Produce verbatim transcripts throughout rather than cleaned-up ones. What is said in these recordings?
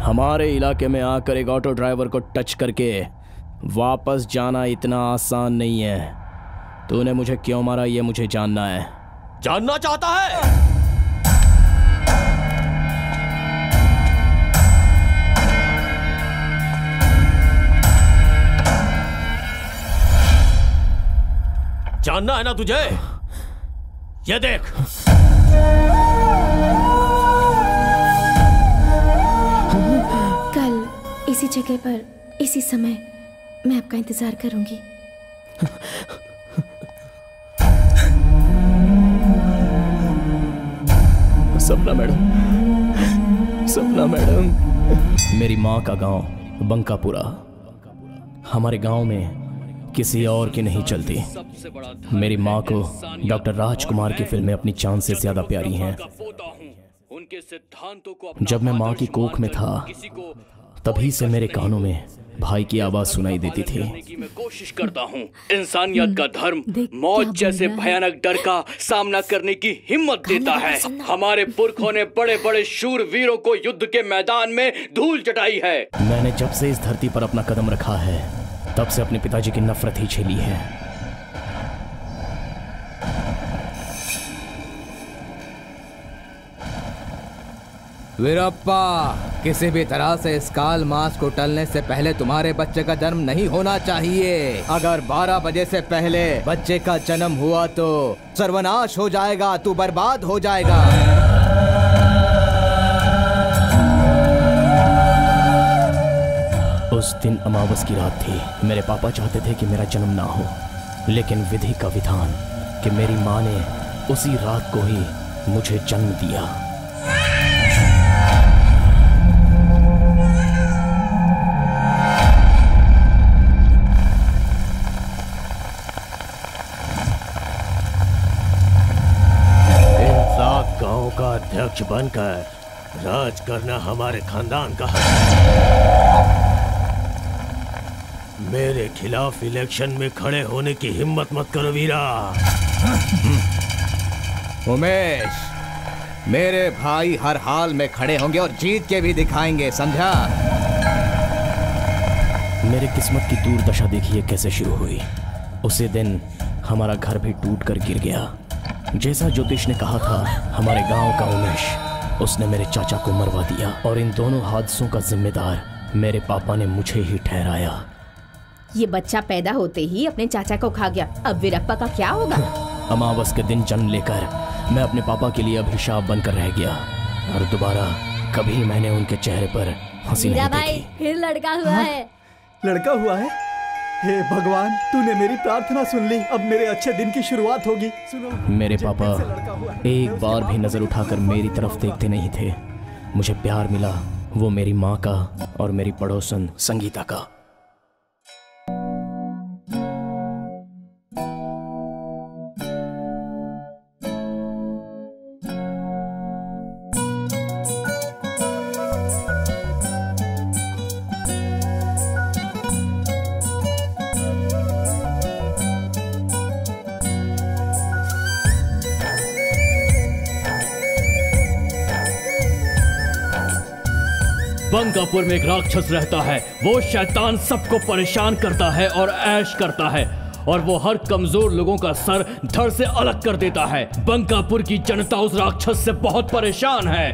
हमारे इलाके में आकर एक ऑटो ड्राइवर को टच करके वापस जाना इतना आसान नहीं है। तूने मुझे क्यों मारा ये मुझे जानना है। जानना चाहता है? जानना है ना तुझे? ये देख। कल इसी जगह पर इसी समय मैं आपका इंतजार करूंगी। सपना मैडम, सपना मैडम। मेरी माँ का गांव बंकापुरा। हमारे गांव में किसी और की नहीं चलती। मेरी माँ को डॉक्टर राजकुमार की फिल्में अपनी जान से ज्यादा प्यारी हैं। जब मैं माँ की कोख में था तभी से मेरे कानों में भाई की आवाज सुनाई देती थी। मैं कोशिश करता हूँ। इंसानियत का धर्म मौत जैसे भयानक डर का सामना करने की हिम्मत देता है। हमारे पुरखों ने बड़े बड़े शूर वीरों को युद्ध के मैदान में धूल चटाई है। मैंने जब से इस धरती पर अपना कदम रखा है तब से अपने पिताजी की नफरत ही झेली है। वीरप्पा, किसी भी तरह से इस काल मास को टलने से पहले तुम्हारे बच्चे का जन्म नहीं होना चाहिए। अगर बारह बजे से पहले बच्चे का जन्म हुआ तो सर्वनाश हो जाएगा, तू बर्बाद हो जाएगा। उस दिन अमावस की रात थी। मेरे पापा चाहते थे कि मेरा जन्म ना हो, लेकिन विधि का विधान कि मेरी माँ ने उसी रात को ही मुझे जन्म दिया। इंसाफ गांव का अध्यक्ष बनकर राज करना हमारे खानदान का हक है। मेरे खिलाफ इलेक्शन में खड़े होने की हिम्मत मत करो वीरा। उमेश, मेरे भाई हर हाल में खड़े होंगे और जीत के भी दिखाएंगे, समझा? मेरी किस्मत की दुर्दशा देखिए कैसे शुरू हुई। उसी दिन हमारा घर भी टूट कर गिर गया। जैसा ज्योतिष ने कहा था, हमारे गांव का उमेश, उसने मेरे चाचा को मरवा दिया और इन दोनों हादसों का जिम्मेदार मेरे पापा ने मुझे ही ठहराया। ये बच्चा पैदा होते ही अपने चाचा को खा गया, अब वीरप्पा का क्या होगा? अमावस के दिन जन्म लेकर मैं अपने पापा के लिए अभिशाप बनकर रह गया और दोबारा कभी मैंने उनके चेहरे पर हंसी नहीं देखी। फिर लड़का हुआ हाँ? है। लड़का हुआ है? हे भगवान, तूने मेरी प्रार्थना सुन ली। अब मेरे अच्छे दिन की शुरुआत होगी। सुनो, मेरे पापा एक बार भी नजर उठाकर मेरी तरफ देखते नहीं थे। मुझे प्यार मिला, वो मेरी माँ का और मेरी पड़ोसन संगीता का। बंकापुर में एक राक्षस रहता है। वो शैतान सबको परेशान करता है और ऐश करता है और वो हर कमजोर लोगों का सर धड़ से अलग कर देता है। बंकापुर की जनता उस राक्षस से बहुत परेशान है।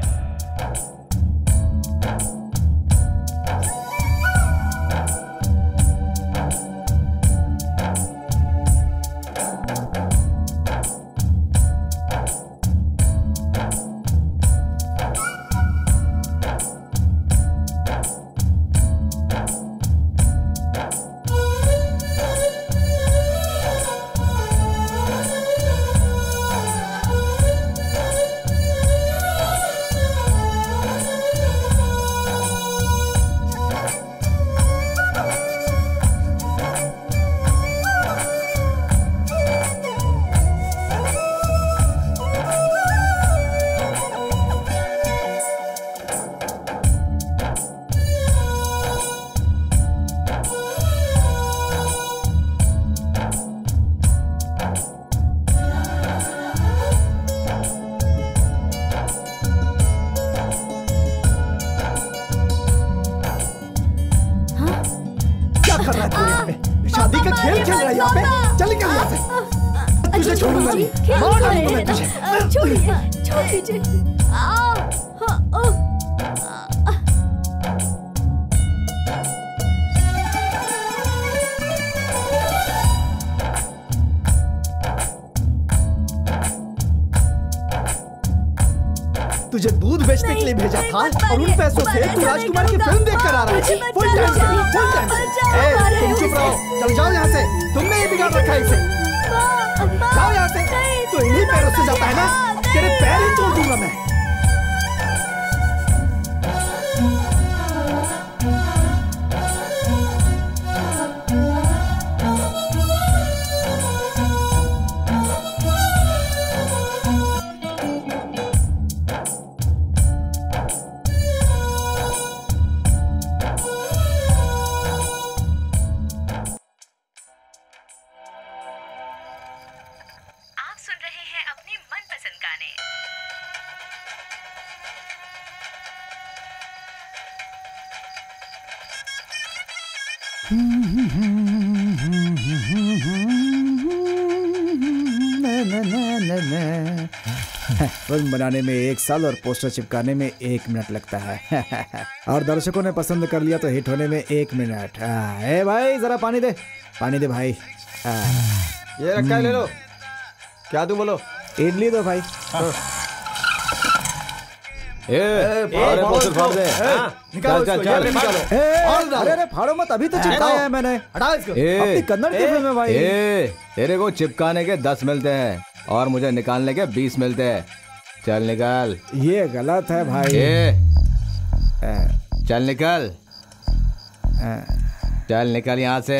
तुझे छोड़ूंगा नहीं, मार डालूंगा मैं तुझे। छोड़िए, छोड़ दीजिए। आ, हाँ, ओ। तुझे दूध बेचने के लिए भेजा था और उन पैसों से तू राजकुमार की फिल्म देख कर आ रहा है। फुल टाइम से, फुल टाइम से। ए, तुम चुप रहो, चल जाओ यहाँ से। तुमने ही बिगाड़ रखा है इसे। जाओ यहाँ से। तू इन्हीं पैरों से जाता है ना, तेरे पैर ही तोड़ दूंगा मैं। फिल्म बनाने में एक साल और पोस्टर चिपकाने में एक मिनट लगता है और दर्शकों ने पसंद कर लिया तो हिट होने में एक मिनट। ए भाई जरा पानी दे, पानी दे भाई। ये रखा है, ले लो। क्या तुम बोलो? इडली दो भाई। ए, अरे पोस्टर फाड़ दे। निकालो चल, इसको, चल, ये निकालो। चल। अरे अरे फाड़ो मत, अभी तो चिपकाया है मैंने। हटाओ इसको। अपनी कन्नड़ की फिल्म है भाई। ए, तेरे को चिपकाने के दस मिलते हैं और मुझे निकालने के बीस मिलते हैं। चल निकाल। ये गलत है भाई। ए, चल निकल, चल निकल यहाँ से।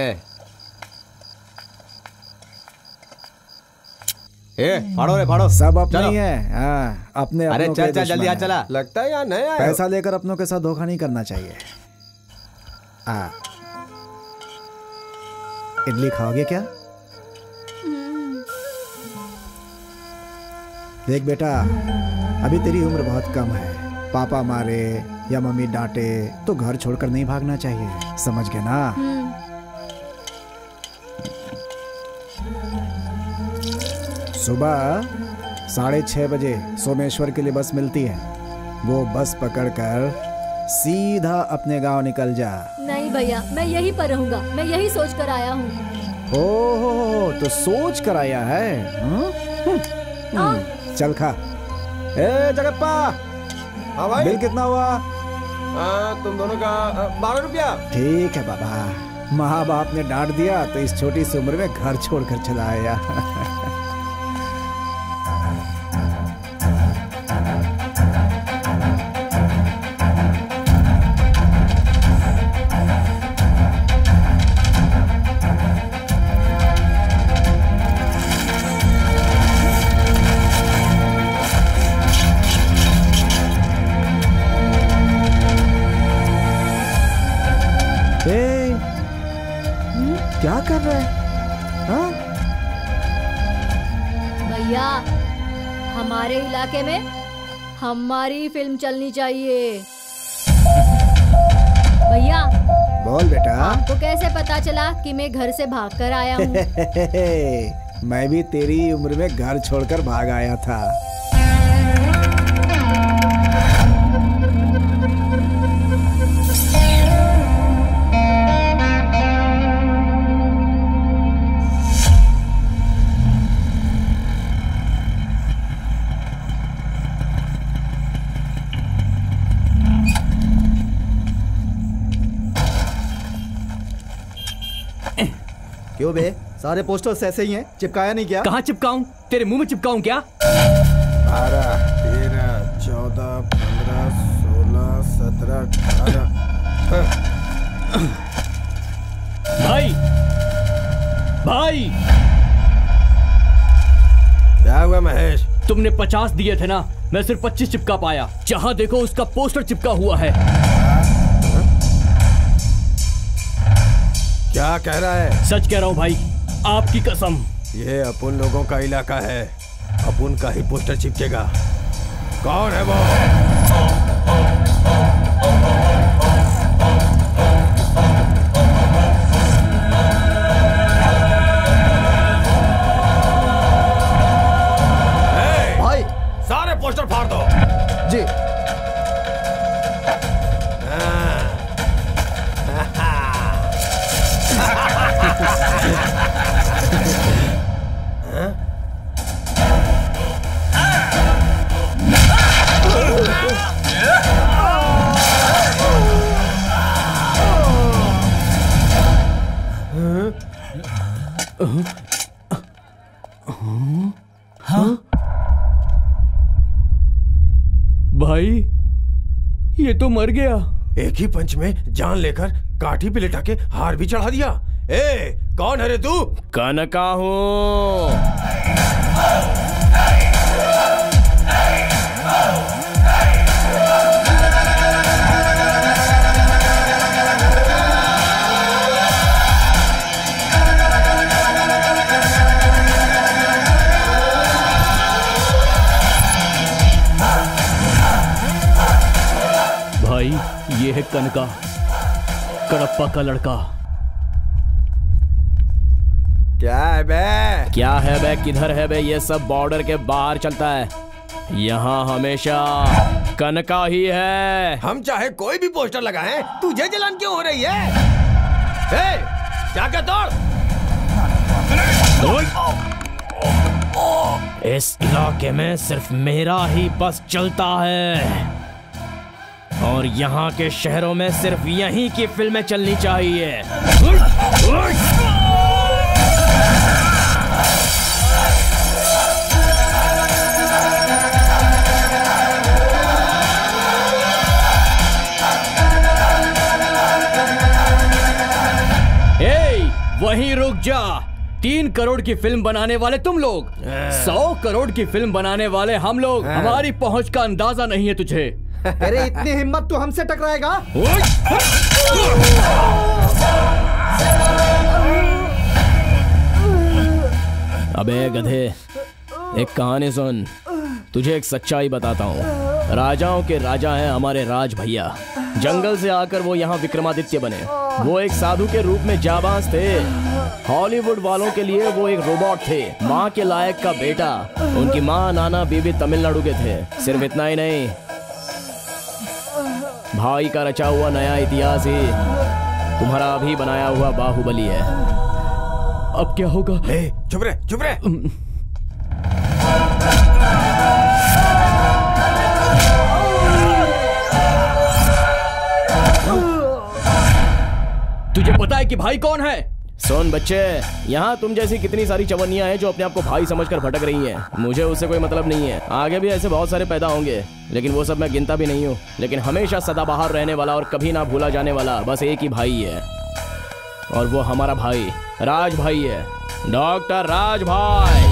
ए, फाड़ो रे फाड़ो। सब अपने ही है। हाँ, अपने अरे अपनों चल के चल जल्दी आ दुश्मन चला। हैं। लगता है यहाँ नया है। पैसा लेकर अपनों के साथ धोखा नहीं करना चाहिए। आ, इडली खाओगे क्या? देख बेटा, अभी तेरी उम्र बहुत कम है। पापा मारे या मम्मी डांटे तो घर छोड़कर नहीं भागना चाहिए, समझ गए ना? सुबह साढ़े छह बजे सोमेश्वर के लिए बस मिलती है। वो बस पकड़कर सीधा अपने गांव निकल जा। नहीं भैया, मैं यहीं पर रहूंगा। मैं यही सोच कर आया हूँ। ओहो, तो सोच कर आया है। हम्म? हम्म, चल खा। ए जगप्पा, हाँ भाई। बिल कितना हुआ? आ, तुम दोनों का बारह रुपया। ठीक है बाबा, माँ बाप ने डांट दिया तो इस छोटी सी उम्र में घर छोड़कर चला आया। क्या कर रहा है? हाँ? भैया, हमारे इलाके में हमारी फिल्म चलनी चाहिए। भैया, बोल बेटा। आपको कैसे पता चला कि मैं घर से भागकर आया हूँ? मैं भी तेरी उम्र में घर छोड़कर भाग आया था। क्यों बे, सारे पोस्टर्स ऐसे ही हैं, चिपकाया नहीं क्या? कहाँ चिपकाऊं? तेरे मुंह में चिपकाऊं क्या? बारह, तेरह, चौदह, पंद्रह, सोलह, सत्रह, अठारह। भाई, भाई, क्या हुआ महेश? तुमने पचास दिए थे ना, मैं सिर्फ पच्चीस चिपका पाया। जहाँ देखो उसका पोस्टर चिपका हुआ है। क्या कह रहा है? सच कह रहा हूँ भाई, आपकी कसम। ये अपन लोगों का इलाका है, अपन का ही पोस्टर चिपकेगा। कौन है वो? पोस्टर फाड़ दो। जी। भाई ये तो मर गया। एक ही पंच में जान लेकर काठी पे लिटा के हार भी चढ़ा दिया। ए, कौन है रे तू? कनका हूँ। भाई ये है कनका, कड़प्पा का लड़का। क्या है बे? क्या है बे? किधर है बे? ये सब बॉर्डर के बाहर चलता है, यहाँ हमेशा कनका ही है। हम चाहे कोई भी पोस्टर लगाएं, तुझे जलन क्यों हो रही है? ए, जाके तोड़। इस इलाके में सिर्फ मेरा ही बस चलता है और यहाँ के शहरों में सिर्फ यहीं की फिल्में चलनी चाहिए। ए, वहीं रुक जा। तीन करोड़ की फिल्म बनाने वाले तुम लोग, सौ करोड़ की फिल्म बनाने वाले हम लोग। हमारी पहुंच का अंदाजा नहीं है तुझे। अरे इतनी हिम्मत तू हमसे टकराएगा? अबे गधे, एक कहानी सुन। तुझे एक सच्चाई बताता हूँ। राजाओं के राजा हैं हमारे राज भैया। जंगल से आकर वो यहाँ विक्रमादित्य बने। वो एक साधु के रूप में जाबाज थे। हॉलीवुड वालों के लिए वो एक रोबोट थे, माँ के लायक का बेटा। उनकी माँ नाना बीबी तमिलनाडु के थे। सिर्फ इतना ही नहीं, भाई का रचा हुआ नया इतिहास ही तुम्हारा अभी बनाया हुआ बाहुबली है। अब क्या होगा? ए, चुप रहे, चुप रहे। तुझे पता है कि भाई कौन है? सुन बच्चे, यहाँ तुम जैसी कितनी सारी चवन्नियां हैं जो अपने आप को भाई समझकर भटक रही हैं। मुझे उससे कोई मतलब नहीं है। आगे भी ऐसे बहुत सारे पैदा होंगे, लेकिन वो सब मैं गिनता भी नहीं हूँ। लेकिन हमेशा सदाबहार रहने वाला और कभी ना भूला जाने वाला बस एक ही भाई है, और वो हमारा भाई राज भाई है, डॉक्टर राज भाई।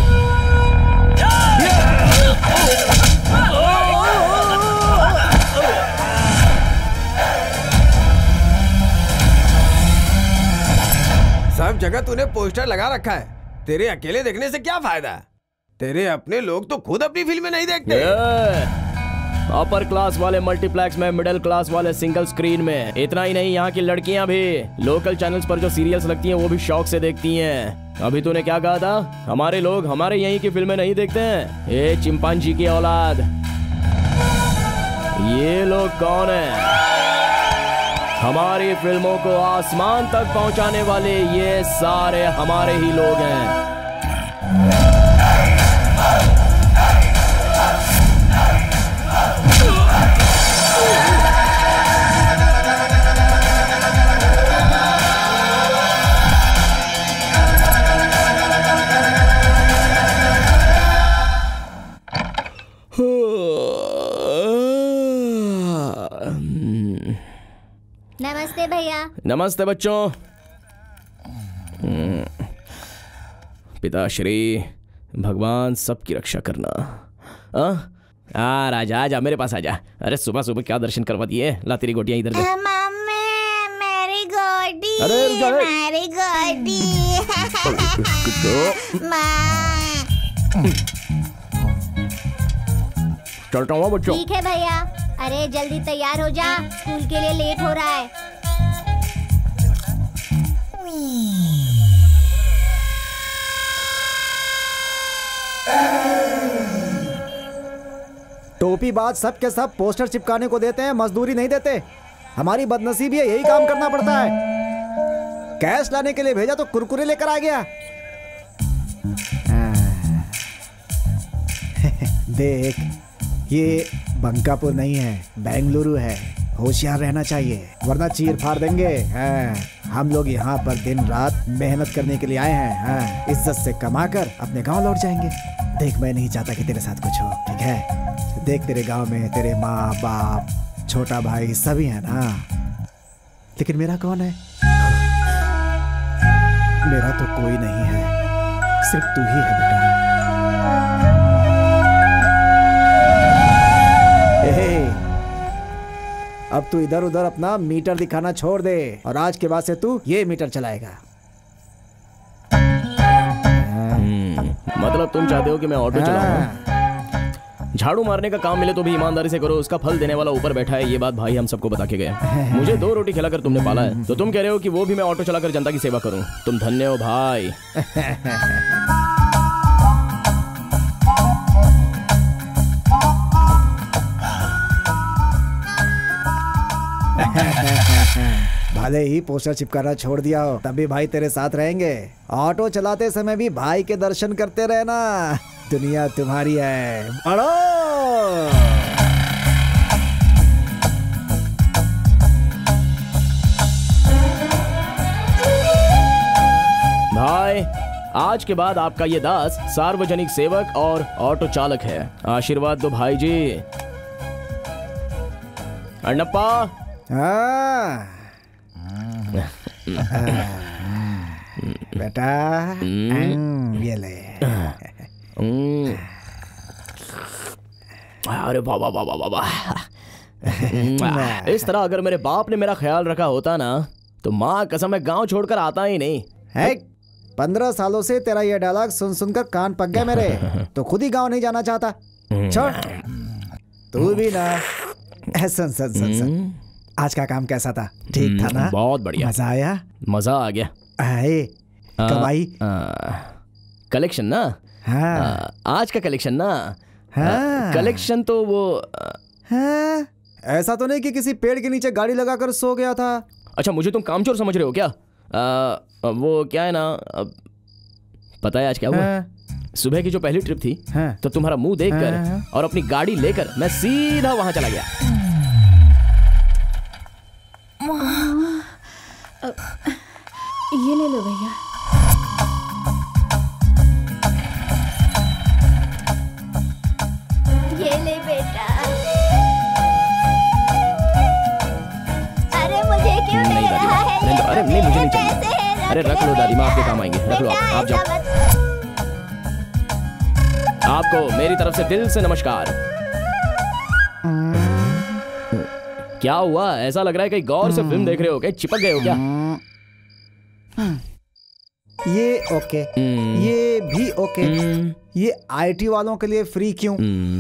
सब जगह तूने पोस्टर लगा रखा है। तेरे अकेले देखने से क्या फायदा? तेरे अपने लोग तो खुद अपनी फिल्में नहीं देखते। अपर क्लास वाले मल्टीप्लेक्स में, मिडिल क्लास वाले सिंगल स्क्रीन में। इतना ही नहीं, यहाँ की लड़कियाँ भी लोकल चैनल्स पर जो सीरियल्स लगती हैं वो भी शौक से देखती हैं। अभी तूने क्या कहा था? हमारे लोग हमारे यहीं की फिल्में नहीं देखते हैं? ए चिंपांजी की औलाद, ये लोग कौन है? हमारी फिल्मों को आसमान तक पहुंचाने वाले ये सारे हमारे ही लोग हैं। नमस्ते भैया। नमस्ते बच्चों। पिताश्री, भगवान सबकी रक्षा करना। आ? आ राजा, आजा मेरे पास आजा। अरे सुबह सुबह क्या दर्शन करवा दिए। ला तेरी गोटियां इधर दे। मम्मी, मेरी गोटी, अरे रुक जा, अरे। मेरी गोटी। चलता हूँ बच्चों। ठीक है भैया। अरे जल्दी तैयार हो जा, स्कूल के लिए लेट हो रहा है। टोपी बात सब के सब पोस्टर चिपकाने को देते हैं, मजदूरी नहीं देते। हमारी बदनसीबी है, यही काम करना पड़ता है। कैश लाने के लिए भेजा तो कुरकुरे लेकर आ गया। देख, ये बंकापुर नहीं है, बेंगलुरु है। होशियार रहना चाहिए वरना चीर फाड़ देंगे। हाँ, हम लोग यहाँ पर दिन रात मेहनत करने के लिए आए हैं। हाँ, इज्जत से कमाकर अपने गांव लौट जाएंगे। देख, मैं नहीं चाहता कि तेरे साथ कुछ हो, ठीक है? देख, तेरे गांव में तेरे माँ बाप, छोटा भाई सभी है ना, लेकिन मेरा कौन है? मेरा तो कोई नहीं है, सिर्फ तू ही है बेटा। अब तू इधर उधर अपना मीटर दिखाना छोड़ दे और आज के बाद से तू ये मीटर चलाएगा। मतलब तुम चाहते हो कि मैं ऑटो चलाऊं? झाड़ू मारने का काम मिले तो भी ईमानदारी से करो, उसका फल देने वाला ऊपर बैठा है। ये बात भाई हम सबको बता के गए। मुझे दो रोटी खिलाकर तुमने पाला है, तो तुम कह रहे हो कि वो भी मैं ऑटो चलाकर जनता की सेवा करूं। तुम धन्य हो भाई। भले ही पोस्टर चिपकाना छोड़ दिया हो, तभी भाई तेरे साथ रहेंगे। ऑटो चलाते समय भी भाई के दर्शन करते रहना। दुनिया तुम्हारी है, बढ़ो। भाई, आज के बाद आपका ये दास सार्वजनिक सेवक और ऑटो चालक है। आशीर्वाद दो भाई जी। अण्णप्पा। हाँ। बेटा, ये ले। अरे वाह वाह वाह वाह वाह। इस तरह अगर मेरे बाप ने मेरा ख्याल रखा होता ना, तो माँ कसम मैं गांव छोड़कर आता ही नहीं है। पंद्रह सालों से तेरा ये डायलॉग सुन सुनकर कान पक गए मेरे, तो खुद ही गांव नहीं जाना चाहता। छोड़, तू भी ना। सुन सुन सुन सुन, आज का काम कैसा था? ठीक था ना? बहुत बढ़िया। मजा आया? मजा आ गया। आए कमाई कलेक्शन ना? हाँ। आ, आज का कलेक्शन ना? हाँ। कलेक्शन तो वो हाँ। ऐसा तो नहीं कि किसी पेड़ के नीचे गाड़ी लगाकर सो गया था? अच्छा, मुझे तुम कामचोर समझ रहे हो क्या? आ, वो क्या है ना, पता है आज क्या हुआ? हाँ। सुबह की जो पहली ट्रिप थी, हाँ। तो तुम्हारा मुंह देखकर हाँ। और अपनी गाड़ी लेकर मैं सीधा वहां चला गया। ये ले लो भैया। ये ले बेटा। अरे मुझे क्यों नहीं दे दादी रहा माँ, है? नहीं, अरे नहीं, मुझे नहीं चाहिए। पैसे हैं, अरे रख लो दादी माँ, आपके काम आएंगे। रख लो, आप आप जाओ। आपको मेरी तरफ से दिल से नमस्कार। क्या हुआ? ऐसा लग रहा है कहीं गौर से फिल्म देख रहे हो, कहीं चिपक गए हो क्या? ये ओके, ये भी ओके। ये आईटी वालों के लिए फ्री क्यों?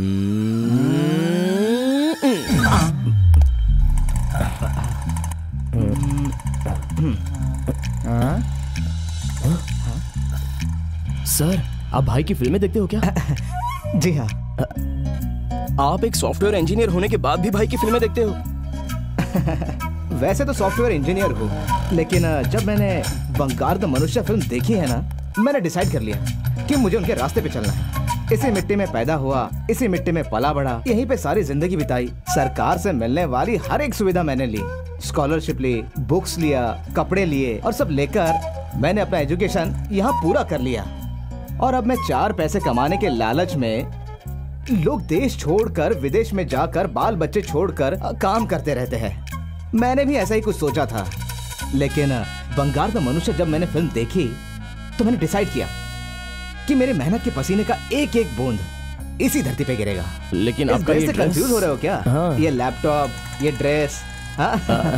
सर, आप भाई की फिल्में देखते हो क्या? जी हाँ। आप एक सॉफ्टवेयर इंजीनियर होने के बाद भी भाई की फिल्में देखते हो? वैसे तो सॉफ्टवेयर इंजीनियर हूँ, लेकिन जब मैंने बंगार द मनुष्य फिल्म देखी है ना, मैंने डिसाइड कर लिया कि मुझे उनके रास्ते पे चलना है। इसी मिट्टी में पैदा हुआ, इसी मिट्टी में पला बढ़ा, यहीं पे सारी जिंदगी बिताई। सरकार से मिलने वाली हर एक सुविधा मैंने ली, स्कॉलरशिप ली, बुक्स लिया, कपड़े लिए, और सब लेकर मैंने अपना एजुकेशन यहाँ पूरा कर लिया। और अब मैं चार पैसे कमाने के लालच में लोग देश छोड़कर विदेश में जाकर बाल बच्चे छोड़कर काम करते रहते हैं। मैंने भी ऐसा ही कुछ सोचा था, लेकिन बंगार द मनुष्य जब मैंने फिल्म देखी तो मैंने डिसाइड किया कि मेरे मेहनत के पसीने का एक एक बूंद इसी धरती पे गिरेगा। लेकिन आपका ये ड्रेस... कंफ्यूज हो रहे हो क्या? हाँ। ये लैपटॉप, ये ड्रेस। हाँ?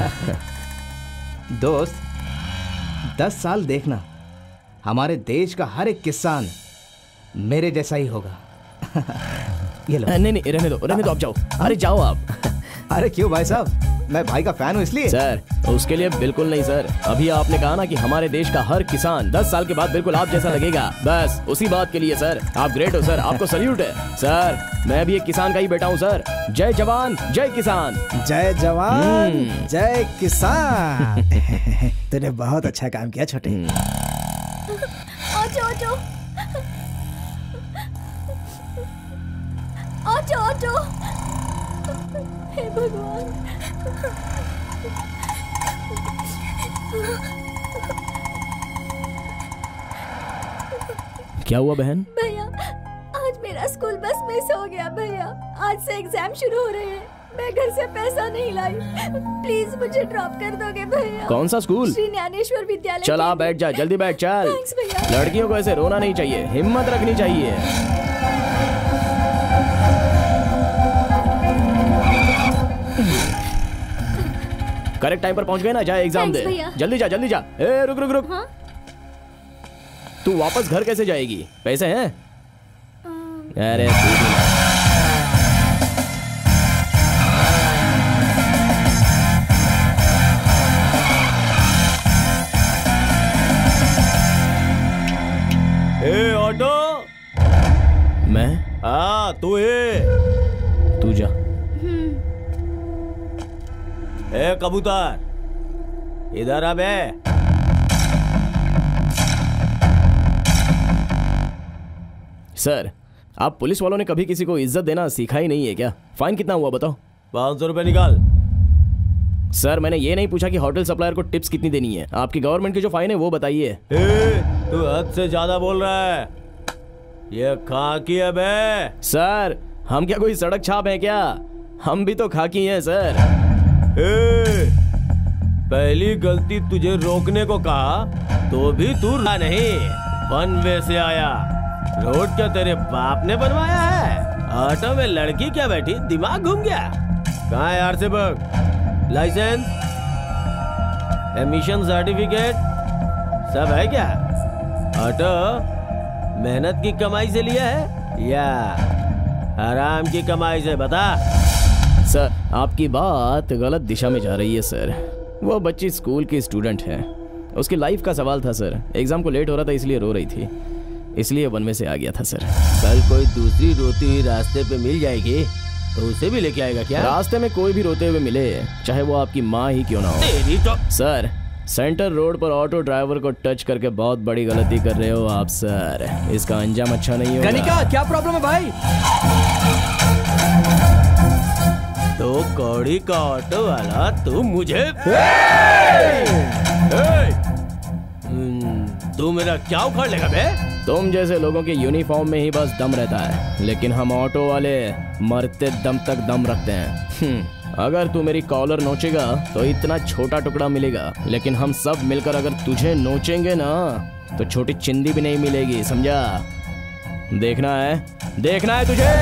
दोस्त, दस साल देखना, हमारे देश का हर एक किसान मेरे जैसा ही होगा। ये लो। नहीं नहीं, रहने दो, रहने दो, आप जाओ। अरे जाओ आप। अरे क्यों भाई साहब? मैं भाई का फैन हूँ इसलिए। सर उसके लिए बिल्कुल नहीं सर। अभी आपने कहा ना कि हमारे देश का हर किसान दस साल के बाद बिल्कुल आप जैसा लगेगा, बस उसी बात के लिए सर आप ग्रेट हो सर, आपको सल्यूट है सर। मैं भी एक किसान का ही बेटा हूँ सर। जय जवान जय किसान। जय जवान जय किसान। तूने बहुत अच्छा काम किया छोटे। ऑटो ऑटो ऑटो ऑटो, हे भगवान। क्या हुआ बहन? भैया आज मेरा स्कूल बस मिस हो गया भैया। आज से एग्जाम शुरू हो रहे हैं। मैं घर से पैसा नहीं लाई, प्लीज मुझे ड्रॉप कर दोगे भैया? कौन सा स्कूल? श्री ज्ञानेश्वर विद्यालय। चल आ बैठ जा, जल्दी बैठ चल। थैंक्स भैया। लड़कियों को ऐसे रोना नहीं चाहिए, हिम्मत रखनी चाहिए। करेक्ट टाइम पर पहुंच गए ना, जाए एग्जाम दे। जल्दी जा जल्दी जा। ए रुक रुक रुक। हाँ? तू वापस घर कैसे जाएगी? पैसे हैं? अरे ए ऑटो। मैं? हाँ तू है। तू जा। ए कबूतर इधर आ बे। सर आप पुलिस वालों ने कभी किसी को इज्जत देना सीखा ही नहीं है क्या? फाइन कितना हुआ बताओ? पाँच सौ रुपए निकाल। सर मैंने ये नहीं पूछा कि होटल सप्लायर को टिप्स कितनी देनी है। आपकी गवर्नमेंट की जो फाइन है वो बताइए। तू हद से ज्यादा बोल रहा है। ये खाकी है बे। सर हम क्या कोई सड़क छाप है क्या? हम भी तो खाकी हैं सर। ए, पहली गलती तुझे रोकने को कहा तो भी तू नहीं, वन वे से आया। रोड क्या तेरे बाप ने बनवाया है? ऑटो में लड़की क्या बैठी, दिमाग घूम गया? कहाँ है RC book, license, emission certificate सब है क्या? ऑटो मेहनत की कमाई से लिया है या हराम की कमाई से? बता। सर आपकी बात गलत दिशा में जा रही है सर। वो बच्ची स्कूल की स्टूडेंट है, उसकी लाइफ का सवाल था सर। एग्जाम को लेट हो रहा था इसलिए रो रही थी, इसलिए वन में से आ गया था सर। कल कोई दूसरी रोती हुई रास्ते पे मिल जाएगी तो उसे भी लेके आएगा क्या? रास्ते में कोई भी रोते हुए मिले, चाहे वो आपकी माँ ही क्यों ना हो। तेरी तो सर सेंटर रोड पर ऑटो ड्राइवर को टच करके बहुत बड़ी गलती कर रहे हो आप सर। इसका अंजाम अच्छा नहीं होगा। कनिका क्या प्रॉब्लम है भाई? तो कौड़ी का ऑटो वाला तू मुझे तू मेरा क्या उखाड़ लेगा बे? तुम जैसे लोगों के यूनिफॉर्म में ही बस दम रहता है, लेकिन हम ऑटो वाले मरते दम तक दम रखते हैं। अगर तू मेरी कॉलर नोचेगा तो इतना छोटा टुकड़ा मिलेगा, लेकिन हम सब मिलकर अगर तुझे नोचेंगे ना तो छोटी चिंदी भी नहीं मिलेगी, समझा? देखना है देखना है तुझे।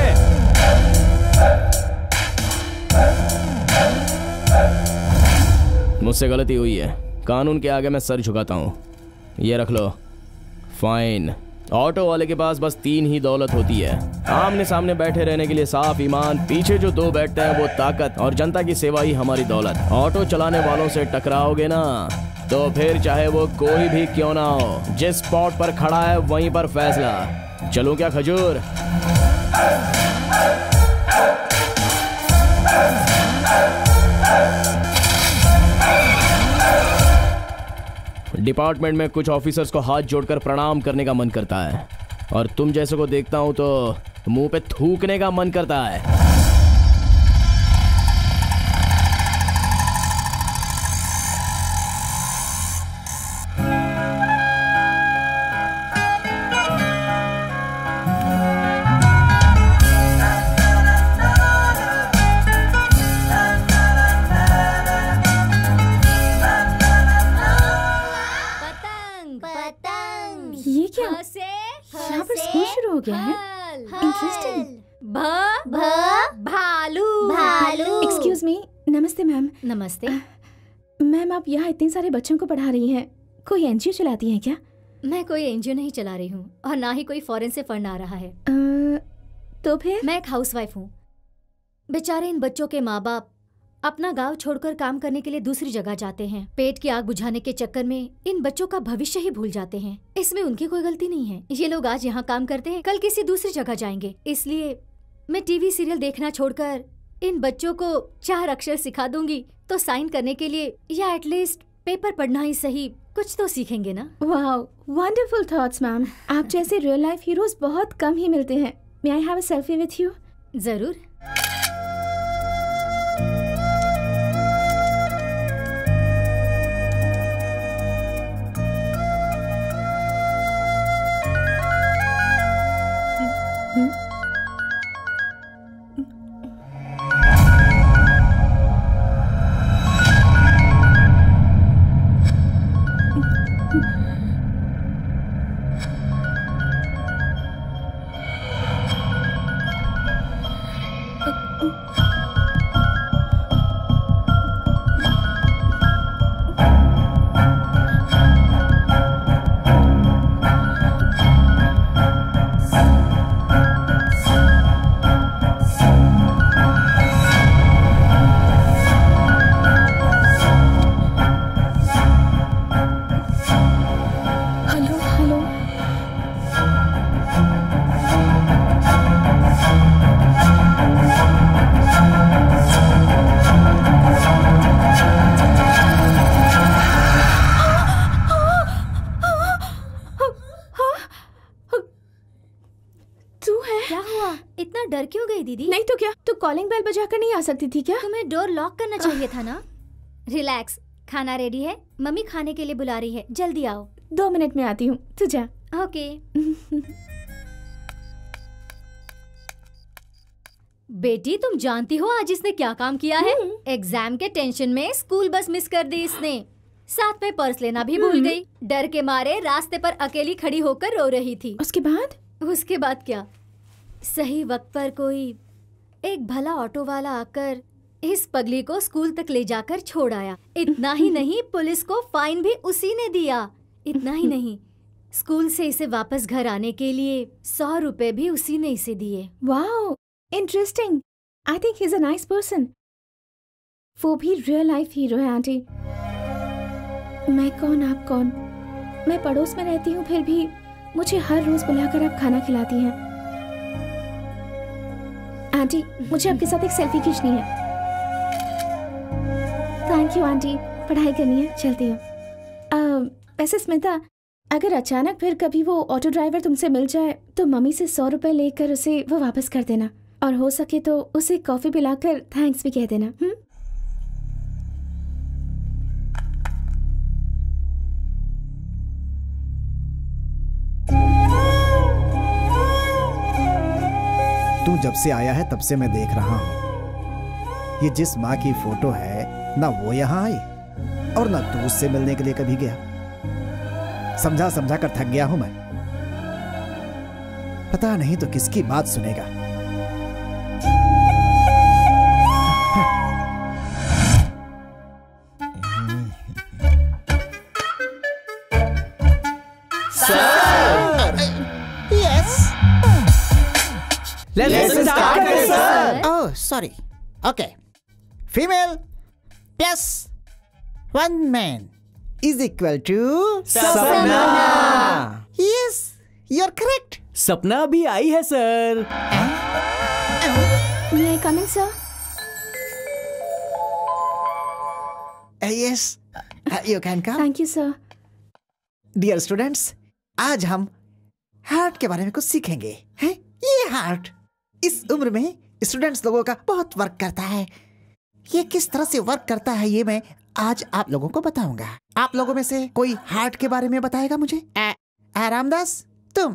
मुझसे गलती हुई है, कानून के आगे मैं सर झुकाता हूँ। ये रख लो फाइन। ऑटो वाले के पास बस तीन ही दौलत होती है, आमने सामने बैठे रहने के लिए साफ ईमान, पीछे जो दो बैठते हैं वो ताकत, और जनता की सेवा ही हमारी दौलत। ऑटो चलाने वालों से टकराओगे ना तो फिर चाहे वो कोई भी क्यों ना हो, जिस स्पॉट पर खड़ा है वहीं पर फैसला। चलूं क्या खजूर? डिपार्टमेंट में कुछ ऑफिसर्स को हाथ जोड़कर प्रणाम करने का मन करता है, और तुम जैसे को देखता हूं तो मुंह पे थूकने का मन करता है। गया है। इंटरेस्टिंग। भ भालू भालू। Excuse me. नमस्ते मैम। नमस्ते मैम, आप यहाँ इतने सारे बच्चों को पढ़ा रही हैं, कोई एनजीओ चलाती हैं क्या? मैं कोई एनजीओ नहीं चला रही हूँ और ना ही कोई फॉरेन से फंड आ रहा है। आ, तो फिर? मैं एक हाउसवाइफ हूँ। बेचारे इन बच्चों के माँ बाप अपना गांव छोड़कर काम करने के लिए दूसरी जगह जाते हैं। पेट की आग बुझाने के चक्कर में इन बच्चों का भविष्य ही भूल जाते हैं। इसमें उनकी कोई गलती नहीं है। ये लोग आज यहाँ काम करते हैं, कल किसी दूसरी जगह जाएंगे। इसलिए मैं टीवी सीरियल देखना छोड़कर इन बच्चों को चार अक्षर सिखा दूंगी, तो साइन करने के लिए या एटलीस्ट पेपर पढ़ना ही सही कुछ तो सीखेंगे ना। Wow, wonderful thoughts ma'am. आप जैसे रियल लाइफ हीरोज बहुत कम ही मिलते हैं। May I have a selfie with you? जरूर। डर क्यों गई दीदी? नहीं तो क्या, तू कॉलिंग बेल बजाकर नहीं आ सकती थी क्या? तुम्हें डोर लॉक करना चाहिए था ना। रिलैक्स, खाना रेडी है, मम्मी खाने के लिए बुला रही है, जल्दी आओ। दो मिनट में आती हूँ, तू जा। ओके। बेटी तुम जानती हो आज इसने क्या काम किया है? एग्जाम के टेंशन में स्कूल बस मिस कर दी इसने। साथ में पर्स लेना भी भूल गई। डर के मारे रास्ते पर अकेली खड़ी होकर रो रही थी। उसके बाद? उसके बाद क्या, सही वक्त पर कोई एक भला ऑटो वाला आकर इस पगली को स्कूल तक ले जाकर छोड़ आया। इतना ही नहीं, पुलिस को फाइन भी उसी ने दिया। इतना ही नहीं, स्कूल से इसे वापस घर आने के लिए सौ रुपए भी उसी ने इसे दिए। Wow, interesting. I think he is a nice person. वो भी रियल लाइफ हीरो है आंटी। मैं कौन, आप कौन? मैं पड़ोस में रहती हूँ, फिर भी मुझे हर रोज बुलाकर आप खाना खिलाती हैं। आंटी, मुझे आपके साथ एक सेल्फी खींचनी है। थैंक यू आंटी, पढ़ाई करनी है, चलती हूँ। वैसे स्मिता, अगर अचानक फिर कभी वो ऑटो ड्राइवर तुमसे मिल जाए तो मम्मी से सौ रुपए लेकर उसे वो वापस कर देना, और हो सके तो उसे कॉफी पिलाकर थैंक्स भी कह देना। हुँ? तू जब से आया है तब से मैं देख रहा हूं, ये जिस माँ की फोटो है ना वो यहाँ आई और ना तू उससे मिलने के लिए कभी गया। समझा समझा कर थक गया हूं मैं। पता नहीं तो किसकी बात सुनेगा। Let's start, sir. Oh, sorry. Okay. Female plus one man is equal to सपना। Yes, you're correct. सपना भी आई है sir. May I come in, sir? Uh, yes, uh, you can come. Thank you, sir. Dear students, आज हम heart के बारे में कुछ सीखेंगे। हैं? ये हार्ट इस उम्र में स्टूडेंट्स लोगों का बहुत वर्क करता है। ये किस तरह से वर्क करता है ये मैं आज आप लोगों को बताऊंगा। आप लोगों में से कोई हार्ट के बारे में बताएगा मुझे? आ, आ, रामदास, तुम?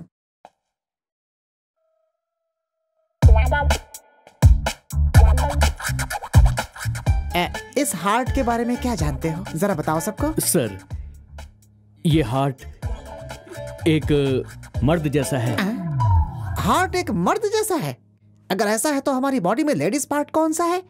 आ, इस हार्ट के बारे में क्या जानते हो, जरा बताओ सबको। सर, ये हार्ट एक मर्द जैसा है। आ? हार्ट एक मर्द जैसा है? अगर ऐसा है तो हमारी बॉडी में लेडीज पार्ट कौन सा है?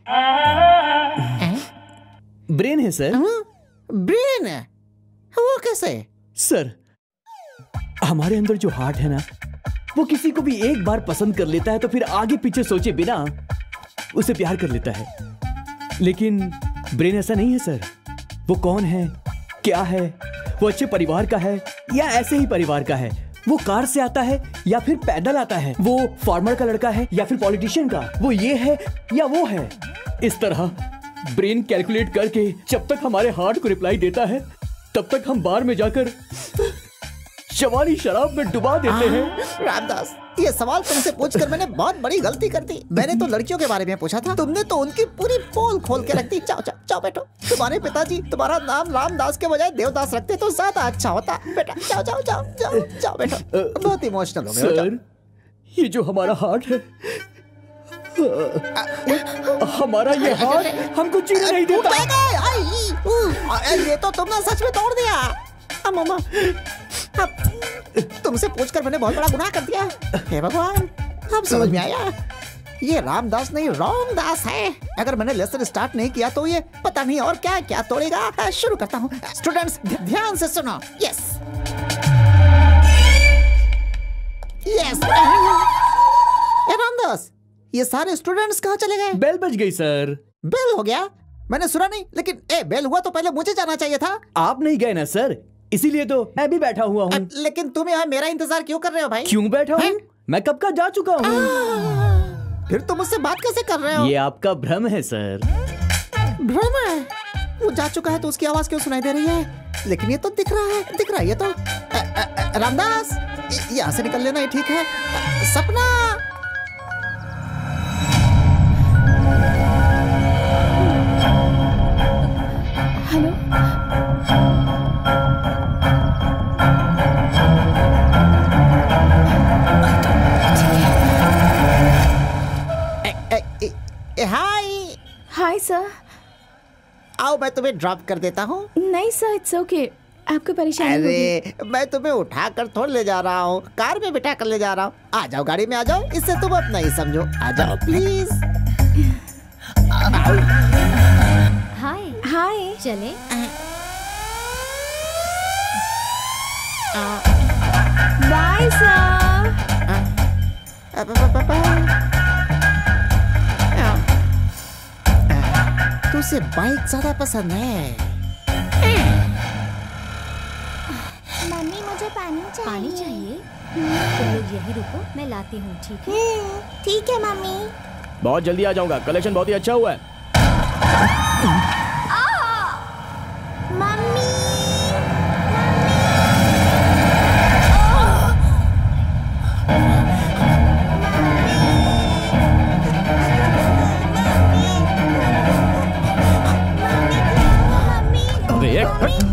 ब्रेन है सर। ब्रेन है? वो कैसे? सर, हमारे अंदर जो हार्ट है ना, वो किसी को भी एक बार पसंद कर लेता है तो फिर आगे पीछे सोचे बिना उसे प्यार कर लेता है। लेकिन ब्रेन ऐसा नहीं है सर। वो कौन है, क्या है, वो अच्छे परिवार का है या ऐसे ही परिवार का है, वो कार से आता है या फिर पैदल आता है, वो फार्मर का लड़का है या फिर पॉलिटिशियन का, वो ये है या वो है। इस तरह ब्रेन कैलकुलेट करके जब तक हमारे हार्ट को रिप्लाई देता है तब तक हम बार में जाकर शवानी शराब में डुबा देते हैं। रामदास, ये सवाल तुमसे पूछकर मैंने बहुत बड़ी गलती कर दी। मैंने तो लड़कियों के बारे में पूछा था, तुमने तो उनकी पूरी पोल खोल के रख दी। जाओ जाओ जाओ बैठो। तुम्हारे पिताजी तुम्हारा नाम रामदास के बजाय देवदास रखते तो ज्यादा अच्छा होता। बेटा जाओ जाओ जाओ जाओ जाओ बैठो। बहुत इमोशनल हो गए हो। सर, ये जो हमारा हार्ट है, हमारा ये हार्ट हमको जीने नहीं देता। ये तो तुमने सच में तोड़ दिया। मामा, अब तुमसे पूछकर मैंने बहुत बड़ा गुनाह कर दिया। हे भगवान, अब समझ में आया। ये रामदास नहीं रामदास है। अगर मैंने लेसन स्टार्ट नहीं किया तो ये पता नहीं और क्या क्या तोड़ेगा। शुरू करता हूँ। स्टूडेंट्स ध्यान से सुनो। Yes yes. रामदास, ये सारे स्टूडेंट्स कहाँ चले गए? बेल बज गई सर। बेल हो गया? मैंने सुना नहीं। लेकिन ए बेल हुआ तो पहले मुझे जाना चाहिए था। आप नहीं गए ना सर, इसीलिए तो मैं भी बैठा हुआ हूँ। लेकिन तुम यहाँ मेरा इंतजार क्यों कर रहे हो भाई? क्यों बैठा हूँ? मैं कब का जा चुका हूँ। फिर तुम मुझसे बात कैसे कर रहे हो? ये आपका भ्रम है सर। भ्रम है? वो जा चुका है तो उसकी आवाज क्यों सुनाई दे रही है? लेकिन ये तो दिख रहा है, दिख रहा है ये तो। अ, अ, रामदास, यहाँ से निकल लेना ही ठीक है। सपना, हेलो। हाय हाय सर। आओ मैं तुम्हें ड्रॉप कर देता हूँ। नहीं सर, इट्स ओके। आपको परेशानी अरे होगी। मैं तुम्हें उठा कर थोड़ ले जा रहा हूँ, कार में बिठा कर ले जा रहा हूँ। आ जाओ गाड़ी में, आ जाओ। इससे तुम अपना ही समझो। आ जाओ प्लीज। हाय हाय। चले। Bye sir. तुझे बाइक ज्यादा पसंद है? मम्मी मुझे पानी चाहिए। पानी चाहिए? तुम लोग यही रुको, मैं लाती हूँ। ठीक है? ठीक है मम्मी। बहुत जल्दी आ जाऊंगा। कलेक्शन बहुत ही अच्छा हुआ है। मम्मी अबे ये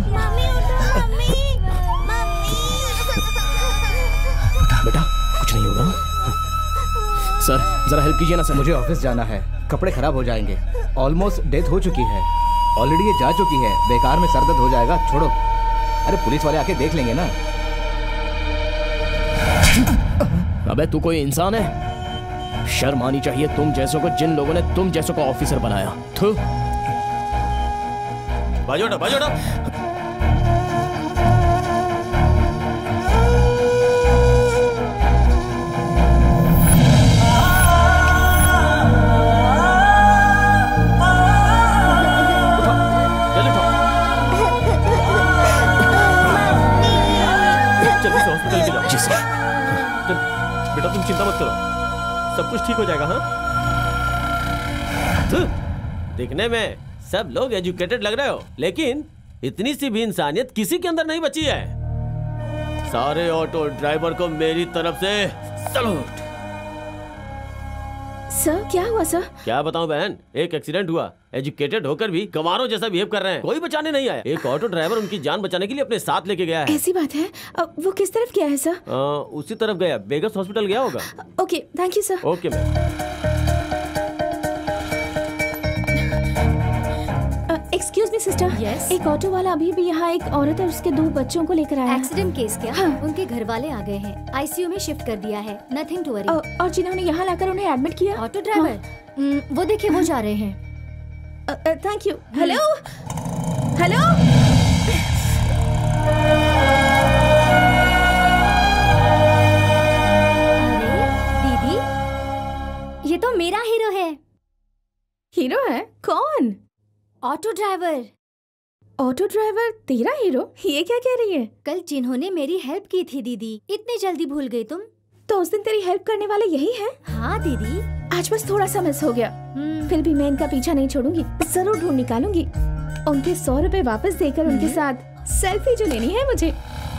बेटा, कुछ नहीं होगा। सर जरा हेल्प कीजिए ना सर। मुझे ऑफिस जाना है, कपड़े खराब हो जाएंगे। ऑलमोस्ट डेथ हो चुकी है, ऑलरेडी ये जा चुकी है। बेकार में सर दर्द हो जाएगा, छोड़ो। अरे पुलिस वाले आके देख लेंगे ना। अबे तू कोई इंसान है? शर्म आनी चाहिए तुम जैसों को, जिन लोगों ने तुम जैसों को ऑफिसर बनाया। थू। बाजू हटो, बाजू हटो। बेटा तुम चिंता मत करो, सब कुछ ठीक हो जाएगा। हाँ, दिखने में सब लोग एजुकेटेड लग रहे हो, लेकिन इतनी सी भी इंसानियत किसी के अंदर नहीं बची है। सारे ऑटो ड्राइवर को मेरी तरफ से सैल्यूट। सर क्या हुआ सर? क्या बताऊं बहन, एक एक्सीडेंट हुआ। एजुकेटेड होकर भी गंवारों जैसा बिहेव कर रहे हैं। कोई बचाने नहीं आया। एक ऑटो ड्राइवर उनकी जान बचाने के लिए अपने साथ लेके गया है। ऐसी बात है? अ, वो किस तरफ गया है सर? आ, उसी तरफ गया, बेगस हॉस्पिटल गया होगा। Okay thank you sir. Okay ma'am. Excuse me sister. Yes? एक ऑटो वाला अभी भी यहाँ एक औरत और उसके दो बच्चों को लेकर आया। एक्सीडेंट केस क्या? हाँ। उनके घर वाले आ गए हैं, आईसीयू में शिफ्ट कर दिया है। Nothing to worry. और जिन्होंने यहाँ लाकर उन्हें एडमिट किया? Auto driver. हम्म, वो देखिए वो जा रहे हैं। Thank you. Hello hello. अरे दीदी, ये तो मेरा हीरो है। हीरो है? कौन? Auto driver. ऑटो ड्राइवर तेरा हीरो? ये क्या कह रही है? कल जिन्होंने मेरी हेल्प की थी दीदी, इतनी जल्दी भूल गई तुम? तो उस दिन तेरी हेल्प करने वाले यही हैं? हाँ दीदी। आज बस थोड़ा सा मिस हो गया, फिर भी मैं इनका पीछा नहीं छोड़ूंगी, जरूर ढूंढ निकालूंगी। उनके सौ रुपए वापस देकर उनके साथ सेल्फी जो लेनी है मुझे।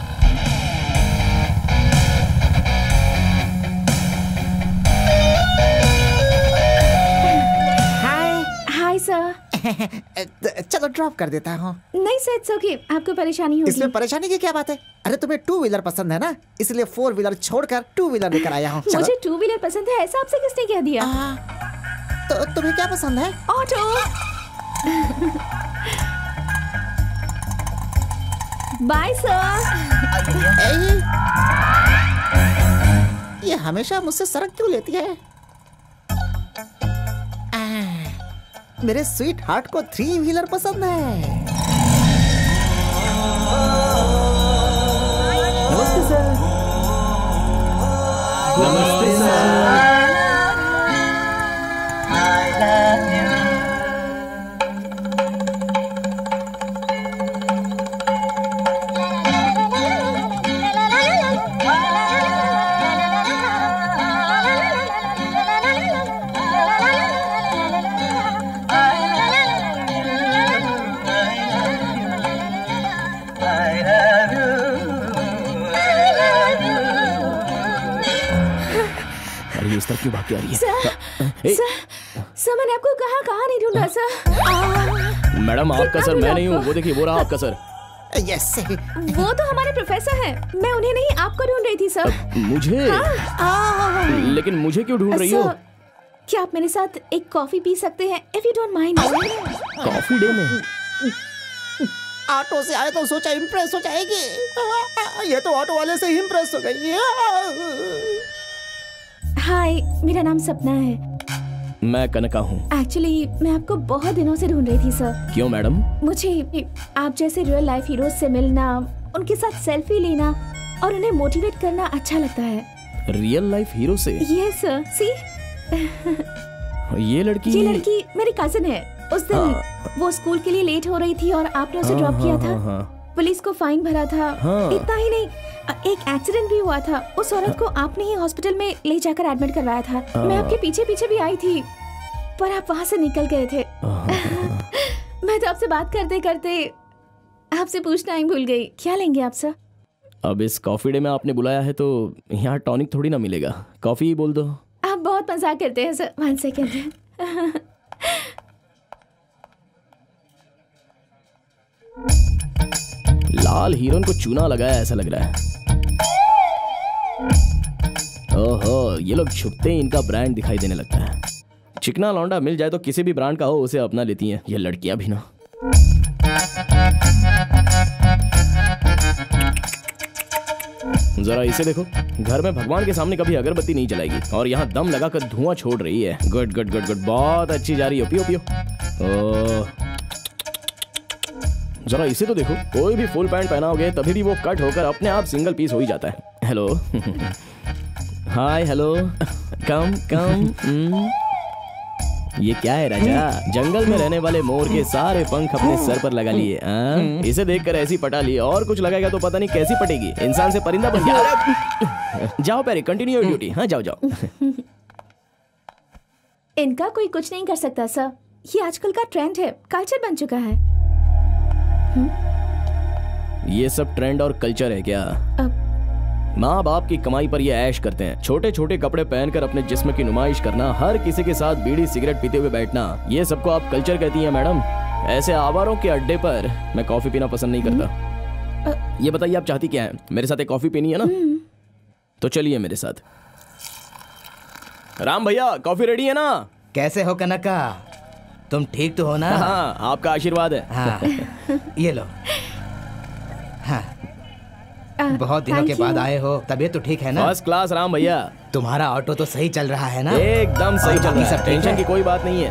हाय हाय सर। चलो ड्रॉप कर देता हूँ। नहीं सर, इट्स ओके, आपको परेशानी होगी। इसमें परेशानी की क्या बात है? अरे तुम्हें टू व्हीलर पसंद है ना, इसलिए फोर व्हीलर छोड़कर टू व्हीलर लेकर आया हूँ। मुझे टू व्हीलर पसंद है, ऐसा आपसे किसने कह दिया? आ, तो तुम्हें क्या पसंद है? ऑटो। Bye sir. ये हमेशा मुझसे सड़क क्यों लेती है? मेरे स्वीट हार्ट को थ्री व्हीलर पसंद है। नमस्ते सर। नमस्ते सर। इस तरफ क्यों भाग के आ रही है? सर, सर, सर मैंने आपको कहाँ कहाँ नहीं ढूंढा सर। मैडम आपका सर मैं नहीं हूँ, वो देखिए वो रहा आपका सर। यस वो तो हमारे प्रोफेसर हैं, मैं उन्हें नहीं आपको ढूंढ रही थी सर। मुझे? हाँ। लेकिन मुझे क्यों ढूंढ रही हो? क्या आप मेरे साथ एक कॉफी पी सकते हैं, if you don't mind? Coffee Day में? ऑटो से आए तो सोचा इम्प्रेस हो जाएगी, ये तो ऑटो वाले से ही इम्प्रेस हो गई। हाय, मेरा नाम सपना है। मैं कनका हूँ। एक्चुअली मैं आपको बहुत दिनों से ढूंढ रही थी सर। क्यों मैडम? मुझे आप जैसे रियल लाइफ हीरोज से मिलना, उनके साथ सेल्फी लेना और उन्हें मोटिवेट करना अच्छा लगता है। रियल लाइफ हीरो से? Yes sir. सी ये लड़की ये लड़की मेरी कजिन है। उस दिन आ, वो स्कूल के लिए लेट हो रही थी और आपने उसे ड्रॉप किया था। हाँ, हाँ, पुलिस को फाइन भरा था। हाँ, इतना ही नहीं, एक एक्सीडेंट भी हुआ था। उस औरत को आपने ही हॉस्पिटल में ले जाकर एडमिट करवाया था। हाँ, मैं आपके पीछे पीछे भी आई थी, पर आप वहाँ से निकल गए थे। मैं तो आपसे बात करते करते आपसे पूछना ही भूल गई। क्या लेंगे आप सर? अब इस कॉफी डे में आपने बुलाया है तो यहाँ टॉनिक थोड़ी ना मिलेगा, कॉफी ही बोल दो। आप बहुत मजाक करते हैं सर। One second. लाल हीरोइन को चूना लगाया ऐसा लग रहा है। ओहो, ये लोग छुपते ही इनका ब्रांड दिखाई देने लगता है। चिकना लौंडा मिल जाए तो किसी भी ब्रांड का हो उसे अपना लेती हैं ये लड़कियां भी ना। जरा इसे देखो, घर में भगवान के सामने कभी अगरबत्ती नहीं जलाएगी और यहाँ दम लगाकर धुआं छोड़ रही है। गुड गुड गुड गुड, बहुत अच्छी जा रही है। पियो पियो। ओह, जरा इसे तो देखो, कोई भी फुल पैंट पहनाओगे तभी भी वो कट होकर अपने आप सिंगल पीस हो ही जाता है। Hello hi hello, come come. ये क्या है राजा? जंगल में रहने वाले मोर के सारे पंख अपने सर पर लगा लिए। इसे देखकर ऐसी पटा ली, और कुछ लगाएगा तो पता नहीं कैसी पटेगी। इंसान से परिंदा बन गया। जाओ पैरी, कंटिन्यू योर ड्यूटी। हाँ जाओ जाओ। इनका कोई कुछ नहीं कर सकता सर, ये आजकल का ट्रेंड है, कल्चर बन चुका है। ये सब ट्रेंड और कल्चर है क्या? माँ बाप की कमाई पर ये ऐश करते हैं। छोटे छोटे कपड़े पहनकर अपने जिस्म की नुमाइश करना, हर किसी के साथ बीड़ी सिगरेट पीते हुए बैठना, ये सबको आप कल्चर कहती हैं मैडम? ऐसे आवारों के अड्डे पर मैं कॉफी पीना पसंद नहीं करता। ये बताइए आप चाहती क्या है? मेरे साथ एक कॉफी पीनी है ना? तो चलिए मेरे साथ। राम भैया, कॉफी रेडी है ना? कैसे हो कनका? तुम ठीक तो हो ना? हाँ, आपका आशीर्वाद है। हाँ, ये लो। हाँ, बहुत दिनों के बाद आए हो, तबीयत तो ठीक है ना? फर्स्ट क्लास राम भैया। तुम्हारा ऑटो तो सही चल रहा है ना? एकदम सही चल रहा है, टेंशन की कोई बात नहीं है।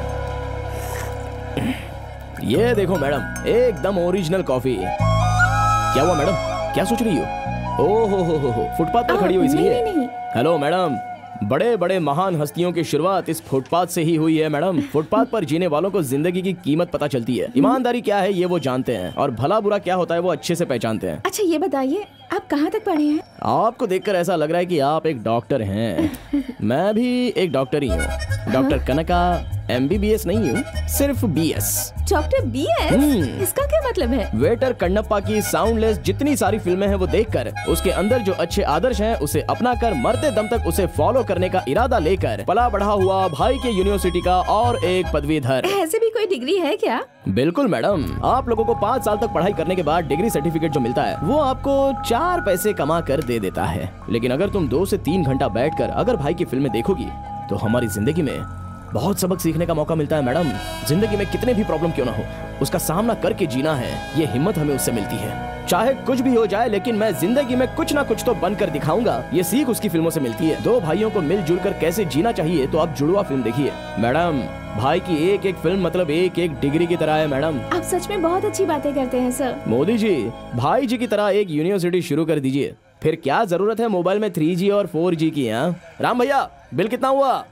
ये देखो मैडम, एकदम ओरिजिनल कॉफी। क्या हुआ मैडम, क्या सोच रही हो? ओ हो हो हो हो, फुटपाथ पर खड़ी हो इसलिए? नहीं, नहीं। हेलो मैडम, बड़े बड़े महान हस्तियों की शुरुआत इस फुटपाथ से ही हुई है मैडम। फुटपाथ पर जीने वालों को जिंदगी की कीमत पता चलती है, ईमानदारी क्या है ये वो जानते हैं, और भला बुरा क्या होता है वो अच्छे से पहचानते हैं। अच्छा ये बताइए, आप कहाँ तक पढ़े हैं? आपको देखकर ऐसा लग रहा है कि आप एक डॉक्टर हैं। मैं भी एक डॉक्टर ही हूँ, डॉक्टर कनका। एम बी बी एस नहीं हूँ, सिर्फ B S. Doctor B S? इसका क्या मतलब है? वेटर कन्नप्पा की साउंडलेस जितनी सारी फिल्में हैं वो देखकर, उसके अंदर जो अच्छे आदर्श हैं उसे अपना कर, मरते दम तक उसे फॉलो करने का इरादा लेकर पला बढ़ा हुआ भाई के यूनिवर्सिटी का और एक पदवीधर। ऐसे भी कोई डिग्री है क्या? बिल्कुल मैडम, आप लोगों को पाँच साल तक पढ़ाई करने के बाद डिग्री सर्टिफिकेट जो मिलता है वो आपको चार पैसे कमा कर दे देता है। लेकिन अगर तुम दो से तीन घंटा बैठकर अगर भाई की फिल्में देखोगी तो हमारी जिंदगी में बहुत सबक सीखने का मौका मिलता है मैडम। जिंदगी में कितने भी प्रॉब्लम क्यों ना हो, उसका सामना करके जीना है, ये हिम्मत हमें उससे मिलती है। चाहे कुछ भी हो जाए, लेकिन मैं जिंदगी में कुछ ना कुछ तो बनकर दिखाऊंगा, ये सीख उसकी फिल्मों से मिलती है। दो भाइयों को मिलजुल कर कैसे जीना चाहिए तो आप जुड़वा फिल्म देखिए मैडम। भाई की एक एक फिल्म मतलब एक एक डिग्री की तरह है मैडम। आप सच में बहुत अच्छी बातें करते हैं सर। मोदी जी, भाई जी की तरह एक यूनिवर्सिटी शुरू कर दीजिए, फिर क्या जरूरत है मोबाइल में थ्री जी और फोर जी की। यहाँ राम भैया, बिल कितना हुआ?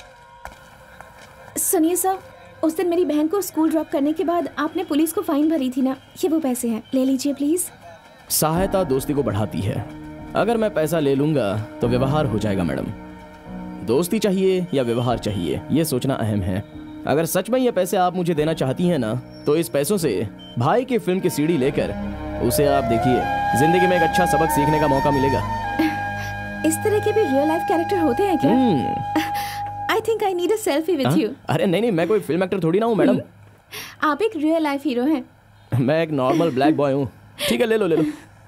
सुनिए सर, उस दिन मेरी बहन को स्कूल ड्रॉप करने के बाद आपने पुलिस को फाइन भरी थी ना, ये वो पैसे हैं, ले लीजिए प्लीज। सहायता दोस्ती को बढ़ाती है। अगर मैं पैसा ले लूंगा तो व्यवहार हो जाएगा मैडम। दोस्ती चाहिए या व्यवहार चाहिए, ये सोचना अहम है। अगर सच में ये पैसे आप मुझे देना चाहती हैं ना, तो इस पैसों से भाई की फिल्म की सीडी लेकर उसे आप देखिए, जिंदगी में एक अच्छा सबक सीखने का मौका मिलेगा। इस तरह के भी रियल लाइफ कैरेक्टर होते हैं क्या? I think I need a selfie with you. अरे नहीं नहीं, मैं कोई फिल्म एक्टर थोड़ी ना हूँ मैडम। आप एक रियल लाइफ हीरो हैं। मैं एक नॉर्मल ब्लैक बॉय हूँ। ठीक है, ले लो ले लो।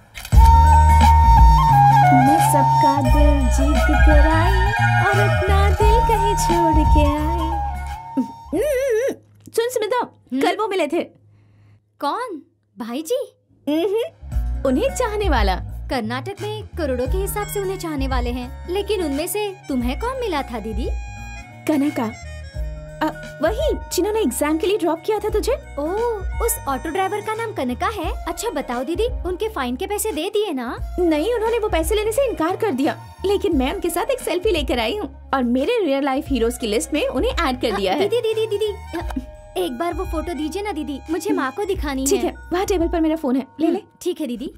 मैं सबका दिल जीत कर आई और अपना दिल कहीं छोड़ के आई। सुन स्मिता, कल वो मिले थे। कौन? भाई जी? उन्हें चाहने वाला। कर्नाटक में करोड़ों के हिसाब से उन्हें चाहने वाले हैं, लेकिन उनमें से तुम्हें कौन मिला था दीदी? कनका, वही जिन्होंने एग्जाम के लिए ड्रॉप किया था तुझे। ओह, उस ऑटो ड्राइवर का नाम कनका है? अच्छा बताओ दीदी, उनके फाइन के पैसे दे दिए ना? नहीं, उन्होंने वो पैसे लेने से इनकार कर दिया, लेकिन मैं उनके साथ एक सेल्फी लेकर आई हूँ और मेरे रियल लाइफ हीरोज की लिस्ट में उन्हें ऐड कर दिया है। दीदी दीदी दीदी, एक बार वो फोटो दीजिए ना दीदी, मुझे माँ को दिखानी है। ठीक है, वहाँ टेबल पर मेरा फोन है, ले ले। ठीक है दीदी।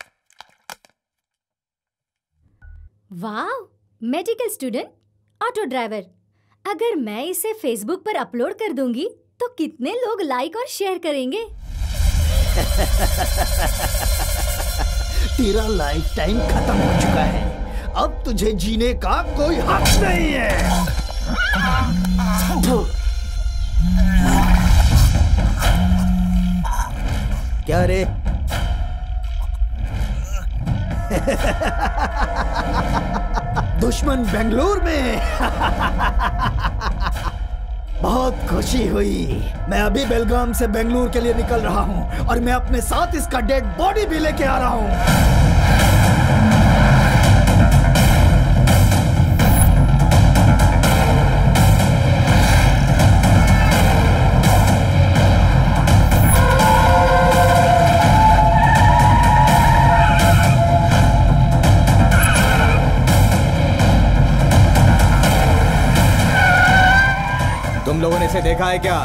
वाह, मेडिकल स्टूडेंट, ऑटो ड्राइवर। अगर मैं इसे फेसबुक पर अपलोड कर दूंगी तो कितने लोग लाइक और शेयर करेंगे? तेरा लाइफ टाइम खत्म हो चुका है, अब तुझे जीने का कोई हक नहीं है। क्या रे? दुश्मन बेंगलुरु में। बहुत खुशी हुई। मैं अभी बेलगाम से बेंगलुरु के लिए निकल रहा हूँ और मैं अपने साथ इसका डेड बॉडी भी लेके आ रहा हूँ। तुम लोगों ने इसे देखा है क्या?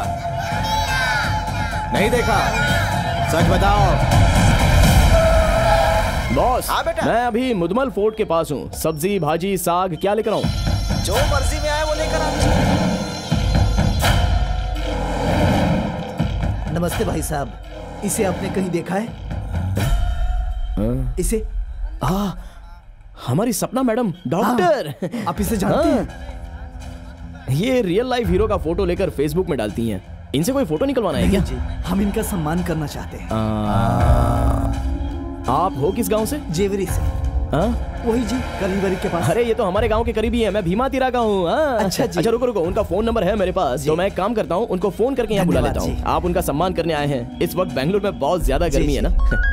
नहीं देखा? सच बताओ। बॉस, हाँ बेटा। मैं अभी मुदमल फोर्ट के पास हूँ। सब्जी, भाजी, साग क्या लेकर आऊँ? जो मर्जी में आए वो लेकर आ। नमस्ते भाई साहब, इसे आपने कहीं देखा है? हाँ? इसे? हाँ, हमारी सपना मैडम, डॉक्टर। हाँ, आप इसे जानते हाँ। हैं? ये रियल लाइफ हीरो का फोटो लेकर फेसबुक में डालती हैं। इनसे कोई फोटो निकलवाना है क्या? जी, हम इनका सम्मान करना चाहते हैं। आ, आप हो किस गांव से? जेवरी से। आ? वही जी, कलीबरी के पास। अरे ये तो हमारे गांव के करीबी है, मैं भीमा तिरा का हूँ। अच्छा जी। अच्छा रुको रुको, उनका फोन नंबर है मेरे पास, तो मैं एक काम करता हूँ, उनको फोन करके यहाँ बुला लेता हूँ। आप उनका सम्मान करने आए हैं। इस वक्त बेंगलुरु में बहुत ज्यादा गर्मी है ना।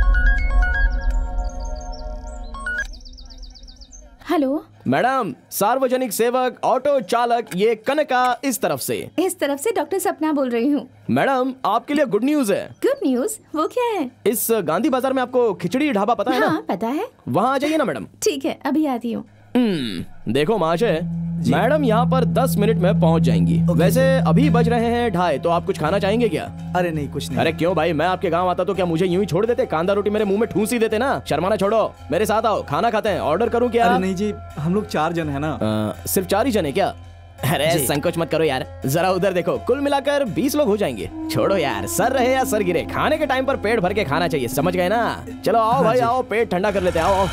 हेलो मैडम, सार्वजनिक सेवक ऑटो चालक, ये कनका इस तरफ से। इस तरफ से डॉक्टर सपना बोल रही हूँ। मैडम, आपके लिए गुड न्यूज है। Good news? वो क्या है? इस गांधी बाजार में आपको खिचड़ी ढाबा पता है हाँ, ना? पता है। वहाँ आ जाइए ना मैडम। ठीक है, अभी आती हूँ। हम्म, देखो महाशय, मैडम यहाँ पर दस मिनट में पहुँच जाएंगी। वैसे अभी बज रहे हैं ढाई, तो आप कुछ खाना चाहेंगे क्या? अरे नहीं, कुछ नहीं। अरे क्यों भाई, मैं आपके गांव आता तो क्या मुझे यूं ही छोड़ देते? कांदा रोटी मेरे मुंह में ठूस ही देते ना। शर्माना छोड़ो, मेरे साथ आओ, खाना खाते हैं। ऑर्डर करूँ क्या? अरे नहीं जी, हम लोग चार जन है ना। आ, सिर्फ चार ही जन है क्या? अरे संकोच मत करो यार, जरा उधर देखो, कुल मिलाकर बीस लोग हो जाएंगे। छोड़ो यार, सर रहे या सर गिरे, खाने के टाइम पर पेट भर के खाना चाहिए, समझ गए ना? चलो आओ भाई आओ, पेट ठंडा कर लेते, आओ आओ।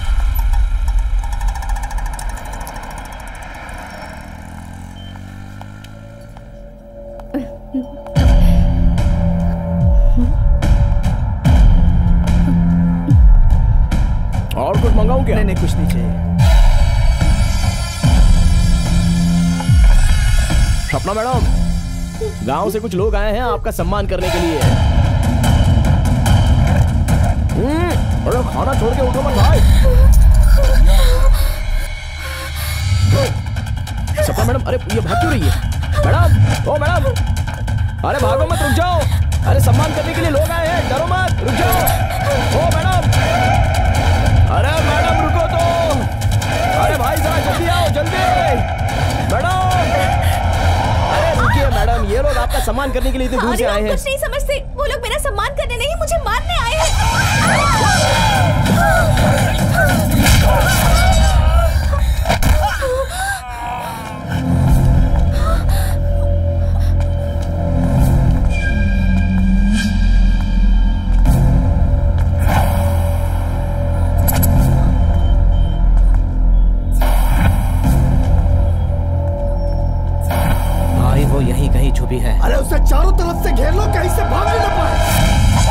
और कुछ मंगाऊं क्या? नहीं नहीं, कुछ नहीं चाहिए। सपना मैडम, गांव से कुछ लोग आए हैं आपका सम्मान करने के लिए। अरे खाना छोड़ के उठो मत भाई। सपना मैडम, अरे ये भाग क्यों रही है? मैडम, ओ मैडम, अरे भागो मत, रुक जाओ। अरे सम्मान करने के लिए लोग आए हैं, डरो मत, रुक जाओ। ओ मैडम, अरे मैडम रुको तो। अरे भाई जरा जल्दी आओ, जल्दी। मैडम, अरे रुकिए मैडम, ये लोग आपका सम्मान करने के लिए इतने दूर से आए हैं। कुछ नहीं समझते, वो लोग मेरा सम्मान करने नहीं, मुझे मारने आए हैं। छुपी है। अरे उसे चारों तरफ से घेर लो, कहीं से भाग ना पाए।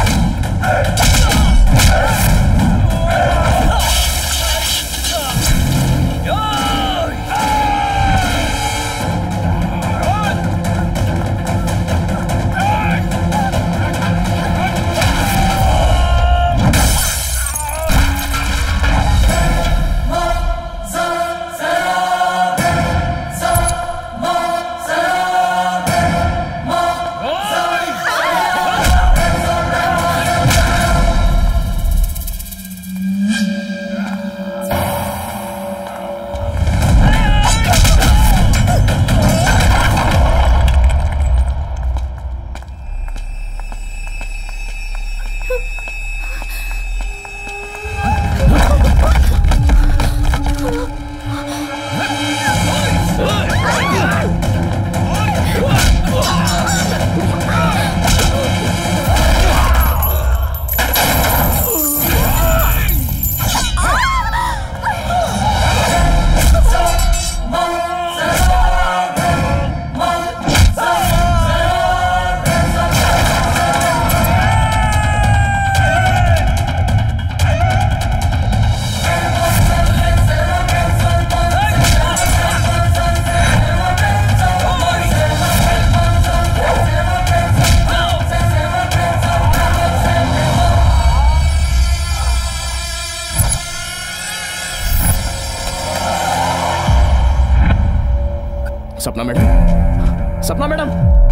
सपना मैडम, सपना मैडम,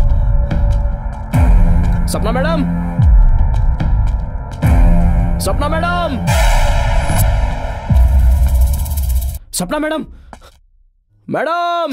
सपना मैडम, सपना मैडम, सपना मैडम, मैडम,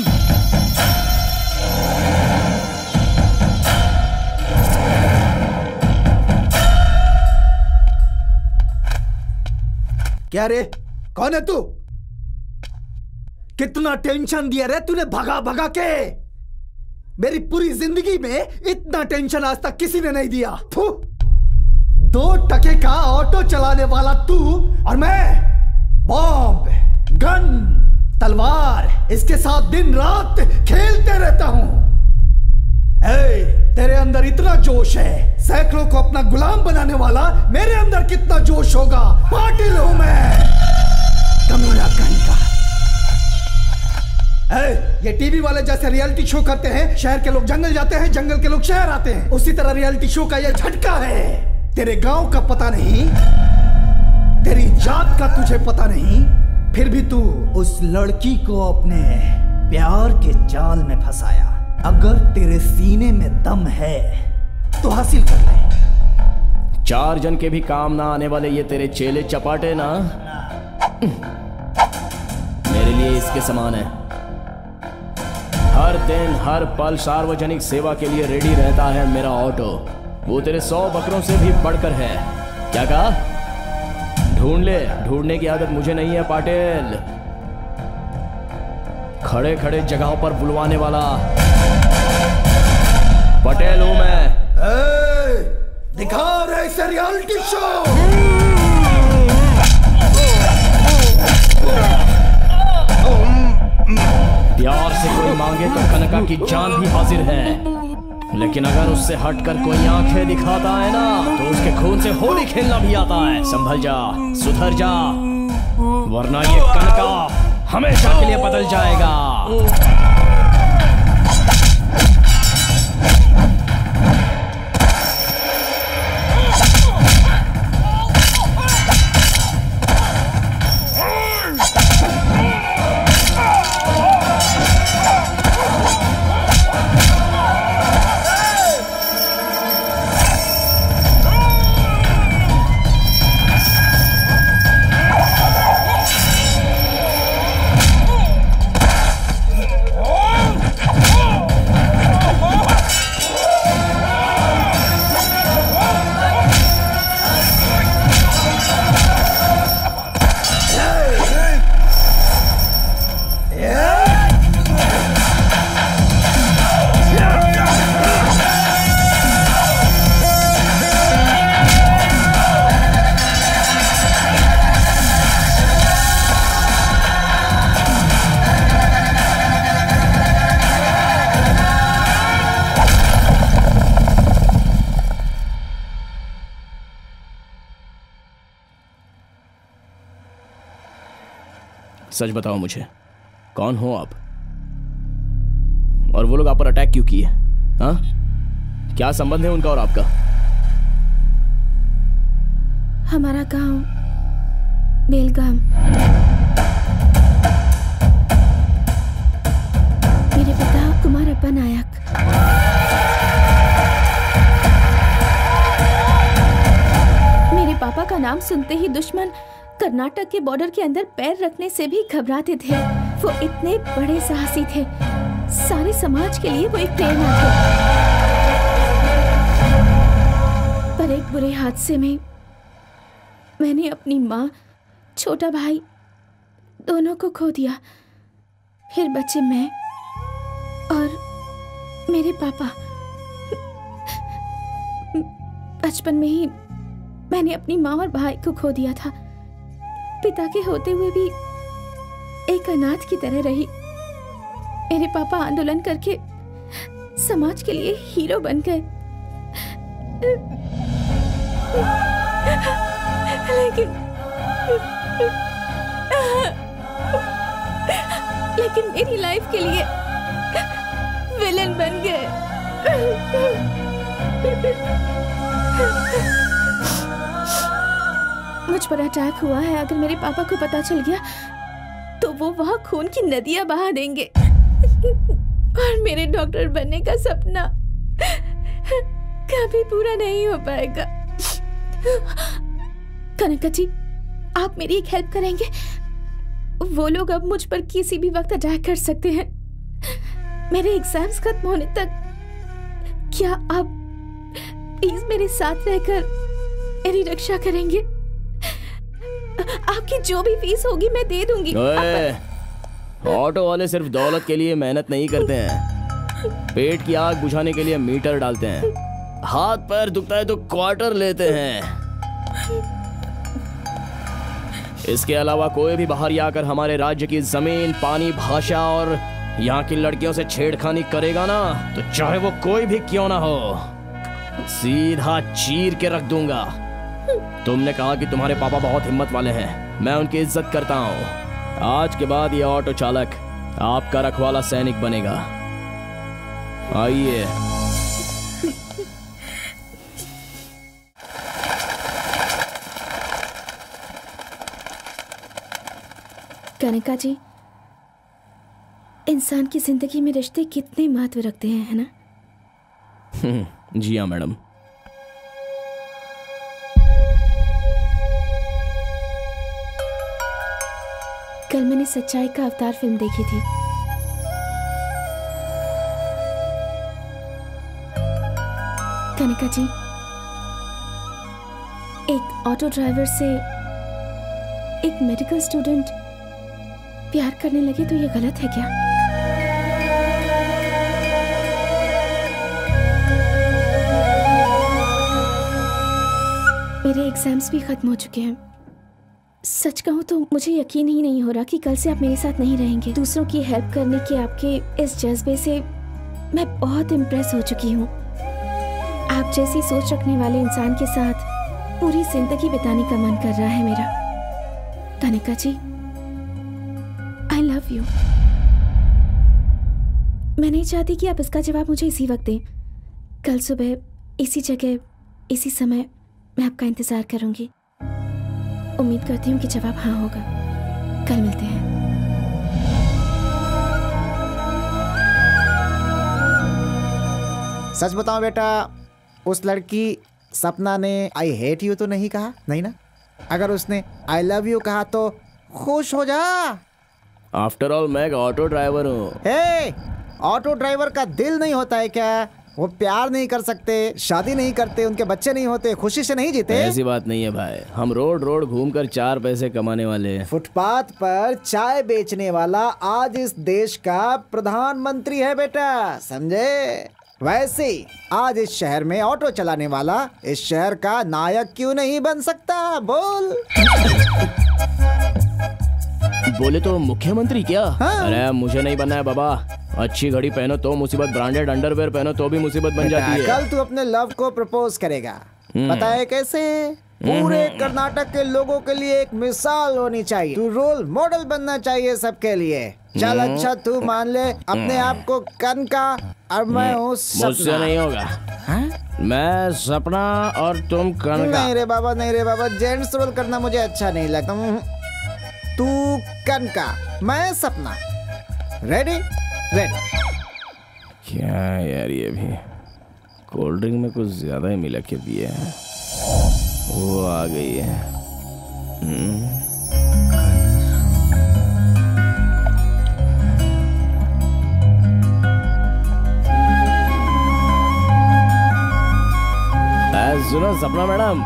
क्या रे, कौन है तू? कितना टेंशन दिया रे तूने भगा भगा के। मेरी पूरी जिंदगी में इतना टेंशन आज तक किसी ने नहीं दिया। फू। दो टके का ऑटो चलाने वाला तू और मैं बॉम्ब, गन, तलवार इसके साथ दिन रात खेलते रहता हूं। ए, तेरे अंदर इतना जोश है, सैकड़ों को अपना गुलाम बनाने वाला मेरे अंदर कितना जोश होगा। पाटिल हूं मैं, कमीना कहीं का। ए, ये टीवी वाले जैसे रियलिटी शो करते हैं, शहर के लोग जंगल जाते हैं, जंगल के लोग शहर आते हैं, उसी तरह रियलिटी शो का ये झटका है। तेरे गांव का पता नहीं, तेरी जात का तुझे पता नहीं, फिर भी तू उस लड़की को अपने प्यार के जाल में फंसाया। अगर तेरे सीने में दम है तो हासिल कर ले। चार जन के भी काम ना आने वाले ये तेरे चेले चपाटे ना मेरे लिए इसके समान है। हर दिन हर पल सार्वजनिक सेवा के लिए रेडी रहता है मेरा ऑटो। वो तेरे सौ बकरों से भी बढ़कर है। क्या कहा? ढूंढ ले। ढूंढने की आदत मुझे नहीं है पाटिल। खड़े खड़े जगहों पर बुलवाने वाला पटेल हूं मैं। ए, दिखा रहे इसे रियलिटी शो। प्यार से कोई मांगे तो कनका की जान भी हाजिर है, लेकिन अगर उससे हटकर कोई आंखें दिखाता है ना तो उसके खून से होली खेलना भी आता है। संभल जा, सुधर जा, वरना ये कनका हमेशा के लिए बदल जाएगा। सच बताओ मुझे, कौन हो आप? और वो लोग आप पर अटैक क्यों किए? हाँ, क्या संबंध है उनका और आपका? हमारा गांव बेलगाम। मेरे पिता कुमारप्पा नायक। मेरे पापा का नाम सुनते ही दुश्मन कर्नाटक के बॉर्डर के अंदर पैर रखने से भी घबराते थे। वो इतने बड़े साहसी थे, सारे समाज के लिए वो एक प्रेरणा थे। पर एक बुरे हादसे में मैंने अपनी माँ, छोटा भाई दोनों को खो दिया। फिर बचे मैं और मेरे पापा। बचपन में ही मैंने अपनी माँ और भाई को खो दिया था। पिता के होते हुए भी एक अनाथ की तरह रही। मेरे पापा आंदोलन करके समाज के लिए हीरो बन गए, लेकिन लेकिन मेरी लाइफ के लिए विलन बन गए। मुझ पर अटैक हुआ है। अगर मेरे पापा को पता चल गया तो वो वहां खून की नदियां बहा देंगे और मेरे डॉक्टर बनने का सपना कभी पूरा नहीं हो पाएगा। कनका जी, आप मेरी एक हेल्प करेंगे? वो लोग अब मुझ पर किसी भी वक्त अटैक कर सकते हैं। मेरे एग्जाम्स खत्म होने तक क्या आप प्लीज मेरे साथ रहकर मेरी रक्षा करेंगे? आपकी जो भी फीस होगी मैं दे दूंगी। ऑटो वाले सिर्फ दौलत के लिए मेहनत नहीं करते हैं, पेट की आग बुझाने के लिए मीटर डालते हैं। हाथ पैर दुखता है तो क्वार्टर लेते हैं। इसके अलावा कोई भी बाहर आकर हमारे राज्य की जमीन, पानी, भाषा और यहाँ की लड़कियों से छेड़खानी करेगा ना, तो चाहे वो कोई भी क्यों ना हो, सीधा चीर के रख दूंगा। तुमने कहा कि तुम्हारे पापा बहुत हिम्मत वाले हैं, मैं उनकी इज्जत करता हूँ। आज के बाद ये ऑटो चालक आपका रखवाला सैनिक बनेगा। आइए। कनिका जी, इंसान की जिंदगी में रिश्ते कितने महत्व रखते हैं, है ना? जी हाँ मैडम। कल मैंने सच्चाई का अवतार फिल्म देखी थी। कनिका जी, एक ऑटो ड्राइवर से एक मेडिकल स्टूडेंट प्यार करने लगे तो ये गलत है क्या? मेरे एग्जाम्स भी खत्म हो चुके हैं। सच कहूँ तो मुझे यकीन ही नहीं हो रहा कि कल से आप मेरे साथ नहीं रहेंगे। दूसरों की हेल्प करने के आपके इस जज्बे से मैं बहुत इम्प्रेस हो चुकी हूँ। आप जैसी सोच रखने वाले इंसान के साथ पूरी जिंदगी बिताने का मन कर रहा है मेरा। Kanika ji, I love you. मैं नहीं चाहती कि आप इसका जवाब मुझे इसी वक्त दें। कल सुबह इसी जगह इसी समय मैं आपका इंतजार करूंगी। उम्मीद करती हूँ कि जवाब हाँ होगा। कल मिलते हैं। सच बताओ बेटा, उस लड़की सपना ने आई हेट यू तो नहीं कहा? नहीं ना? अगर उसने आई लव यू कहा तो खुश हो जा। आफ्टर ऑल मैं एक ऑटो ड्राइवर हूँ। हे, ऑटो ड्राइवर का दिल नहीं होता है क्या? वो प्यार नहीं कर सकते, शादी नहीं करते, उनके बच्चे नहीं होते, खुशी से नहीं जीते? ऐसी बात नहीं है भाई, हम रोड रोड घूमकर चार पैसे कमाने वाले हैं। फुटपाथ पर चाय बेचने वाला आज इस देश का प्रधानमंत्री है बेटा, समझे? वैसे ही आज इस शहर में ऑटो चलाने वाला इस शहर का नायक क्यों नहीं बन सकता? बोल। बोले तो मुख्यमंत्री क्या? हाँ? अरे मुझे नहीं बनना है बाबा। अच्छी घड़ी पहनो तो मुसीबत, ब्रांडेड अंडरवेयर पहनो तो भी मुसीबत बन जाती है। कल तू अपने लव को प्रपोज करेगा, पता है कैसे? पूरे कर्नाटक के लोगों के लिए एक मिसाल होनी चाहिए। तू रोल मॉडल बनना चाहिए सबके लिए। चल अच्छा, तू मान ले अपने आप को कनका और मैं हूँ सपना। मुझसे नहीं होगा। हा? मैं सपना और तुम कनका। नहीं रे बाबा, नहीं रे बाबा, जेंट्स रोल करना मुझे अच्छा नहीं लगता। तू कनका, मैं सपना। रेडी? रेडी। क्या यार, ये भी कोल्ड ड्रिंक में कुछ ज्यादा ही मिला के दिए हैं। वो आ गई है। सुनो सपना मैडम,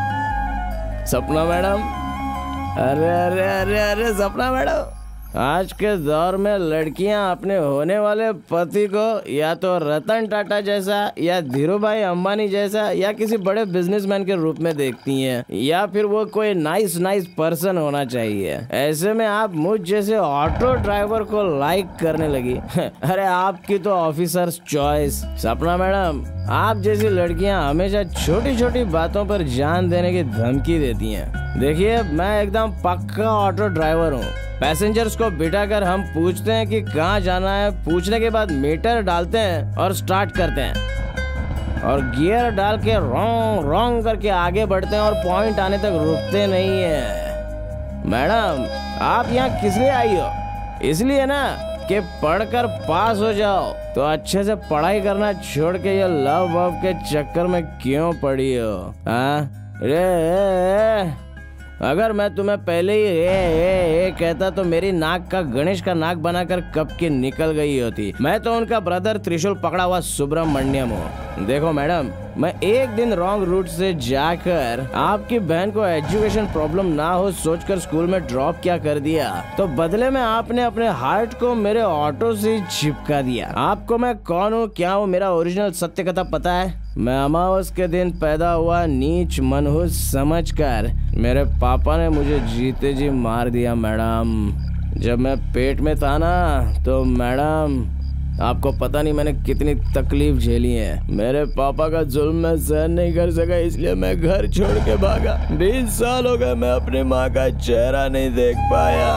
सपना मैडम, अरे अरे अरे अरे सपना मैडम, आज के दौर में लड़कियां अपने होने वाले पति को या तो रतन टाटा जैसा या धीरूभाई अंबानी जैसा या किसी बड़े बिजनेसमैन के रूप में देखती हैं, या फिर वो कोई नाइस नाइस पर्सन होना चाहिए। ऐसे में आप मुझ जैसे ऑटो ड्राइवर को लाइक करने लगी। अरे आपकी तो ऑफिसर्स चॉइस। सपना मैडम, आप जैसी लड़कियां हमेशा छोटी छोटी बातों पर जान देने की धमकी देती हैं। देखिए, मैं एकदम पक्का ऑटो ड्राइवर हूँ। पैसेंजर्स को बिठाकर हम पूछते हैं कि कहाँ जाना है, पूछने के बाद मीटर डालते हैं और स्टार्ट करते हैं और गियर डाल के रॉन्ग रॉन्ग करके आगे बढ़ते हैं और पॉइंट आने तक रुकते नहीं है। मैडम, आप यहाँ किस लिए आई हो? इसलिए ना कि पढ़कर पास हो जाओ। तो अच्छे से पढ़ाई करना छोड़ के ये लव वव के चक्कर में क्यों पड़ी हो? हाँ? रे अगर मैं तुम्हें पहले ही ए, ए, ए कहता तो मेरी नाक का गणेश का नाक बनाकर कब की निकल गई होती। मैं तो उनका ब्रदर त्रिशूल पकड़ा हुआ सुब्रमण्यम हूँ। देखो मैडम, मैं एक दिन रॉन्ग रूट से जाकर आपकी बहन को एजुकेशन प्रॉब्लम ना हो सोचकर स्कूल में ड्रॉप क्या कर दिया, तो बदले में आपने अपने हार्ट को मेरे ऑटो से चिपका दिया। आपको मैं कौन हूँ, क्या हूँ, मेरा ओरिजिनल सत्य कथा पता है? मैं अमावस के दिन पैदा हुआ नीच मनहूस समझकर मेरे पापा ने मुझे जीते जी मार दिया मैडम। जब मैं पेट में था ना, तो मैडम आपको पता नहीं मैंने कितनी तकलीफ झेली है। मेरे पापा का जुल्म मैं सहन नहीं कर सका, इसलिए मैं घर छोड़ के भागा। बीस साल हो गए मैं अपनी माँ का चेहरा नहीं देख पाया।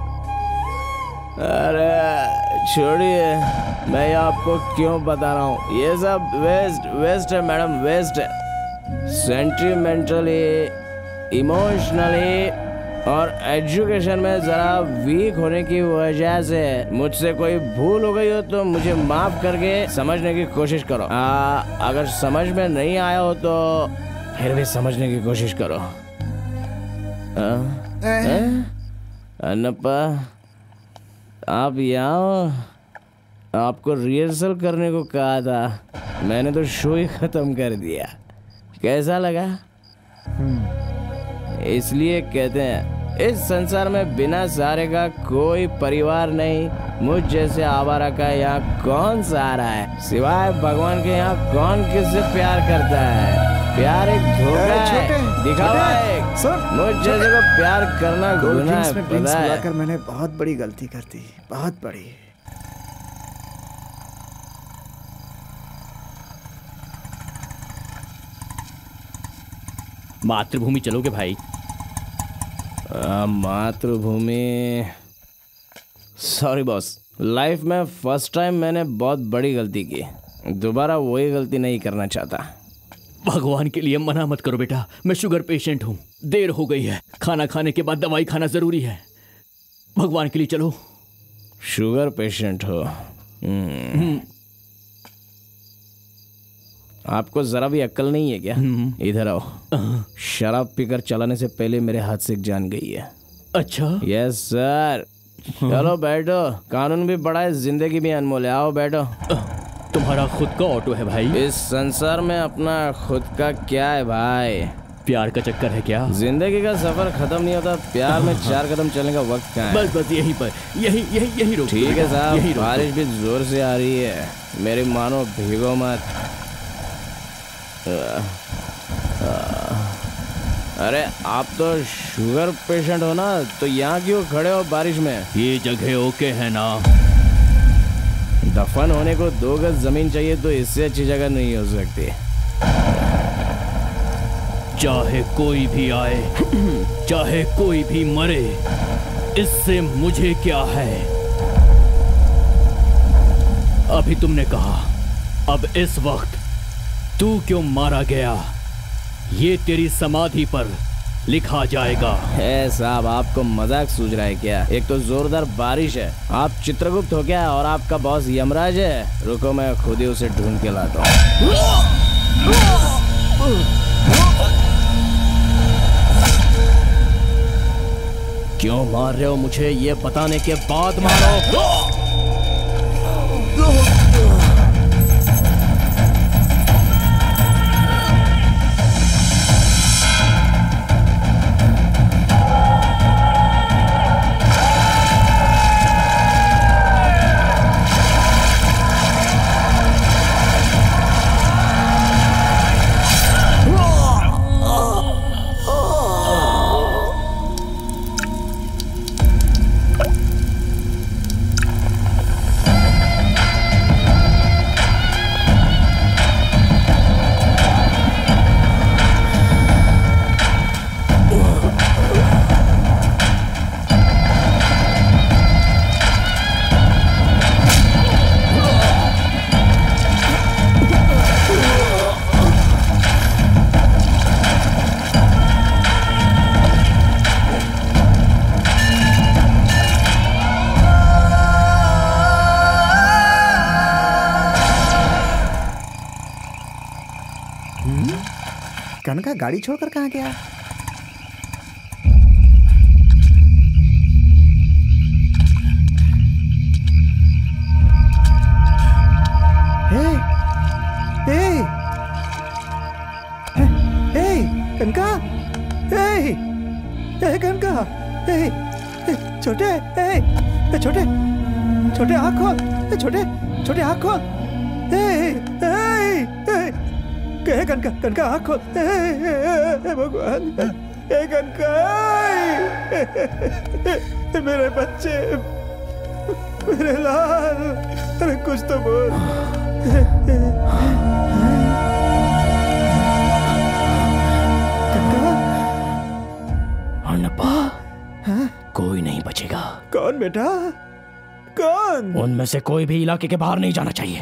अरे छोड़िए, मैं आपको क्यों बता रहा हूँ, ये सब वेस्ट वेस्ट है मैडम, वेस्ट है। सेंटिमेंटली, इमोशनली और एजुकेशन में जरा वीक होने की वजह से मुझसे कोई भूल हो गई हो तो मुझे माफ करके समझने की कोशिश करो। आ, अगर समझ में नहीं आया हो तो फिर भी समझने की कोशिश करो। अन्नप्पा, आप यहाँ हो? आपको रिहर्सल करने को कहा था। मैंने तो शो ही खत्म कर दिया। कैसा लगा? इसलिए कहते हैं इस संसार में बिना सहारे का कोई परिवार नहीं। मुझ जैसे आवारा का यहाँ कौन सहारा है? सिवाय भगवान के यहाँ कौन किससे प्यार करता है? प्यार एक धोखा है, दिखावा है। मुझ जैसे को प्यार करना गुनाह है, पता है? मैंने बहुत बड़ी गलती कर दी, बहुत बड़ी। मातृभूमि चलोगे भाई? मातृभूमि, सॉरी बॉस, लाइफ में फर्स्ट टाइम मैंने बहुत बड़ी गलती की। दोबारा वही गलती नहीं करना चाहता। भगवान के लिए मना मत करो बेटा, मैं शुगर पेशेंट हूँ, देर हो गई है, खाना खाने के बाद दवाई खाना जरूरी है। भगवान के लिए चलो। शुगर पेशेंट हो? आपको जरा भी अक्ल नहीं है क्या? इधर आओ। शराब पीकर चलाने से पहले मेरे हाथ से एक जान गई है। अच्छा? Yes sir. चलो बैठो, कानून भी बड़ा है, जिंदगी भी अनमोल है। आओ बैठो। तुम्हारा खुद का ऑटो है भाई? इस संसार में अपना खुद का क्या है भाई? प्यार का चक्कर है क्या? जिंदगी का सफर खत्म नहीं होता, प्यार में चार कदम चलने का वक्त कहाँ है? बस बस यहीं पर, यही यही यही रोक। ठीक है साहब, बारिश भी जोर से आ रही है, मेरी मानो भीगो मत। अरे आप तो शुगर पेशेंट हो ना, तो यहाँ क्यों खड़े हो बारिश में? ये जगह ओके है ना? दफन होने को दो गज जमीन चाहिए, तो इससे अच्छी जगह नहीं हो सकती। चाहे कोई भी आए, चाहे कोई भी मरे, इससे मुझे क्या है? अभी तुमने कहा, अब इस वक्त तू क्यों मारा गया, ये तेरी समाधि पर लिखा जाएगा। है साहब, आपको मजाक सूझ रहा है क्या? एक तो जोरदार बारिश है, आप चित्रगुप्त हो क्या? और आपका बॉस यमराज है? रुको मैं खुद ही उसे ढूंढ के लाता हूँ। क्यों मार रहे हो मुझे, ये बताने के बाद मारो। कनका गाड़ी छोड़कर कहाँ गया? हे, हे, हे, हे, कनका, हे, हे, कनका, हे, हे, छोटे, हे, हे, छोटे, छोटे आँख खोल, हे, छोटे, छोटे आँख खोल, हे, हे, हे, हे, कनका, कनका आँख खोल, हे, हे, भगवान, हे, कनका, हे, मेरे बच्चे, मेरे लाल, अरे कुछ तो बोल। अन्नप्पा, कोई नहीं बचेगा। कौन बेटा, कौन? उनमें से कोई भी इलाके के बाहर नहीं जाना चाहिए।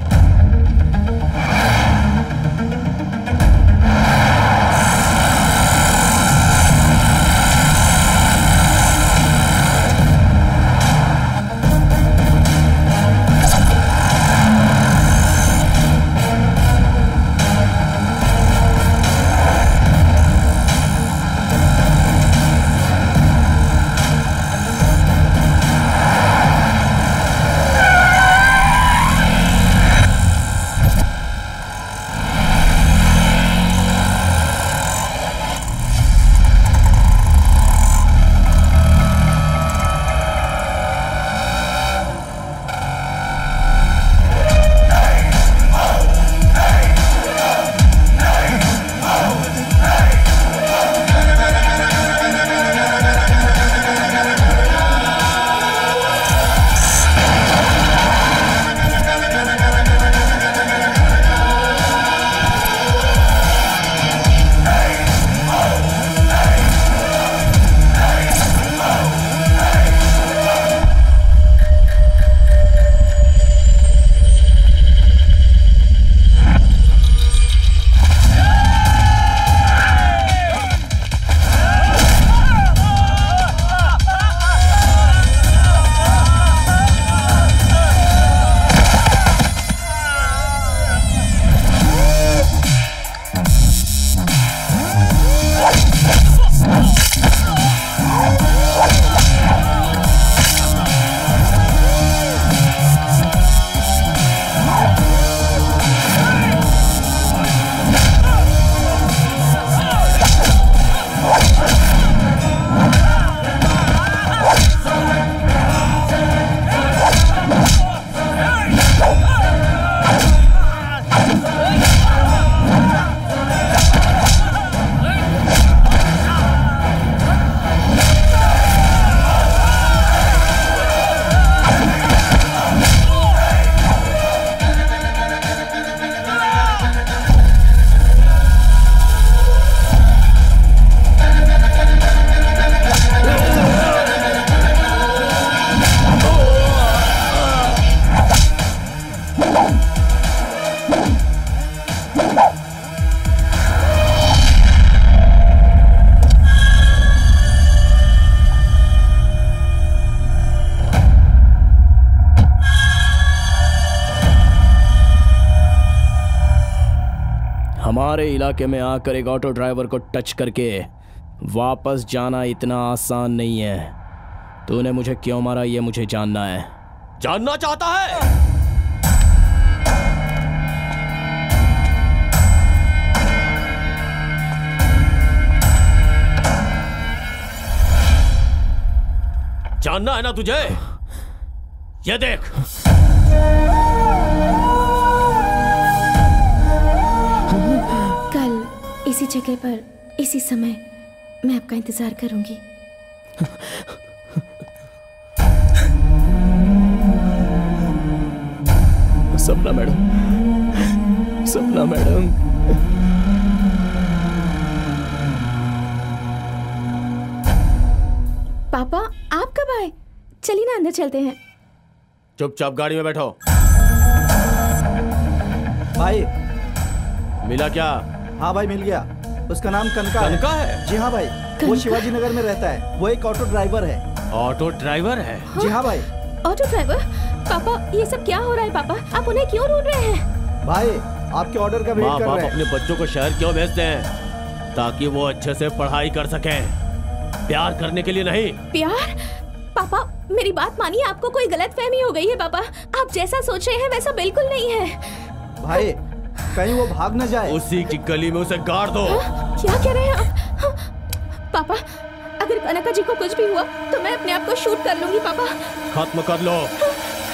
हमारे इलाके में आकर एक ऑटो ड्राइवर को टच करके वापस जाना इतना आसान नहीं है। तूने मुझे क्यों मारा ये मुझे जानना है। जानना चाहता है? जानना है ना तुझे? ये देख। कल इसी जगह पर इसी समय मैं आपका इंतजार करूंगी। सपना मैडम, सपना मैडम। पापा आप कब आए? चलिए ना अंदर चलते हैं। चुपचाप गाड़ी में बैठो। भाई मिला क्या? हाँ भाई मिल गया। उसका नाम कनका है। कनका है? जी हाँ भाई, वो शिवाजी नगर में रहता है। वो एक ऑटो ड्राइवर है। ऑटो ड्राइवर है? हाँ? जी हाँ भाई। Auto driver? पापा ये सब क्या हो रहा है? पापा आप उन्हें क्यों ढूंढ रहे हैं? भाई आपके ऑर्डर का वेट कर रहे हैं। अपने बच्चों को शहर क्यों भेजते हैं? ताकि वो अच्छे से पढ़ाई कर सकें, प्यार करने के लिए नहीं। प्यार? पापा मेरी बात मानिए, आपको कोई गलतफहमी हो गई है। पापा आप जैसा सोच रहे हैं वैसा बिल्कुल नहीं है। भाई कहीं वो भाग न जाए। उसी की गली में उसे गाड़ दो। हाँ? क्या कह रहे हैं आप? हाँ? पापा अगर कनका जी को कुछ भी हुआ तो मैं अपने आप को शूट कर लूंगी। पापा खत्म कर लो। हाँ?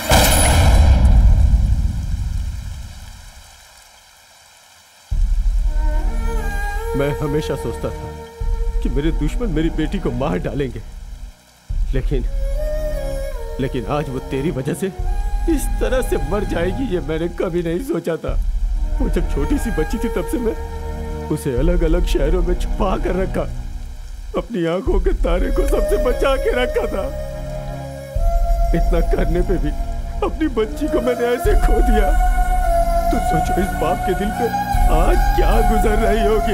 मैं हमेशा सोचता था कि मेरे दुश्मन मेरी बेटी को मार डालेंगे, लेकिन लेकिन आज वो तेरी वजह से इस तरह से मर जाएगी ये मैंने कभी नहीं सोचा था। वो जब छोटी सी बच्ची थी तब से मैं उसे अलग अलग शहरों में छुपा कर रखा, अपनी आंखों के तारे को सबसे बचा के रखा था। इतना करने पे भी अपनी बच्ची को मैंने ऐसे खो दिया। तो सोचो इस बाप के दिल पे आज क्या गुजर रही होगी।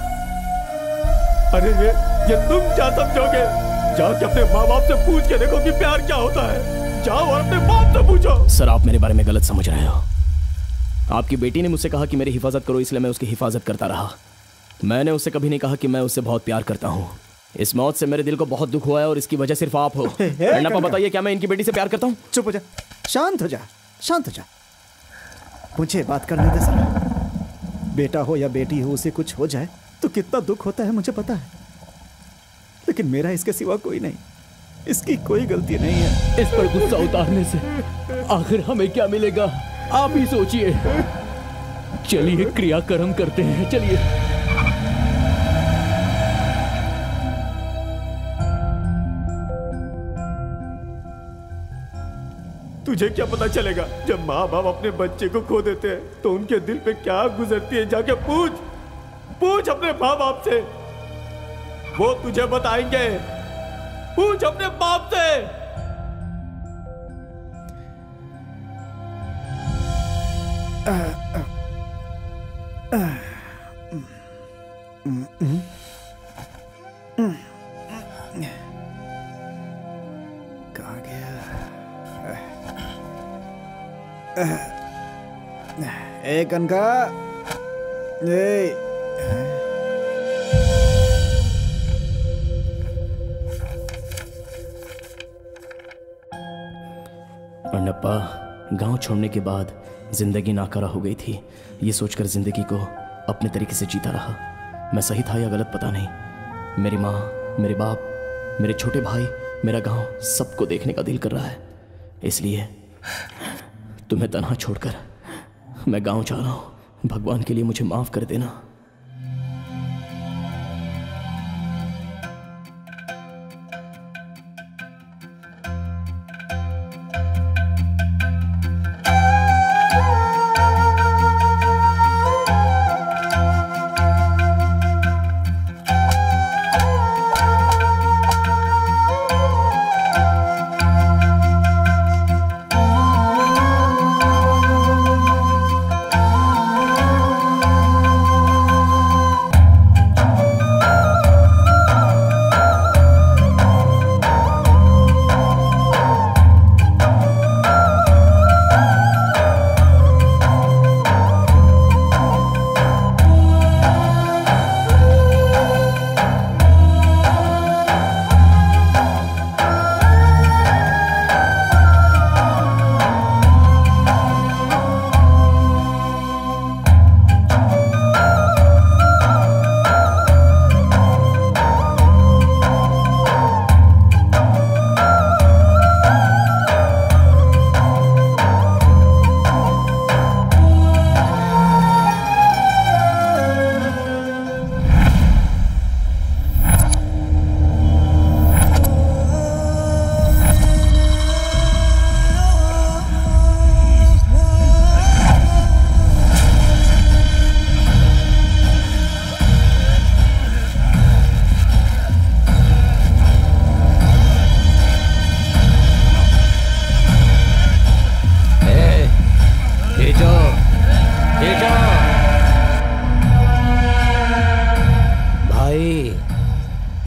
अरे ये ये तुम क्या समझोगे? जाओ कि अपने माँ बाप से पूछ के देखो कि प्यार क्या होता है। जाओ और अपने बाप से पूछो। सर आप मेरे बारे में गलत समझ रहे हो। आपकी बेटी ने मुझसे कहा कि मेरी हिफाजत करो, इसलिए मैं उसकी हिफाजत करता रहा। मैंने उससे कभी नहीं कहा कि मैं उससे बहुत प्यार करता हूँ। इस मौत से मेरे दिल को बहुत दुख हुआ है और इसकी वजह सिर्फ आप हो। अन्ना बताइए क्या मैं इनकी बेटी से प्यार करता हूँ? चुप हो जा, शांत हो जा, शांत हो जा। मुझे बात करने दे सर। बेटा हो या बेटी हो, उसे कुछ हो जाए तो कितना दुख होता है मुझे पता है, लेकिन मेरा इसके सिवा कोई नहीं। इसकी कोई गलती नहीं है। इस पर गुस्सा उतारने से आखिर हमें क्या मिलेगा आप ही सोचिए। चलिए क्रियाक्रम करते हैं, चलिए। तुझे क्या पता चलेगा जब माँ बाप अपने बच्चे को खो देते हैं तो उनके दिल पे क्या गुजरती है। जाके पूछ पूछ अपने माँ बाप से, वो तुझे बताएंगे। पूछ अपने बाप से। कहाँ गया? ए कनका, ए अन्नप्पा, गांव छोड़ने के बाद जिंदगी नाकारा हो गई थी। ये सोचकर जिंदगी को अपने तरीके से जीता रहा। मैं सही था या गलत पता नहीं। मेरी माँ, मेरे बाप, मेरे छोटे भाई, मेरा गांव, सबको देखने का दिल कर रहा है। इसलिए तुम्हें तन्हा छोड़कर मैं गांव जा रहा हूँ। भगवान के लिए मुझे माफ कर देना।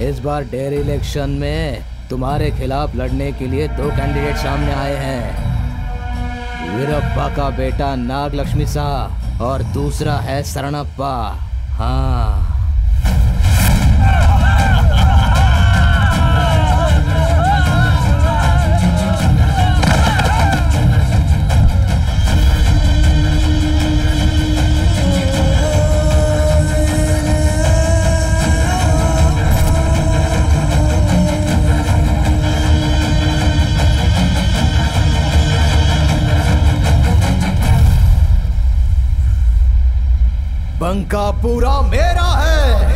इस बार डेयरी इलेक्शन में तुम्हारे खिलाफ लड़ने के लिए दो कैंडिडेट सामने आए हैं। वीरप्पा का बेटा नाग लक्ष्मी शाह और दूसरा है शरणप्पा। हाँ, बंका पूरा मेरा है।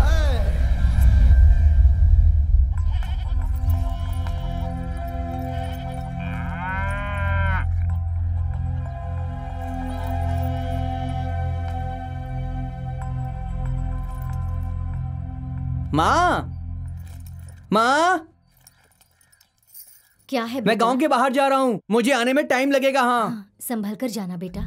माँ, माँ, क्या है? मैं गांव के बाहर जा रहा हूँ, मुझे आने में टाइम लगेगा। हाँ, हाँ, संभल कर जाना बेटा।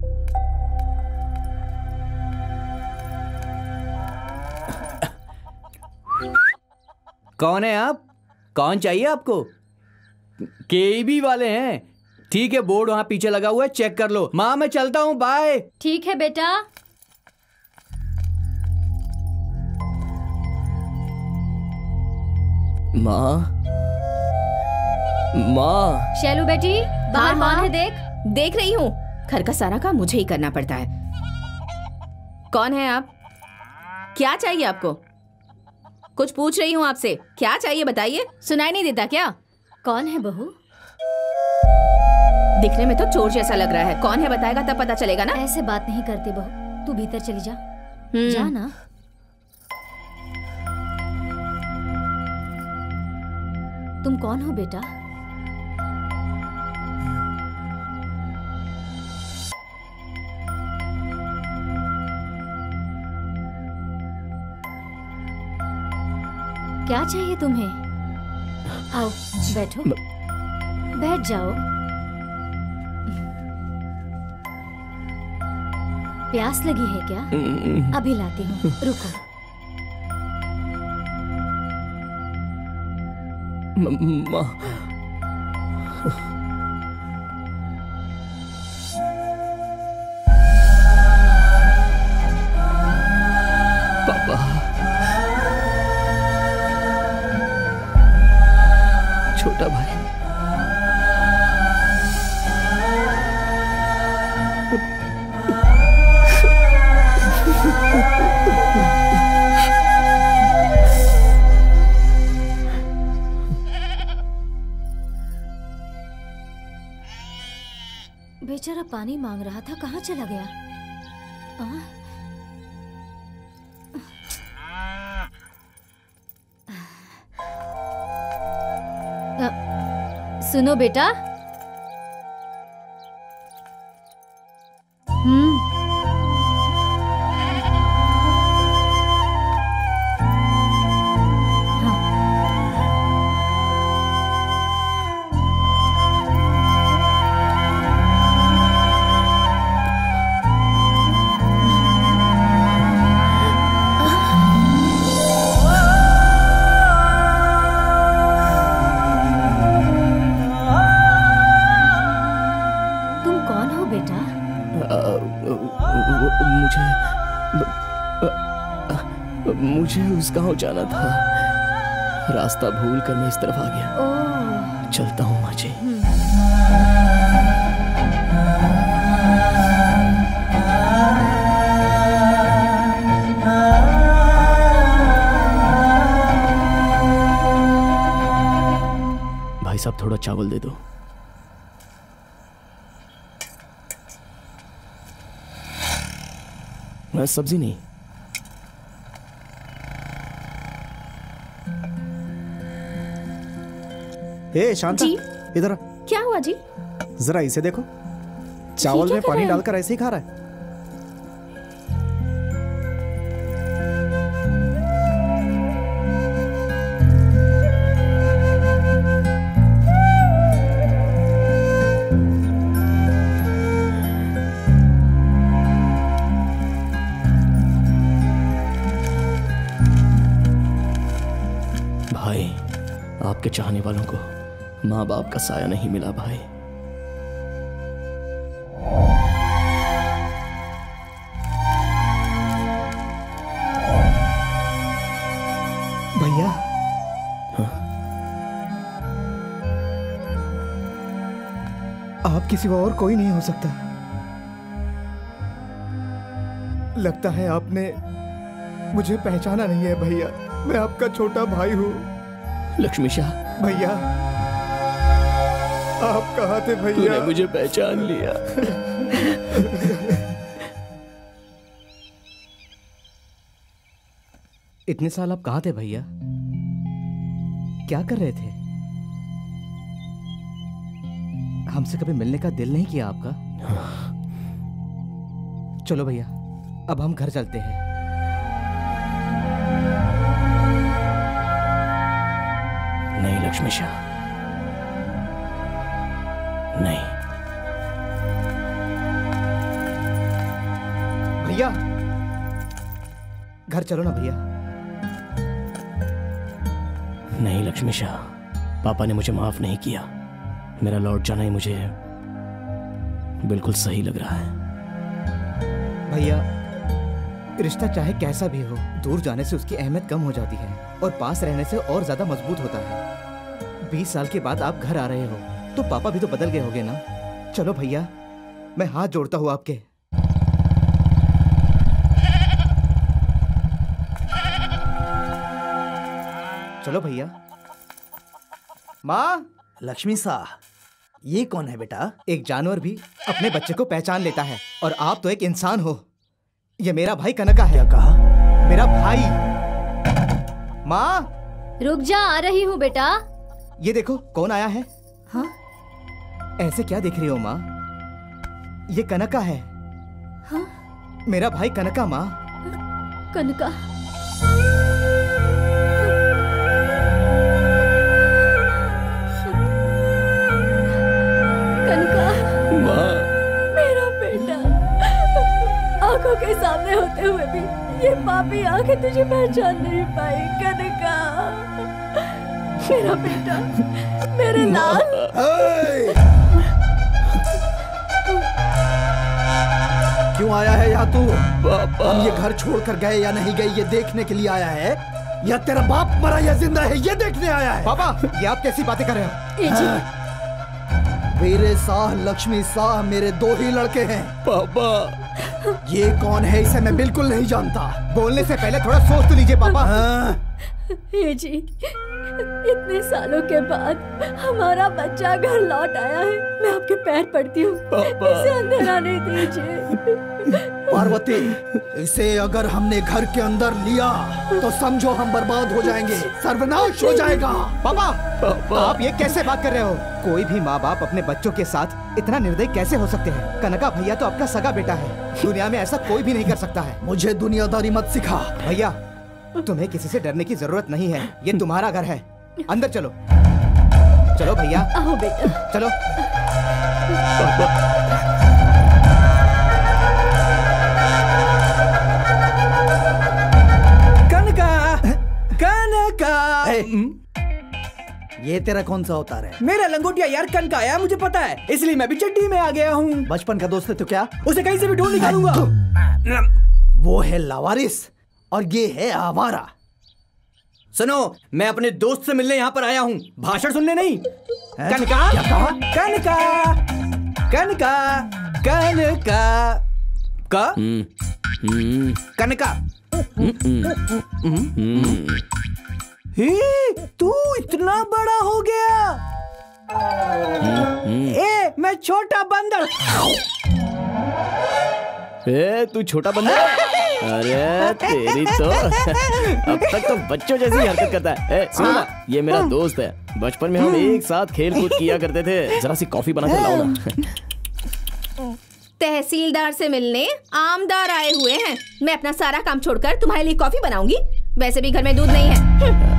कौन है आप? कौन चाहिए आपको? केईबी वाले हैं। ठीक है, बोर्ड वहां पीछे लगा हुआ है, चेक कर लो। माँ, मैं चलता हूँ, बाय। ठीक है बेटा। माँ, माँ। शैलू बेटी, बाहर हाँ, कौन है देख। देख रही हूँ। घर का सारा काम मुझे ही करना पड़ता है। कौन है आप? क्या चाहिए आपको? कुछ पूछ रही हूँ आपसे, क्या चाहिए बताइए। सुनाई नहीं देता क्या? कौन है बहू? दिखने में तो चोर जैसा लग रहा है। कौन है बताएगा तब पता चलेगा ना। ऐसे बात नहीं करते बहू, तू भीतर चली जा। हम्म। जा ना। तुम कौन हो बेटा? क्या चाहिए तुम्हें? आओ बैठो। बैठ जाओ। प्यास लगी है क्या? अभी लाती हूँ, रुको। माँ, पापा, छोटा भाई, बेचारा पानी मांग रहा था, कहाँ चला गया? आ? आ, सुनो बेटा। हम्म मुझे उस गांव जाना था, रास्ता भूल कर मैं इस तरफ आ गया। ओह। चलता हूँ माँ जी। भाई साहब थोड़ा चावल दे दो। सब्जी नहीं। ए शांता, इधर। क्या हुआ जी? जरा इसे देखो, चावल में पानी डालकर ऐसे ही खा रहा है। आपके चाहने वालों को माँ बाप का साया नहीं मिला भाई। भैया आपके सिवा और कोई नहीं हो सकता। लगता है आपने मुझे पहचाना नहीं है भैया। मैं आपका छोटा भाई हूँ। लक्ष्मी शाह भैया आप कहाँ थे भैया? तूने मुझे पहचान लिया। इतने साल आप कहाँ थे भैया? क्या कर रहे थे? हमसे कभी मिलने का दिल नहीं किया आपका? चलो भैया अब हम घर चलते हैं। नहीं लक्ष्मी शाह, नहीं। भैया घर चलो ना भैया। नहीं लक्ष्मी शाह, पापा ने मुझे माफ नहीं किया। मेरा लौट जाना ही मुझे बिल्कुल सही लग रहा है। भैया रिश्ता चाहे कैसा भी हो, दूर जाने से उसकी अहमियत कम हो जाती है और पास रहने से और ज्यादा मजबूत होता है। बीस साल के बाद आप घर आ रहे हो तो पापा भी तो बदल गए होंगे ना। चलो भैया मैं हाथ जोड़ता हूँ आपके। चलो भैया। माँ। लक्ष्मी शाह, ये कौन है बेटा? एक जानवर भी अपने बच्चे को पहचान लेता है और आप तो एक इंसान हो। ये मेरा भाई कनका है। क्या कहा? मेरा भाई। माँ रुक जा, आ रही हूँ बेटा। ये देखो कौन आया है। हाँ? ऐसे क्या देख रही हो माँ? ये कनका है। हाँ? मेरा भाई कनका माँ। कनका? आंखों के सामने होते हुए भी ये पापी आंखें तुझे पहचान नहीं पाई। कनका मेरा बेटा, मेरे लाल। क्यों आया है यहाँ तू? हम ये घर छोड़कर गए या नहीं गए ये देखने के लिए आया है, या तेरा बाप मरा या जिंदा है ये देखने आया है? पापा ये आप कैसी बातें कर रहे हो? मेरे शाह लक्ष्मी शाह मेरे दो ही लड़के हैं। पापा ये कौन है इसे मैं बिल्कुल नहीं जानता। बोलने से पहले थोड़ा सोच तो लीजिए पापा। ये जी इतने सालों के बाद हमारा बच्चा घर लौट आया है। मैं आपके पैर पड़ती हूँ, इसे अंदर आने दीजिए। पार्वती, इसे अगर हमने घर के अंदर लिया तो समझो हम बर्बाद हो जाएंगे, सर्वनाश हो जाएगा। पापा, पापा आप ये कैसे बात कर रहे हो? कोई भी माँ बाप अपने बच्चों के साथ इतना निर्दयी कैसे हो सकते हैं? कनका भैया तो आपका सगा बेटा है। दुनिया में ऐसा कोई भी नहीं कर सकता है। मुझे दुनियादारी मत सिखा। भैया तुम्हें किसी से डरने की जरूरत नहीं है। ये तुम्हारा घर है। अंदर चलो। चलो भैया। आओ बेटा। चलो। कनका, कनका। ये तेरा कौन सा अवतार है? मेरा लंगोटिया यार कनका आया, मुझे पता है, इसलिए मैं भी चड्डी में आ गया हूँ। बचपन का दोस्त है तो क्या? उसे कहीं से भी ढूंढ निकालूंगा। वो है लावारिस और ये है आवारा। सुनो, मैं अपने दोस्त से मिलने यहाँ पर आया हूँ, भाषण सुनने नहीं। कनका, क्या कहा? कनका, कनका, कनका, का, कनका। हे, तू इतना बड़ा हो गया। ए, मैं छोटा बंदर। ए, तू छोटा बंदर? अरे तेरी तो अब तक तो बच्चों जैसी हरकत करता है। ए, सुन ना, ये मेरा दोस्त है। बचपन में हम एक साथ खेल कूद किया करते थे। जरा सी कॉफी बना कर लाओ ना। तहसीलदार से मिलने आमदार आए हुए हैं। मैं अपना सारा काम छोड़कर तुम्हारे लिए कॉफी बनाऊंगी। वैसे भी घर में दूध नहीं है।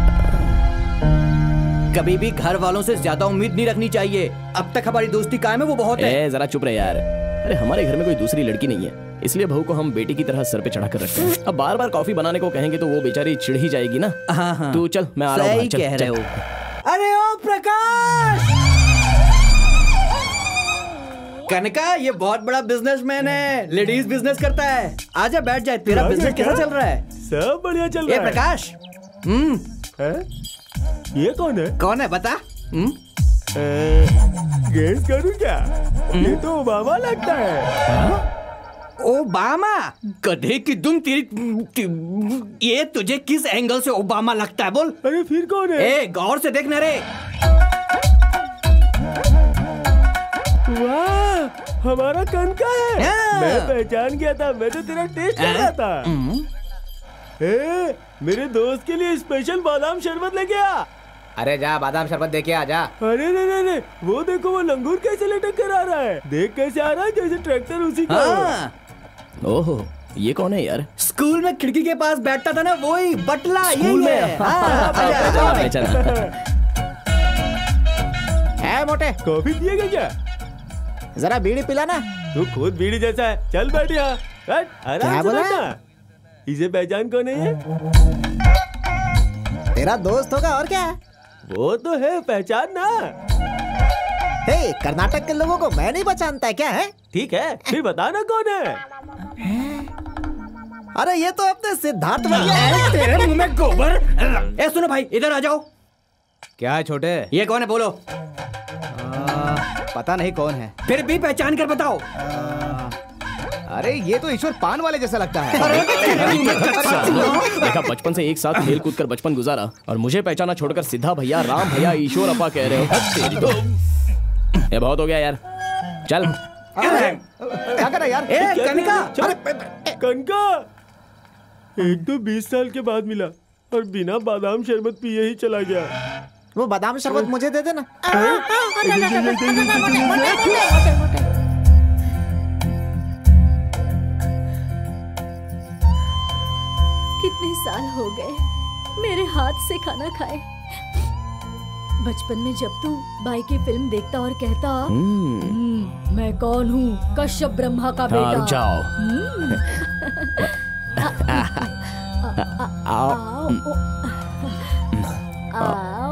कभी भी घर वालों से ज्यादा उम्मीद नहीं रखनी चाहिए। अब तक हमारी दोस्ती कायम है, वो बहुत है। ए, जरा चुप रहे यार। अरे हमारे घर में कोई दूसरी लड़की नहीं है, इसलिए बहू को हम बेटी की तरह सर पे चढ़ा कर रखते हैं। अब बार बार कॉफी बनाने को कहेंगे तो वो बेचारी चिढ़ ही जाएगी ना। हाँ हाँ। तू चल, मैं आ रहा हूँ। सही कह रहे हो। अरे ओ प्रकाश! कनका, ये बहुत बड़ा बिजनेसमैन है, लेडीज बिजनेस करता है। आजा बैठ जाए। तेरा बिजनेस कैसा चल रहा है? सब बढ़िया चल रहा है। ये प्रकाश, हम्म, ये कौन है? कौन है बता? हम्म, गेस करूं क्या? ये तो ओबामा लगता है। ओबामा? गधे की दुम तेरी, ये तुझे किस एंगल से ओबामा लगता है बोल? अरे फिर कौन है? ए, गौर से देखना रे। वाह, हमारा कनका है। मैं पहचान गया था, मैं तो तेरा टेस्ट कर रहा था। ए, मेरे दोस्त के लिए स्पेशल बादाम शरबत लेके आ। अरे जा बादाम शरबत देके आ जा। अरे नहीं नहीं नहीं, वो देखो वो लंगूर कैसे लटक कर आ रहा है। देख कैसे आ रहा है, जैसे ट्रैक्टर उसी का। हाँ। ओहो, ये कौन है यार? स्कूल में खिड़की के पास बैठता था ना, वही बटला। स्कूल यही में? है। हाँ, पहचाना, पहचाना। है मोटे, कॉफी पिएगा क्या? जरा बीड़ी पिला ना। तू खुद बीड़ी जैसा है। चल बैठ यहाँ। क्या बोला? इसे पहचान कौन है? तेरा दोस्त होगा और क्या? वो तो है, पहचान ना। हे, कर्नाटक के लोगों को मैं नहीं पहचानता क्या है? ठीक है, फिर बता ना कौन है। अरे ये तो अपने सिद्धार्थ भैया है। तेरे मुंह में गोबर। ए सुनो भाई, इधर आ जाओ। क्या है छोटे? ये कौन है बोलो? आ, पता नहीं कौन है। फिर भी पहचान कर बताओ। आ, अरे ये तो ईश्वर पान वाले जैसा लगता है। देखा, बचपन से एक साथ खेल कूद कर बचपन गुजारा और मुझे पहचाना छोड़कर सिद्धा भैया, राम भैया, ईश्वर अपा कह रहे हो। तेरी तो ये बहुत हो गया यार। चल क्या कर रहा है यार? ए कनका, कनका, एक तो बीस साल के बाद मिला और बिना बादाम शरबत पिए ही चला गया। वो बादाम शरबत मुझे दे देना। कितने साल हो गए मेरे हाथ से खाना खाए। बचपन में जब तू बाई की फिल्म देखता और कहता, "हम्म, मैं कौन हूँ? कश्यप ब्रह्मा का बेटा।" रुक जाओ। आओ, आओ,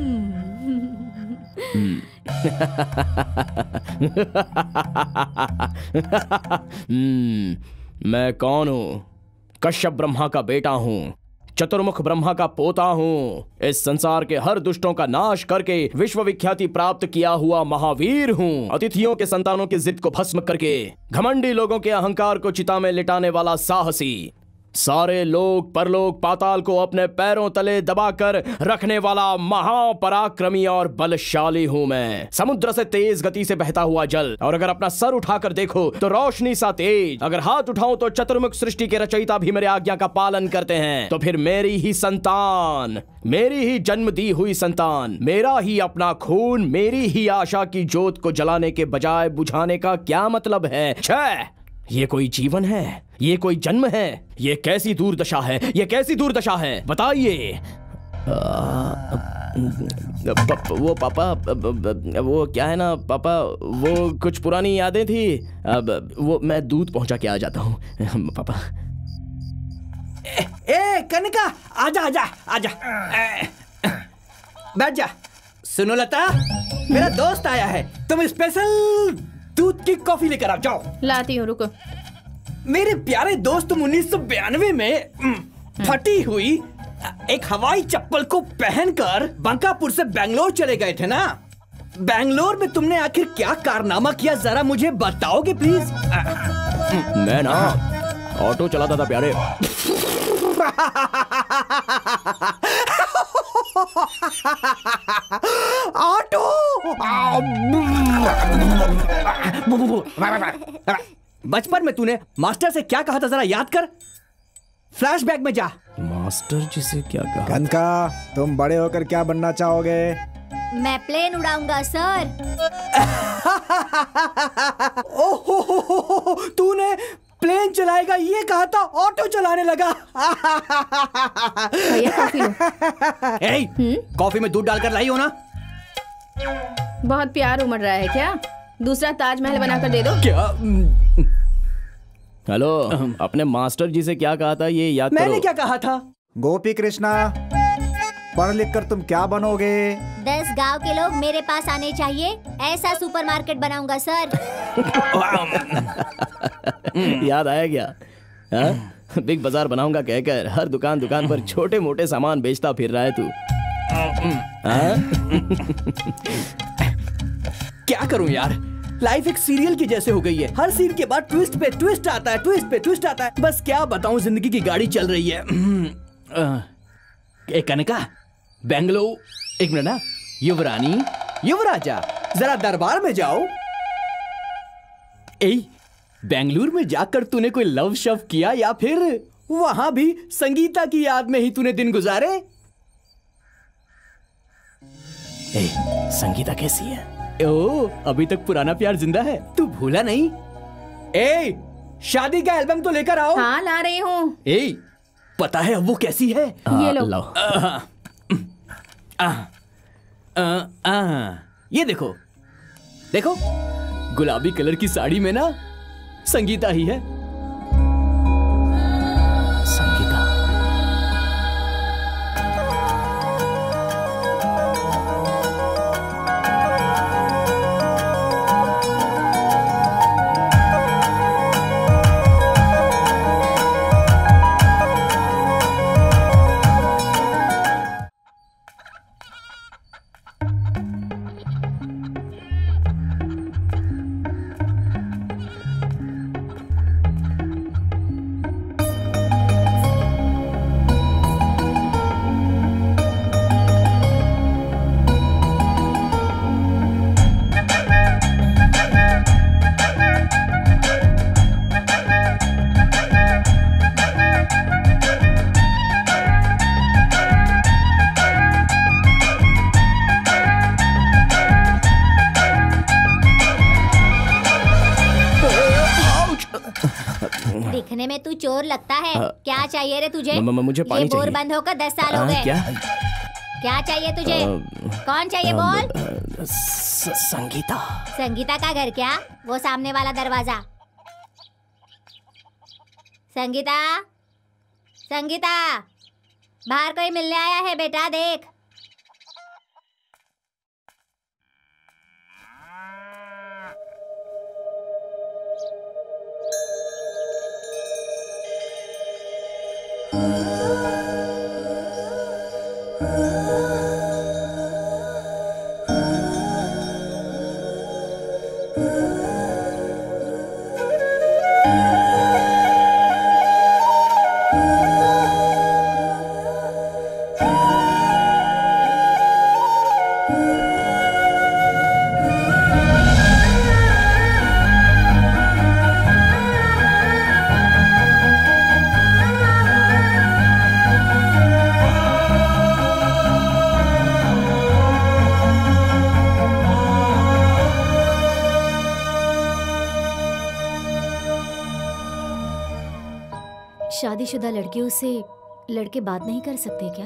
हम्म, मैं कौन हूँ? कश्यप ब्रह्मा का बेटा हूँ, चतुर्मुख ब्रह्मा का पोता हूँ, इस संसार के हर दुष्टों का नाश करके विश्व विख्याति प्राप्त किया हुआ महावीर हूँ, अतिथियों के संतानों की जिद को भस्म करके घमंडी लोगों के अहंकार को चिता में लिटाने वाला साहसी, सारे लोक परलोक पाताल को अपने पैरों तले दबाकर रखने वाला महापराक्रमी और बलशाली हूं मैं। समुद्र से तेज गति से बहता हुआ जल, और अगर अपना सर उठाकर देखो तो रोशनी सा तेज, अगर हाथ उठाऊं तो चतुर्मुख सृष्टि के रचयिता भी मेरे आज्ञा का पालन करते हैं। तो फिर मेरी ही संतान, मेरी ही जन्म दी हुई संतान, मेरा ही अपना खून, मेरी ही आशा की ज्योत को जलाने के बजाय बुझाने का क्या मतलब है? छह, ये कोई जीवन है? ये कोई जन्म है? ये कैसी दूरदशा है? ये कैसी दूरदशा है? बताइए। वो पापा, वो क्या है ना पापा, वो कुछ पुरानी यादें थी। अब वो मैं दूध पहुंचा के आ जाता हूँ पापा। ए, ए कनका, आजा आजा आजा, बैठ जा। सुनो लता, मेरा दोस्त आया है, तुम स्पेशल दूध की कॉफी लेकर आ जाओ। लाती हूँ, रुको। मेरे प्यारे दोस्त, तुम उन्नीस सौ बयानवे में फटी हुई एक हवाई चप्पल को पहनकर बंकापुर से बेंगलोर चले गए थे ना? बेंगलोर में तुमने आखिर क्या कारनामा किया, जरा मुझे बताओगे प्लीज? मैं ना ऑटो चलाता था प्यारे। ऑटो? बचपन में तूने मास्टर से क्या कहा था, जरा याद कर। फ्लैशबैक में जा। मास्टर जी से क्या कहा? कनका, तुम बड़े होकर क्या बनना चाहोगे? मैं प्लेन उड़ाऊंगा सर। ओहो, तूने प्लेन चलाएगा ये कहा था, ऑटो चलाने लगा। ए, कॉफी में दूध डालकर लाई हो ना? बहुत प्यार उमड़ रहा है क्या? दूसरा ताजमहल बनाकर दे दो। क्या? हेलो, अपने मास्टर जी से क्या कहा था ये याद मैंने करो। क्या कहा था? गोपी कृष्णा, पढ़ लिख कर तुम क्या बनोगे? दस गांव के लोग मेरे पास आने चाहिए, ऐसा सुपरमार्केट बनाऊंगा सर। याद आया क्या? हाँ? बिग बाजार बनाऊंगा कहकर हर दुकान दुकान पर छोटे मोटे सामान बेचता फिर रहा है तू। हाँ? क्या करूं यार, लाइफ एक सीरियल की जैसे हो गई है। हर सीन के बाद ट्विस्ट पे ट्विस्ट आता है, ट्विस्ट पे ट्विस्ट आता है। बस क्या बताऊं, जिंदगी की गाड़ी चल रही है। एक कनका, बेंगलोर, एक मिनट ना, युवरानी, युवराजा, जरा दरबार में जाओ। ए, बेंगलुरु में जाकर तूने कोई लव शव किया या फिर वहां भी संगीता की याद में ही तूने दिन गुजारे? ए, संगीता कैसी है? ओ, अभी तक पुराना प्यार जिंदा है, तू भूला नहीं? ए, शादी का एल्बम तो लेकर आओ। हाँ, ला रही हूँ। ए, पता है अब वो कैसी है? ये लो। आ, आ, आ, आ, ये देखो, देखो, गुलाबी कलर की साड़ी में ना संगीता ही है। संगीता? दिखने में तू चोर लगता है। आ, क्या चाहिए रे तुझे? म, म, मुझे पानी ये बोर चाहिए। बंद होकर दस साल हो आ, गए। क्या? क्या चाहिए तुझे? आ, कौन चाहिए आ, बोल? आ, स- संगीता। संगीता का घर क्या? वो सामने वाला दरवाजा। संगीता, संगीता, बाहर कोई मिलने आया है बेटा, देख। शादीशुदा लड़कियों से लड़के बात नहीं कर सकते क्या?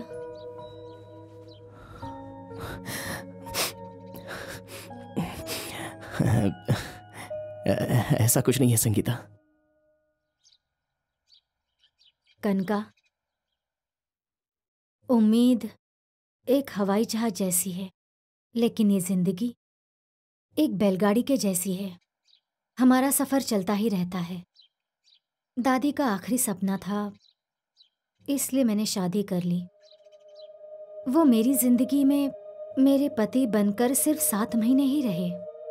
ऐसा कुछ नहीं है संगीता। कनका, उम्मीद एक हवाई जहाज जैसी है, लेकिन ये जिंदगी एक बैलगाड़ी के जैसी है। हमारा सफर चलता ही रहता है। दादी का आखिरी सपना था, इसलिए मैंने शादी कर ली। वो मेरी जिंदगी में मेरे पति बनकर सिर्फ सात महीने ही रहे।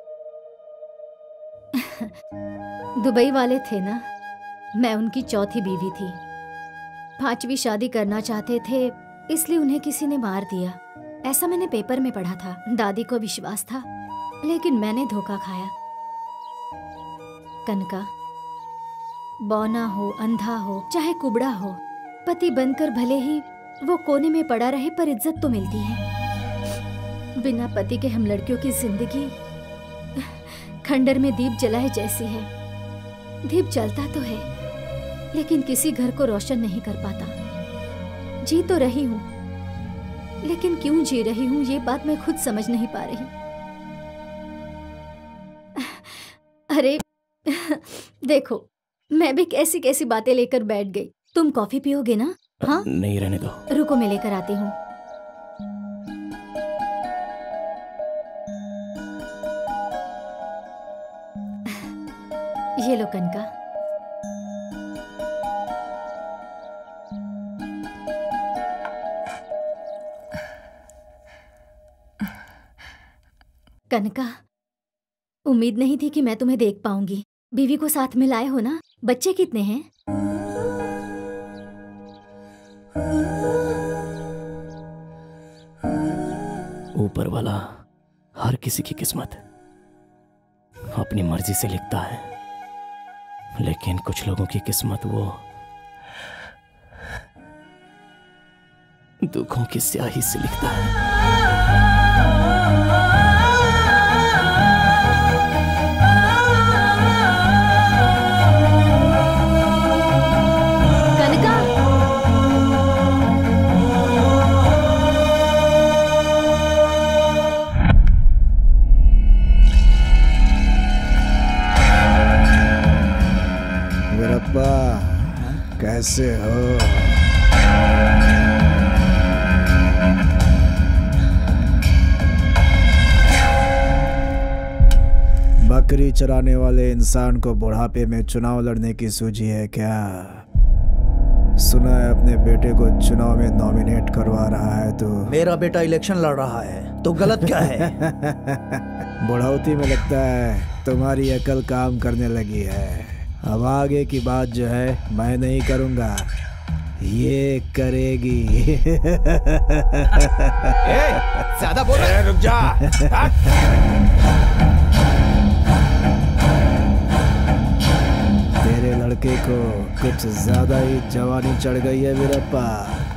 दुबई वाले थे ना, मैं उनकी चौथी बीवी थी। पांचवी शादी करना चाहते थे, इसलिए उन्हें किसी ने मार दिया। ऐसा मैंने पेपर में पढ़ा था। दादी को विश्वास था, लेकिन मैंने धोखा खाया। कनका, बौना हो, अंधा हो, चाहे कुबड़ा हो, पति बनकर भले ही वो कोने में पड़ा रहे, पर इज्जत तो मिलती है। बिना पति के हम लड़कियों की जिंदगी खंडर में दीप जलाए जैसी है। दीप जलता तो है, लेकिन किसी घर को रोशन नहीं कर पाता। जी तो रही हूँ, लेकिन क्यों जी रही हूँ ये बात मैं खुद समझ नहीं पा रही। अरे देखो, मैं भी कैसी कैसी बातें लेकर बैठ गई। तुम कॉफी पियोगे ना? हाँ, नहीं, रहने दो। रुको, मैं लेकर आती हूँ। ये लो कनका। कनका, उम्मीद नहीं थी कि मैं तुम्हें देख पाऊंगी। बीवी को साथ में लाए हो ना? बच्चे कितने हैं? ऊपर वाला हर किसी की किस्मत अपनी मर्जी से लिखता है, लेकिन कुछ लोगों की किस्मत वो दुखों की स्याही से लिखता है। कैसे हो? बकरी चराने वाले इंसान को बुढ़ापे में चुनाव लड़ने की सूझी है क्या? सुना है अपने बेटे को चुनाव में नॉमिनेट करवा रहा है तो। मेरा बेटा इलेक्शन लड़ रहा है तो गलत क्या है? बुढ़ौती में लगता है तुम्हारी अकल काम करने लगी है। अब आगे की बात जो है मैं नहीं करूंगा, ये करेगी। ज्यादा बोल रहे हैं, रुक जा। तेरे लड़के को कुछ ज्यादा ही जवानी चढ़ गई है वीरप्पा।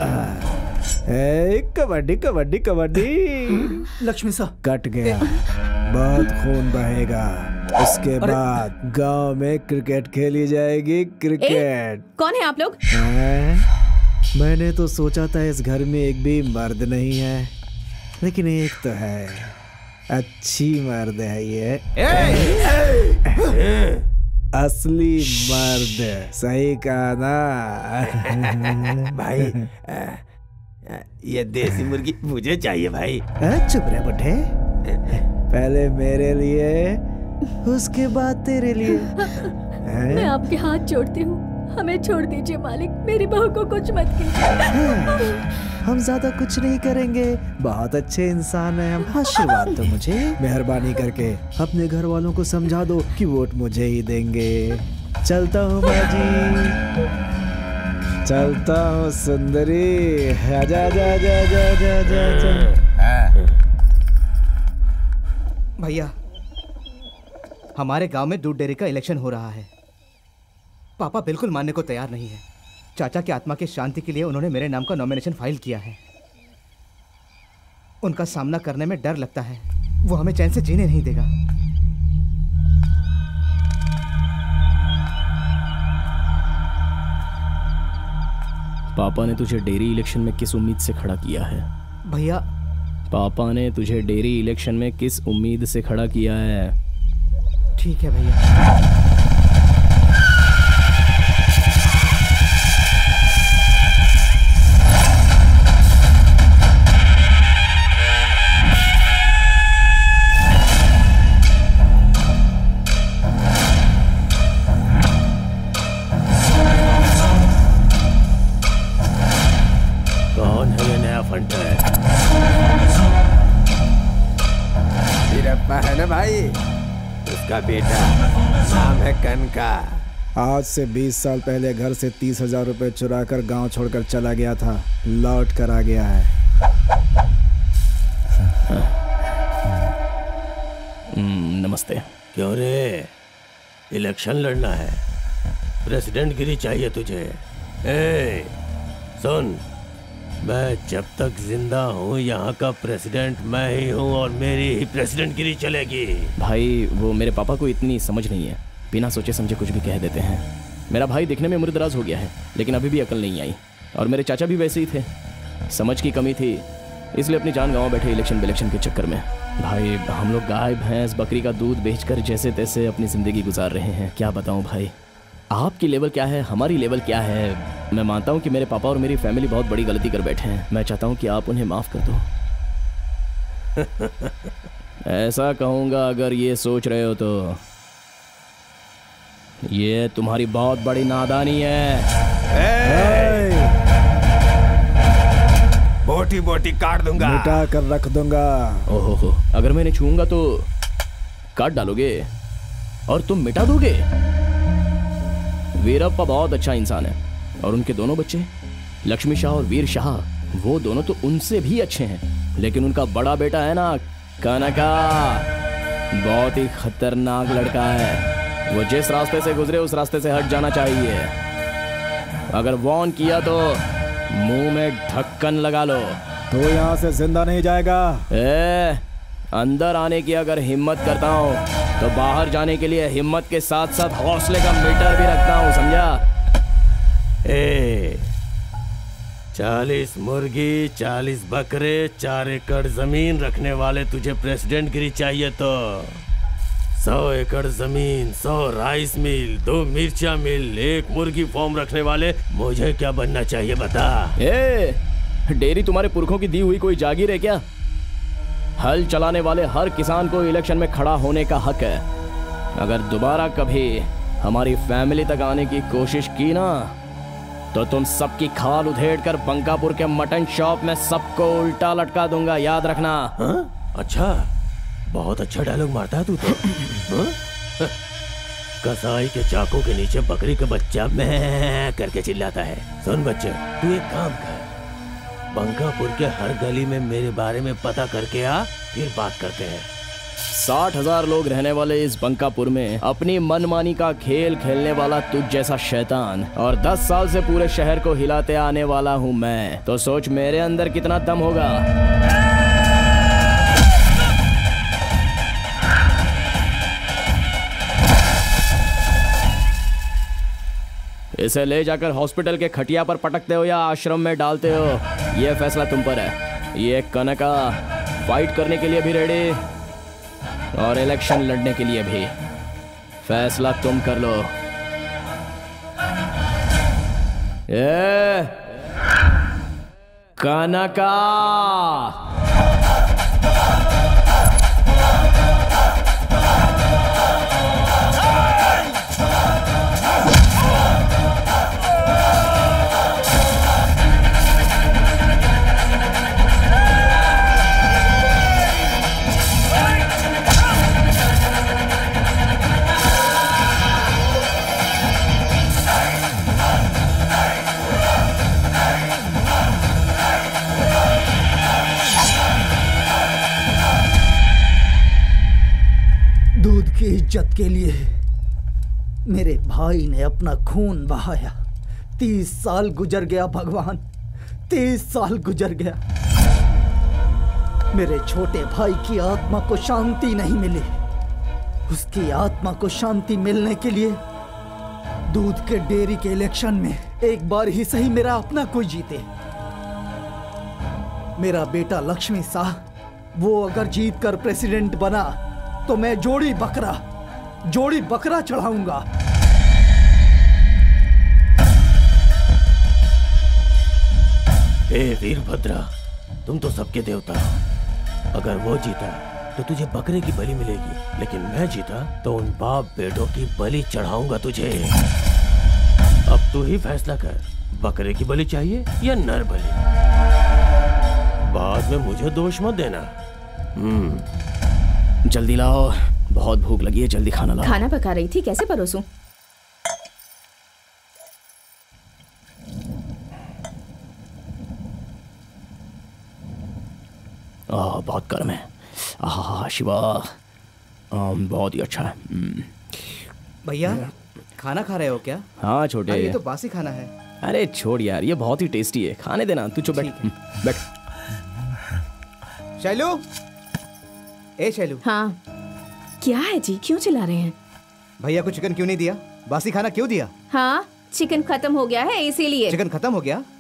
ए, कबड्डी कबड्डी कबड्डी। लक्ष्मी सा कट गया, बहुत खून बहेगा। उसके बाद गांव में क्रिकेट खेली जाएगी। क्रिकेट। कौन है आप लोग? मैंने तो सोचा था इस घर में एक भी मर्द नहीं है, लेकिन एक तो है, अच्छी मर्द है ये। असली मर्द। सही कहा ना भाई? ये देसी मुर्गी मुझे चाहिए भाई। चुप रहे बुढ़े, पहले मेरे लिए उसके बाद तेरे लिए। मैं आपके हाथ जोड़ती हूँ, हमें छोड़ दीजिए मालिक, मेरी बहू को कुछ मत कीजिए। हम ज्यादा कुछ नहीं करेंगे, बहुत अच्छे इंसान हैं हम। आशीर्वाद दो मुझे, मेहरबानी करके अपने घर वालों को समझा दो कि वोट मुझे ही देंगे। चलता हूँ बाजी, चलता हूँ सुंदरी। आजा आजा आजा आजा आजा आजा। भैया, हमारे गांव में दूध डेयरी का इलेक्शन हो रहा है। पापा बिल्कुल मानने को तैयार नहीं है। चाचा की आत्मा की शांति के लिए उन्होंने मेरे नाम का नॉमिनेशन फाइल किया है। उनका सामना करने में डर लगता है, वो हमें चैन से जीने नहीं देगा। पापा ने तुझे डेयरी इलेक्शन में किस उम्मीद से खड़ा किया है? भैया, पापा ने तुझे डेयरी इलेक्शन में किस उम्मीद से खड़ा किया है? ठीक है भैया। कौन है ये नया फंटर? वीरप्पा है ना भाई, उसका बेटा, नाम है कनका। आज से बीस साल पहले घर से तीस हजार रुपए चुरा कर गाँव छोड़कर चला गया था, लौट कर आ गया है। नमस्ते। क्यों रे, इलेक्शन लड़ना है? प्रेसिडेंट गिरी चाहिए तुझे? ए, सुन, मैं जब तक जिंदा हूँ यहाँ का प्रेसिडेंट मैं ही हूँ और मेरी ही प्रेसिडेंट गिरी चलेगी। भाई, वो मेरे पापा को इतनी समझ नहीं है, बिना सोचे समझे कुछ भी कह देते हैं। मेरा भाई दिखने में उम्र दराज हो गया है, लेकिन अभी भी अकल नहीं आई। और मेरे चाचा भी वैसे ही थे, समझ की कमी थी, इसलिए अपनी जान गंवा बैठे इलेक्शन विलेक्शन के चक्कर में। भाई, हम लोग गाय भैंस बकरी का दूध बेचकर जैसे तैसे अपनी जिंदगी गुजार रहे हैं। क्या बताऊं भाई, आपकी लेवल क्या है, हमारी लेवल क्या है। मैं मानता हूं कि मेरे पापा और मेरी फैमिली बहुत बड़ी गलती कर बैठे हैं। मैं चाहता हूं कि आप उन्हें माफ कर दो। ऐसा कहूंगा अगर ये सोच रहे हो तो। ये तुम्हारी बहुत बड़ी नादानी है। बोटी बोटी काट दूंगा, मिटा कर रख दूंगा। ओहो हो, अगर मैंने छूंगा तो काट डालोगे और तुम मिटा दोगे? वीरप्पा बहुत अच्छा इंसान है और उनके दोनों बच्चे लक्ष्मी शाह और वीर शाह, वो दोनों तो उनसे भी अच्छे हैं। लेकिन उनका बड़ा बेटा है ना कनका, बहुत ही खतरनाक लड़का है। वो जिस रास्ते से गुजरे उस रास्ते से हट जाना चाहिए। अगर वॉर्न किया तो मुंह में ढक्कन लगा लो। तो यहाँ से जिंदा नहीं जाएगा। ए, अंदर आने की अगर हिम्मत करता हूँ तो बाहर जाने के लिए हिम्मत के साथ साथ हौसले का मीटर भी रखता हूँ, समझा? ए, चालीस मुर्गी, चालीस बकरे, चार एकड़ जमीन रखने वाले तुझे प्रेसिडेंट गिरी चाहिए तो सौ एकड़ जमीन, सौ राइस मिल, दो मिर्चा मिल, एक मुर्गी फार्म रखने वाले मुझे क्या बनना चाहिए बता? ए, डेयरी तुम्हारे पुरखों की दी हुई कोई जागीर है क्या? हल चलाने वाले हर किसान को इलेक्शन में खड़ा होने का हक है। अगर दोबारा कभी हमारी फैमिली तक आने की कोशिश की ना तो तुम सबकी खाल उधेड़ कर बंकापुर के मटन शॉप में सबको उल्टा लटका दूंगा, याद रखना। हा? अच्छा, बहुत अच्छा डायलॉग मारता है तू तो। कसाई के चाकू के नीचे बकरी का बच्चा मैं करके चिल्लाता है। सुन बच्चे, तू एक काम कर, बंकापुर के हर गली में मेरे बारे में पता करके आ, फिर बात करते हैं। साठ हजार लोग रहने वाले इस बंकापुर में अपनी मनमानी का खेल खेलने वाला तुझ जैसा शैतान और दस साल से पूरे शहर को हिलाते आने वाला हूँ मैं, तो सोच मेरे अंदर कितना दम होगा। इसे ले जाकर हॉस्पिटल के खटिया पर पटकते हो या आश्रम में डालते हो, यह फैसला तुम पर है। ये कनका फाइट करने के लिए भी रेडी और इलेक्शन लड़ने के लिए भी, फैसला तुम कर लो। ए, कनका की इज्जत के लिए मेरे भाई ने अपना खून बहाया। तीस साल गुजर गया भगवान, तीस साल गुजर गया। मेरे छोटे भाई की आत्मा को शांति नहीं मिली। उसकी आत्मा को शांति मिलने के लिए दूध के डेयरी के इलेक्शन में एक बार ही सही मेरा अपना कोई जीते। मेरा बेटा लक्ष्मी शाह, वो अगर जीत कर प्रेसिडेंट बना तो मैं जोड़ी बकरा जोड़ी बकरा चढ़ाऊंगा। ए वीरभद्रा, तुम तो सबके देवता हो। अगर वो जीता तो तुझे बकरे की बलि मिलेगी, लेकिन मैं जीता तो उन बाप बेटों की बलि चढ़ाऊंगा तुझे। अब तू ही फैसला कर, बकरे की बलि चाहिए या नर बलि? बाद में मुझे दोष मत देना। हम्म जल्दी लाओ, बहुत भूख लगी है, जल्दी खाना लाओ। खाना पका रही थी, कैसे परोसूं? आ, बहुत गर्म है। आह शिवा, आम, बहुत ही अच्छा है। भैया खाना खा रहे हो क्या? हाँ छोटे, ये तो बासी खाना है। अरे छोड़ यार, ये बहुत ही टेस्टी है, खाने देना। तू चुप बैठ बैठ। शैलू, ए शैलू। हाँ क्या है जी, क्यों चिल्ला रहे हैं? भैया को चिकन क्यों नहीं दिया? बासी खाना क्यों दिया? हाँ चिकन खत्म हो गया है इसीलिए। चिकन खत्म हो गया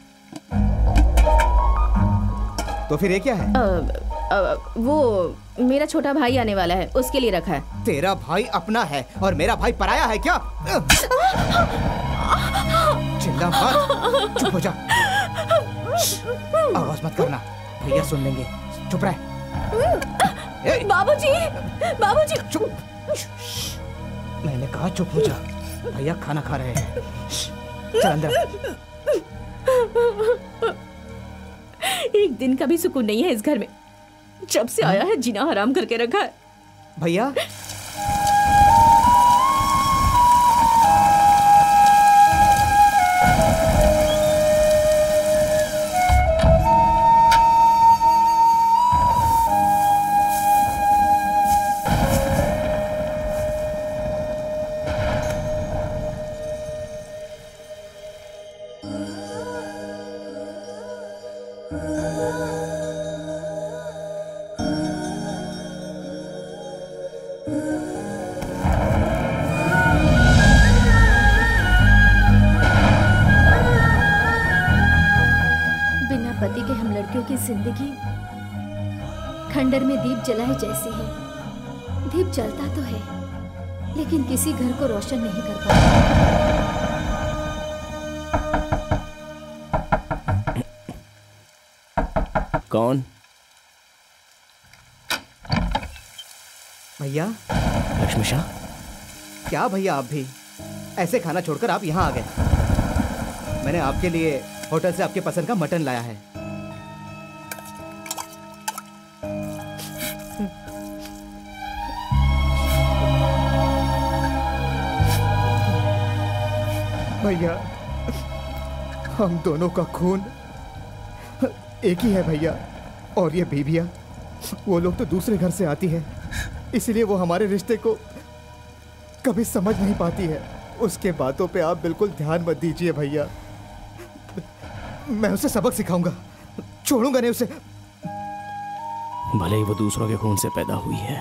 तो फिर ये क्या है? आ, आ, वो मेरा छोटा भाई आने वाला है, उसके लिए रखा है। तेरा भाई अपना है और मेरा भाई पराया है क्या? चिल्ला मत, चुप हो जा, आवाज मत करना, भैया सुन लेंगे। चुप रह। बाबूजी, बाबूजी चुप, मैंने कहा चुप हो जा। भैया खाना खा रहे हैं। चल अंदर। एक दिन का भी सुकून नहीं है इस घर में। जब से आया है जीना हराम करके रखा है। भैया जिंदगी खंडर में दीप जलाए जैसी है। दीप जलता तो है लेकिन किसी घर को रोशन नहीं कर पाता। कौन? भैया। लक्ष्मी शाह। क्या भैया आप भी ऐसे खाना छोड़कर आप यहाँ आ गए? मैंने आपके लिए होटल से आपके पसंद का मटन लाया है। भैया हम दोनों का खून एक ही है भैया। और ये बीबिया वो लोग तो दूसरे घर से आती है, इसलिए वो हमारे रिश्ते को कभी समझ नहीं पाती है। उसके बातों पे आप बिल्कुल ध्यान मत दीजिए भैया। मैं उसे सबक सिखाऊंगा, छोड़ूंगा नहीं उसे। भले ही वो दूसरों के खून से पैदा हुई है,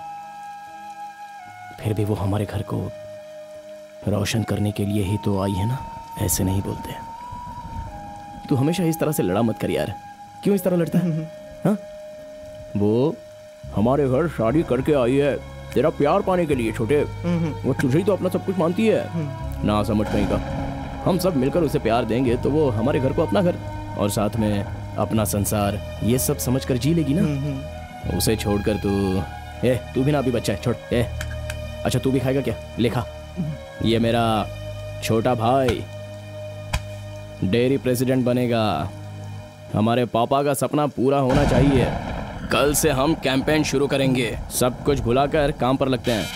फिर भी वो हमारे घर को रोशन करने के लिए ही तो आई है ना। ऐसे नहीं बोलते। तू हमेशा इस तरह से लड़ा मत कर यार। क्यों इस तरह लड़ता है? हाँ? वो हमारे घर शादी करके आई है तेरा प्यार पाने के लिए छोटे। वो तुझे ही तो अपना सब कुछ मानती है ना, समझ नहीं का। हम सब मिलकर उसे प्यार देंगे तो वो हमारे घर को अपना घर और साथ में अपना संसार ये सब समझ कर जी लेगी ना। उसे छोड़कर तू ए तू भी ना अभी बच्चा है, छोड़। ए अच्छा तू भी खाएगा क्या? ले खा। ये मेरा छोटा भाई डेयरी प्रेसिडेंट बनेगा। हमारे पापा का सपना पूरा होना चाहिए। कल से हम कैंपेन शुरू करेंगे। सब कुछ भुलाकर काम पर लगते हैं।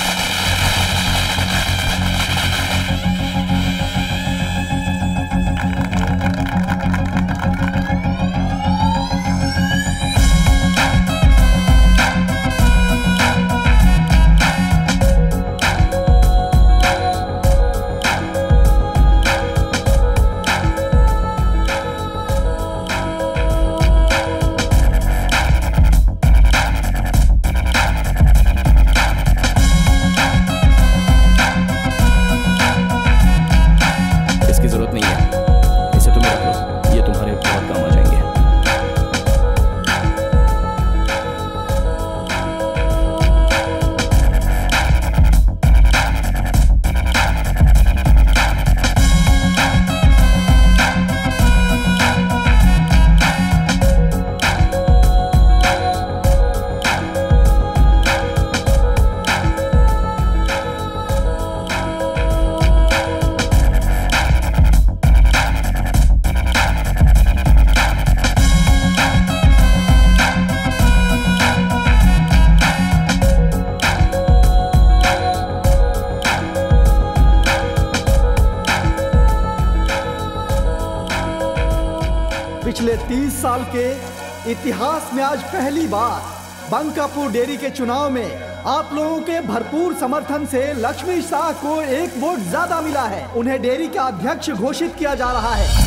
पिछले तीस साल के इतिहास में आज पहली बार बंकापुर डेयरी के चुनाव में आप लोगों के भरपूर समर्थन से लक्ष्मी शाह को एक वोट ज्यादा मिला है। उन्हें डेयरी का अध्यक्ष घोषित किया जा रहा है।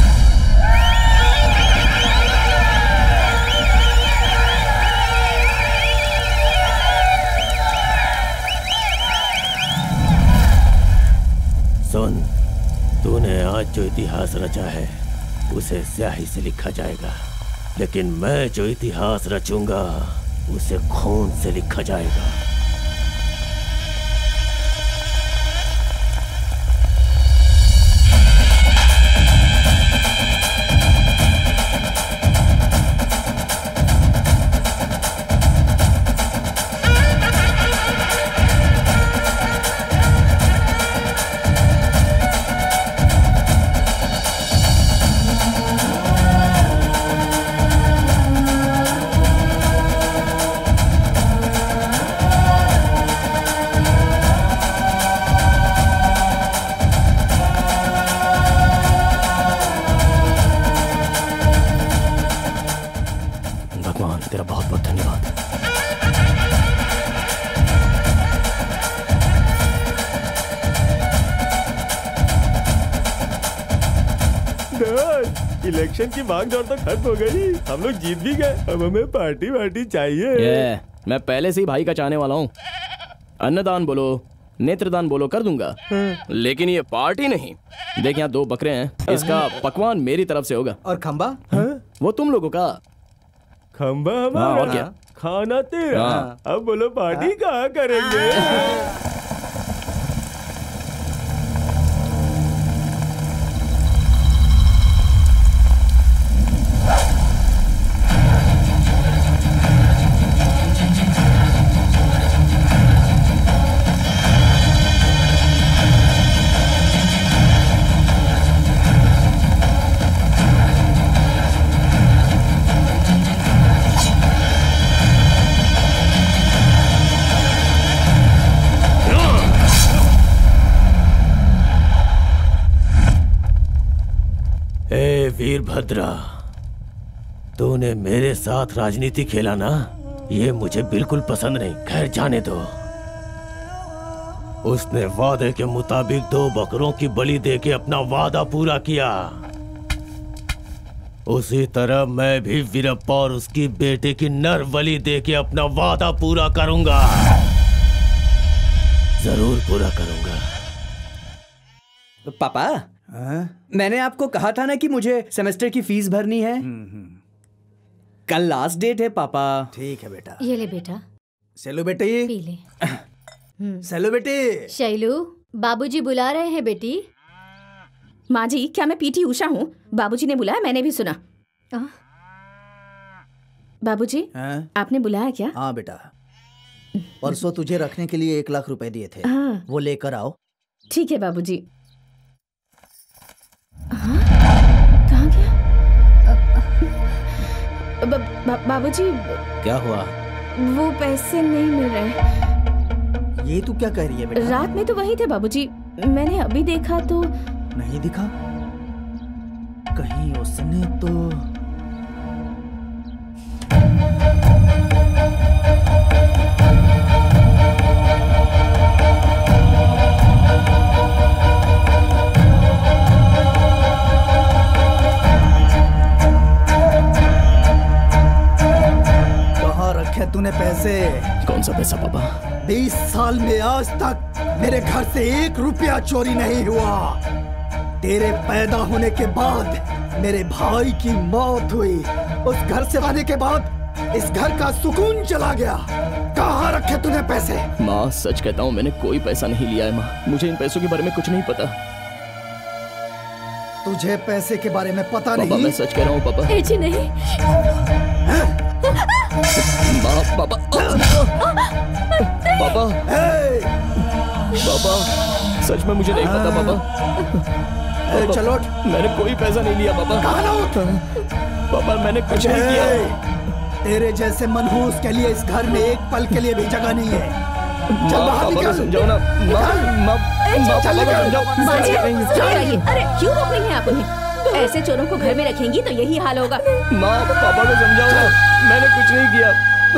सुन, तूने आज जो इतिहास रचा है उसे स्याही से लिखा जाएगा, लेकिन मैं जो इतिहास रचूंगा उसे खून से लिखा जाएगा। इलेक्शन की भाग दौड़ तो खत्म हो गई, हम लोग जीत भी गए, अब हमें पार्टी वार्टी चाहिए। ये, मैं पहले से ही भाई का चाहने वाला हूँ। अन्नदान बोलो, नेत्रदान बोलो, कर दूंगा, लेकिन ये पार्टी नहीं। देख यहाँ दो बकरे हैं, इसका पकवान मेरी तरफ से होगा। और खंबा? वो तुम लोगों का। खंबा हाँ, हमारा, और क्या? खाना तेरा। हाँ। अब बोलो पार्टी कहाँ करेंगे? वीरभद्रा, तूने मेरे साथ राजनीति खेला ना, ये मुझे बिल्कुल पसंद नहीं। खैर जाने दो। उसने वादे के मुताबिक दो बकरों की बलि देके अपना वादा पूरा किया। उसी तरह मैं भी वीरप्पा और उसकी बेटे की नर बलि देके अपना वादा पूरा करूंगा, जरूर पूरा करूंगा। पापा, मैंने आपको कहा था ना कि मुझे सेमेस्टर की फीस भरनी है। कल लास्ट डेट है पापा। ठीक है बेटा। ये ले बेटा। सेलो बेटी। पी ले। सेलो बेटी। शैलू, बाबूजी बुला रहे हैं बेटी। माँ जी, क्या मैं पीटी उषा हूँ? बाबूजी ने बुलाया, मैंने भी सुना। बाबूजी, आपने बुलाया क्या? हाँ बेटा, परसों तुझे रखने के लिए एक लाख रुपए दिए थे, हाँ। वो लेकर आओ। ठीक है बाबूजी। हाँ? कहाँ गया? बा, बा, बाबूजी, क्या हुआ? वो पैसे नहीं मिल रहे। ये तू क्या कह रही है बेटा? रात में तो वही थे बाबूजी, मैंने अभी देखा तो नहीं दिखा। कहीं उसने तो तूने पैसे? कौन सा पैसा पापा? बीस साल में आज तक मेरे घर से एक रुपया चोरी नहीं हुआ। तेरे पैदा होने के बाद मेरे भाई की मौत हुई, उस घर से आने के बाद इस घर का सुकून चला गया। कहाँ रखे तूने पैसे? माँ सच कहता हूँ, मैंने कोई पैसा नहीं लिया है माँ, मुझे इन पैसों के बारे में कुछ नहीं पता। तुझे पैसे के बारे में पता पापा, नहीं? मैं सच कह रहा हूँ पापा। ए जी नहीं। पापा पापा पापा, सच में मुझे नहीं पता पापा। पापा, चलो, मैंने कोई पैसा नहीं लिया पापा। पापा मैंने कुछ नहीं किया। तेरे जैसे मनहूस के लिए इस घर में एक पल के लिए भी जगह नहीं है। चल बाहर निकल। समझाओ ना माँ, माँ, चल निकल। अरे क्यों रोक रही हैं आप उन्हें? ऐसे चोरों को घर में रखेंगी तो यही हाल होगा। माँ पापा को समझाओ ना, मैंने कुछ नहीं किया।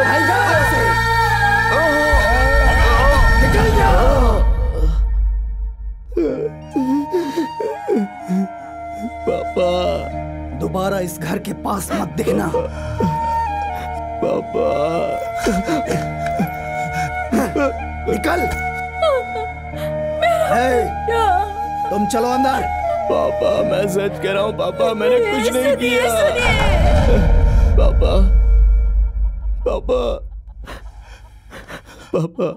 निकल जाओ। पापा दोबारा इस घर के पास मत दिखना। पापा निकल। तुम चलो अंदर। पापा मैं सच कह रहा हूँ पापा, मैंने कुछ नहीं किया। पापा पापा पापा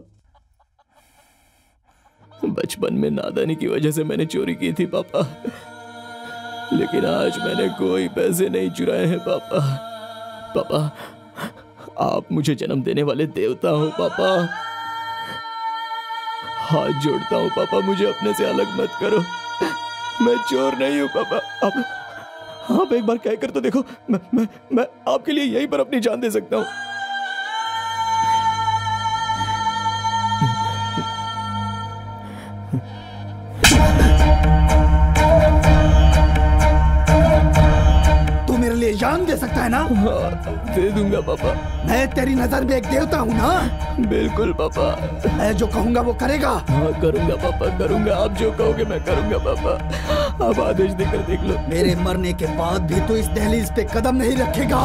बचपन में नादानी की वजह से मैंने चोरी की थी पापा, लेकिन आज मैंने कोई पैसे नहीं चुराए हैं पापा। पापा आप मुझे जन्म देने वाले देवता हो पापा, हाथ जोड़ता हूँ पापा, मुझे अपने से अलग मत करो। मैं चोर नहीं हूँ पापा। आप आप एक बार कह कर तो देखो, मैं मैं मैं आपके लिए यहीं पर अपनी जान दे सकता हूँ। तू मेरे लिए जान दे सकता है ना? दे दूंगा पापा। मैं तेरी नजर में एक देवता हूँ ना? बिल्कुल पापा। मैं जो कहूँगा वो करेगा? हाँ करूँगा पापा, करूँगा। आप जो कहोगे मैं करूँगा पापा। आप आदेश देकर देख लो। मेरे मरने के बाद भी तू इस दहलीज पे कदम नहीं रखेगा।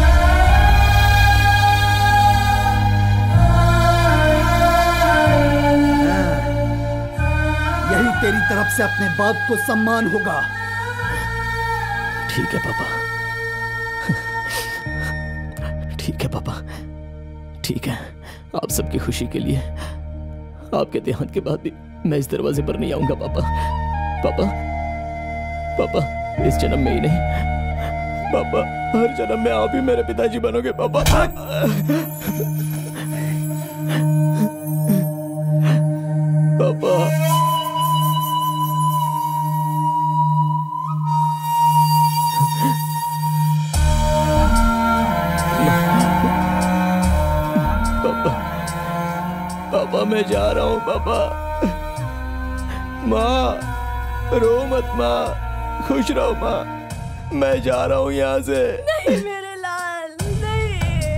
यही तेरी तरफ से अपने बाप को सम्मान होगा। ठीक है पापा। ठीक है पापा, ठीक है। आप सबकी खुशी के लिए आपके देहांत के बाद भी मैं इस दरवाजे पर नहीं आऊंगा पापा। पापा, पापा इस जन्म में ही नहीं पापा, हर जन्म में आप ही मेरे पिताजी बनोगे पापा। पापा पापा मैं जा रहा हूँ पापा। माँ रो मत माँ, खुश रहो माँ। मैं जा रहा हूँ यहाँ से। नहीं मेरे लाल, नहीं।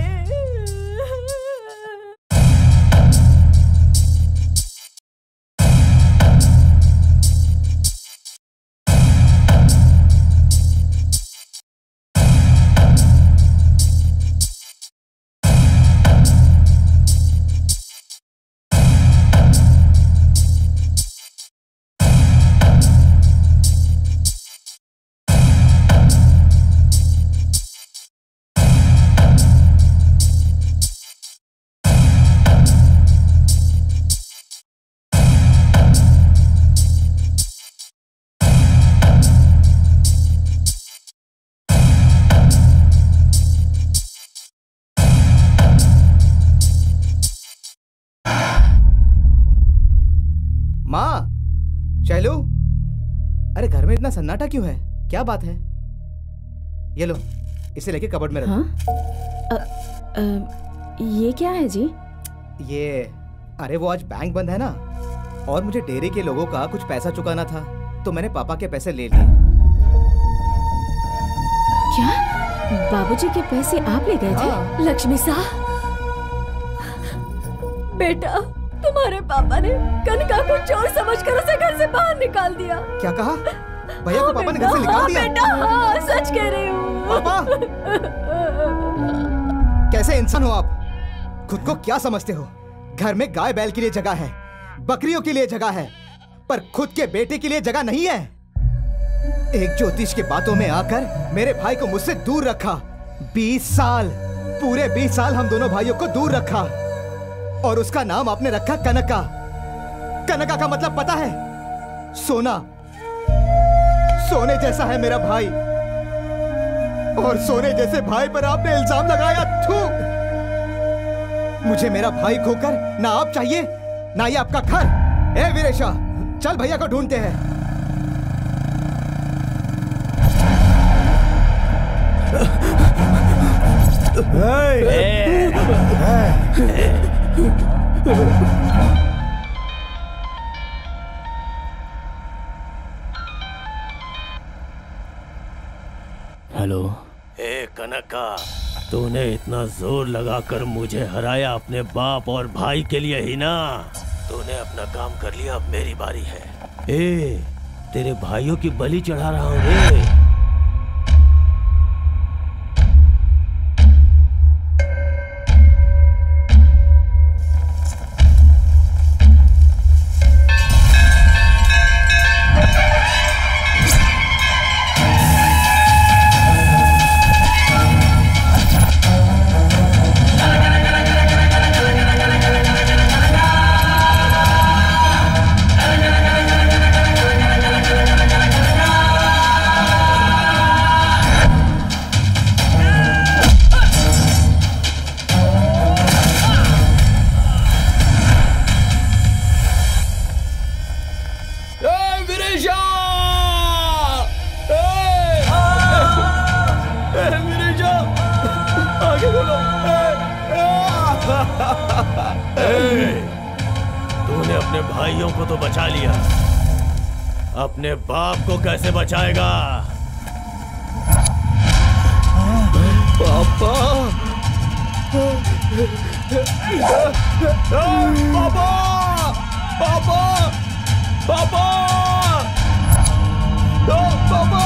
माँ, शैलू, अरे घर में इतना सन्नाटा क्यों है? क्या बात है? ये लो, इसे लेके कबर्ड में रखो। हाँ? अ, अ, ये क्या है जी? ये, अरे वो आज बैंक बंद है ना, और मुझे डेयरी के लोगों का कुछ पैसा चुकाना था, तो मैंने पापा के पैसे ले लिए। क्या? बाबूजी के पैसे आप ले गए थे? हाँ। लक्ष्मी सा, बेटा तुम्हारे पापा ने कनका को चोर समझकर उसे घर से बाहर निकाल दिया। क्या कहा? भैया को पापा ने घर से निकाल हाँ, दिया? बेटा हाँ, सच कह रही हूँ। पापा, कैसे इंसान हो आप? खुद को क्या समझते हो? घर में गाय बैल के लिए जगह है, बकरियों के लिए जगह है, पर खुद के बेटे के लिए जगह नहीं है। एक ज्योतिष के बातों में आकर मेरे भाई को मुझसे दूर रखा। बीस साल, पूरे बीस साल हम दोनों भाइयों को दूर रखा, और उसका नाम आपने रखा कनका। कनका का मतलब पता है? सोना। सोने जैसा है मेरा भाई, और सोने जैसे भाई पर आपने इल्जाम लगाया। थू! मुझे मेरा भाई खोकर ना आप चाहिए ना ये आपका घर। ए वीरेशा, चल भैया को ढूंढते हैं। हेलो। ए कनका, तूने इतना जोर लगाकर मुझे हराया अपने बाप और भाई के लिए ही ना? तूने अपना काम कर लिया, अब मेरी बारी है। ए, तेरे भाइयों की बलि चढ़ा रहा हूँ रे। तूने अपने भाइयों को तो बचा लिया, अपने बाप को कैसे बचाएगा? पापा पापा पापा पापा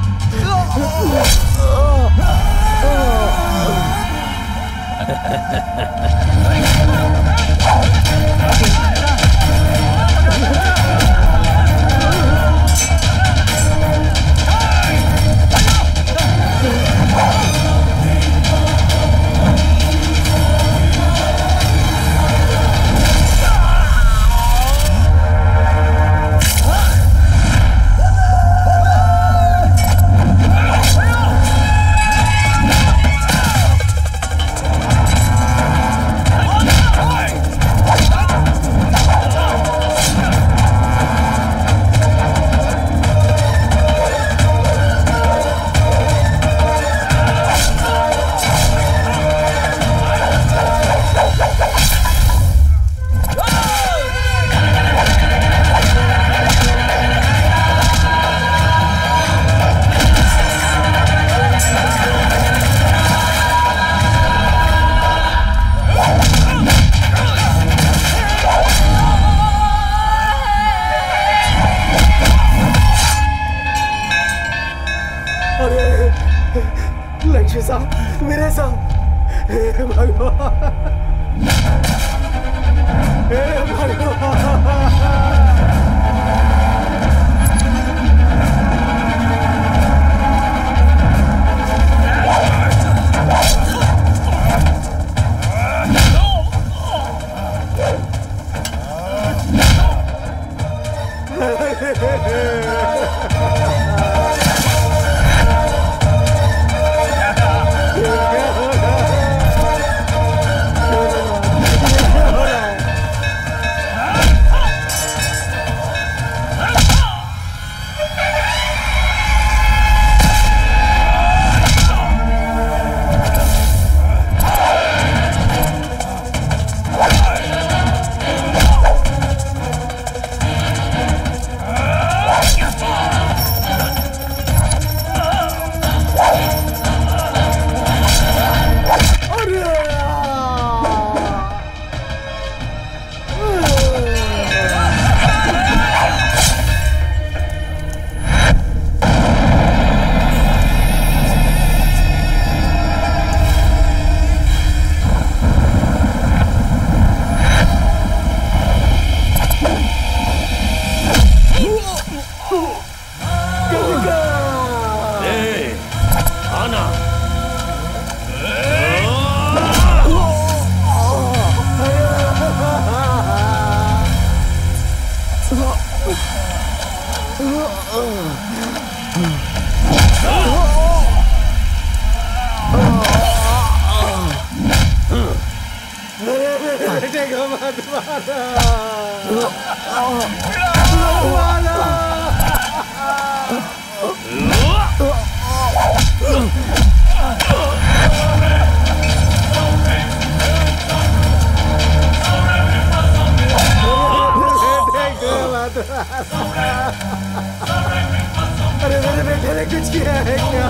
अरे मेरे बेटे ने कुछ किया है क्या?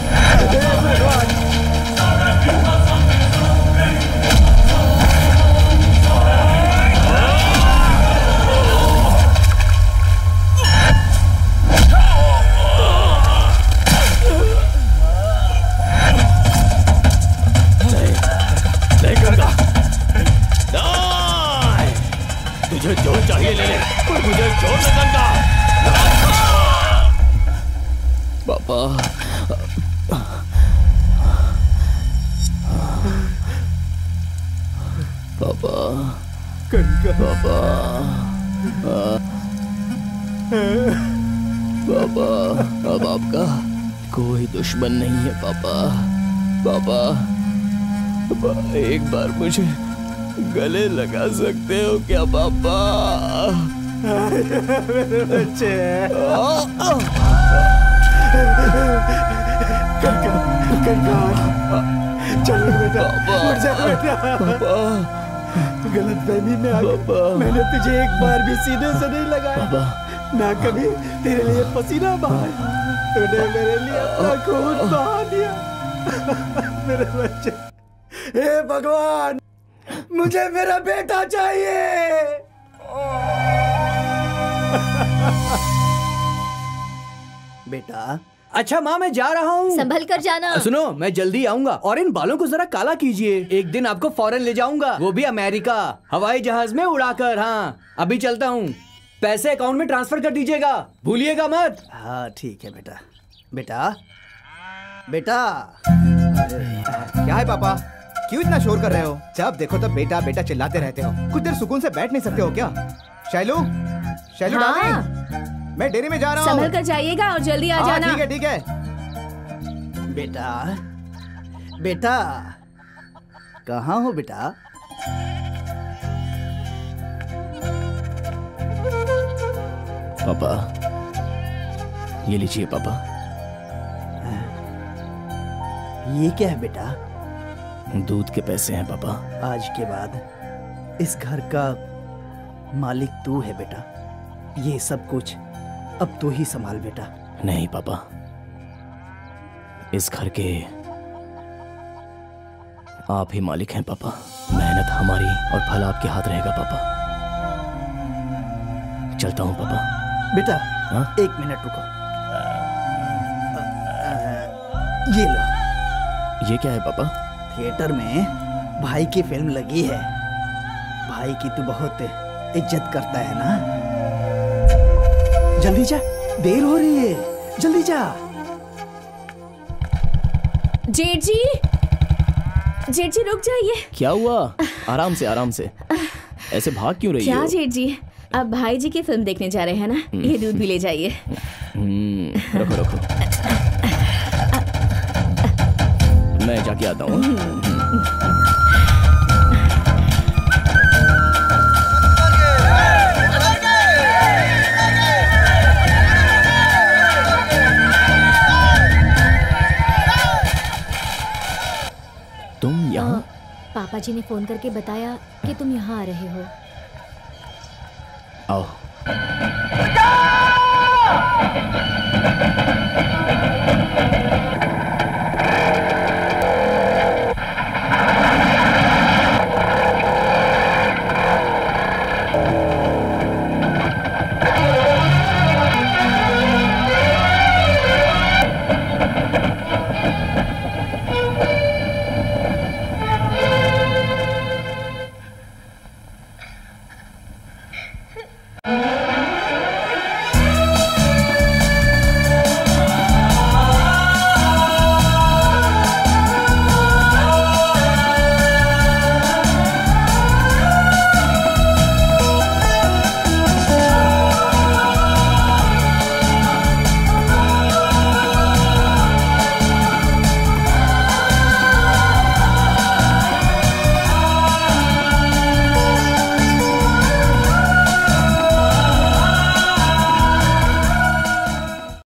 तुझे जो चाहिए ले ले, पर मुझे छोड़ न गंगा। पापा, पापा, गंगा, पापा, पापा, अब आपका कोई दुश्मन नहीं है पापा। पापा, एक बार मुझे गले लगा सकते हो क्या पापा? मेरे बच्चे कंका, कंका, चलो बेटा, उठ जा बेटा। पापा, गलत फहमी में आ गया। मैंने तुझे एक बार भी सीने से नहीं लगाया, ना कभी तेरे लिए पसीना बहाया। तूने मेरे लिए अपना खून बहा दिया। मेरे बच्चे, हे भगवान, मुझे मेरा बेटा चाहिए। बेटा, अच्छा माँ मैं जा रहा हूँ। संभल कर जाना। सुनो, मैं जल्दी आऊंगा और इन बालों को जरा काला कीजिए। एक दिन आपको फॉरेन ले जाऊंगा, वो भी अमेरिका, हवाई जहाज में उड़ाकर। हाँ, अभी चलता हूँ। पैसे अकाउंट में ट्रांसफर कर दीजिएगा, भूलिएगा मत। हाँ ठीक है बेटा। बेटा बेटा क्या है पापा, क्यों इतना शोर कर रहे हो? जब देखो तब बेटा बेटा चिल्लाते रहते हो। कुछ देर सुकून से बैठ नहीं सकते हो क्या? शैलू, शैलू हाँ। डार्लिंग, मैं डेरी में जा रहा हूँ। संभल कर जाइएगा और जल्दी आ हाँ, जाना। ठीक है ठीक है। बेटा बेटा कहाँ हो बेटा? पापा, ये लीजिए पापा। ये क्या है बेटा? दूध के पैसे हैं पापा। आज के बाद इस घर का मालिक तू है बेटा। ये सब कुछ अब तू ही संभाल बेटा। नहीं पापा, इस घर के आप ही मालिक हैं पापा। मेहनत हमारी और फल आपके हाथ रहेगा पापा। चलता हूँ पापा। बेटा हाँ? एक मिनट रुको। ये लो। ये क्या है पापा? थिएटर में भाई की फिल्म लगी है। भाई की तू बहुत इज्जत करता है ना। जल्दी जा, देर हो रही है, जल्दी जा। जेठ जी, जेठ जी रुक जाइए। क्या हुआ? आराम से आराम से, ऐसे भाग क्यों रही क्या हो? जेठ जी, अब भाई जी की फिल्म देखने जा रहे हैं ना, ये दूध भी ले जाइए। हम्म, रखो रखो, मैं जाके आता हूँ। तुम यहाँ? पापा जी ने फोन करके बताया कि तुम यहाँ आ रहे हो। आओ।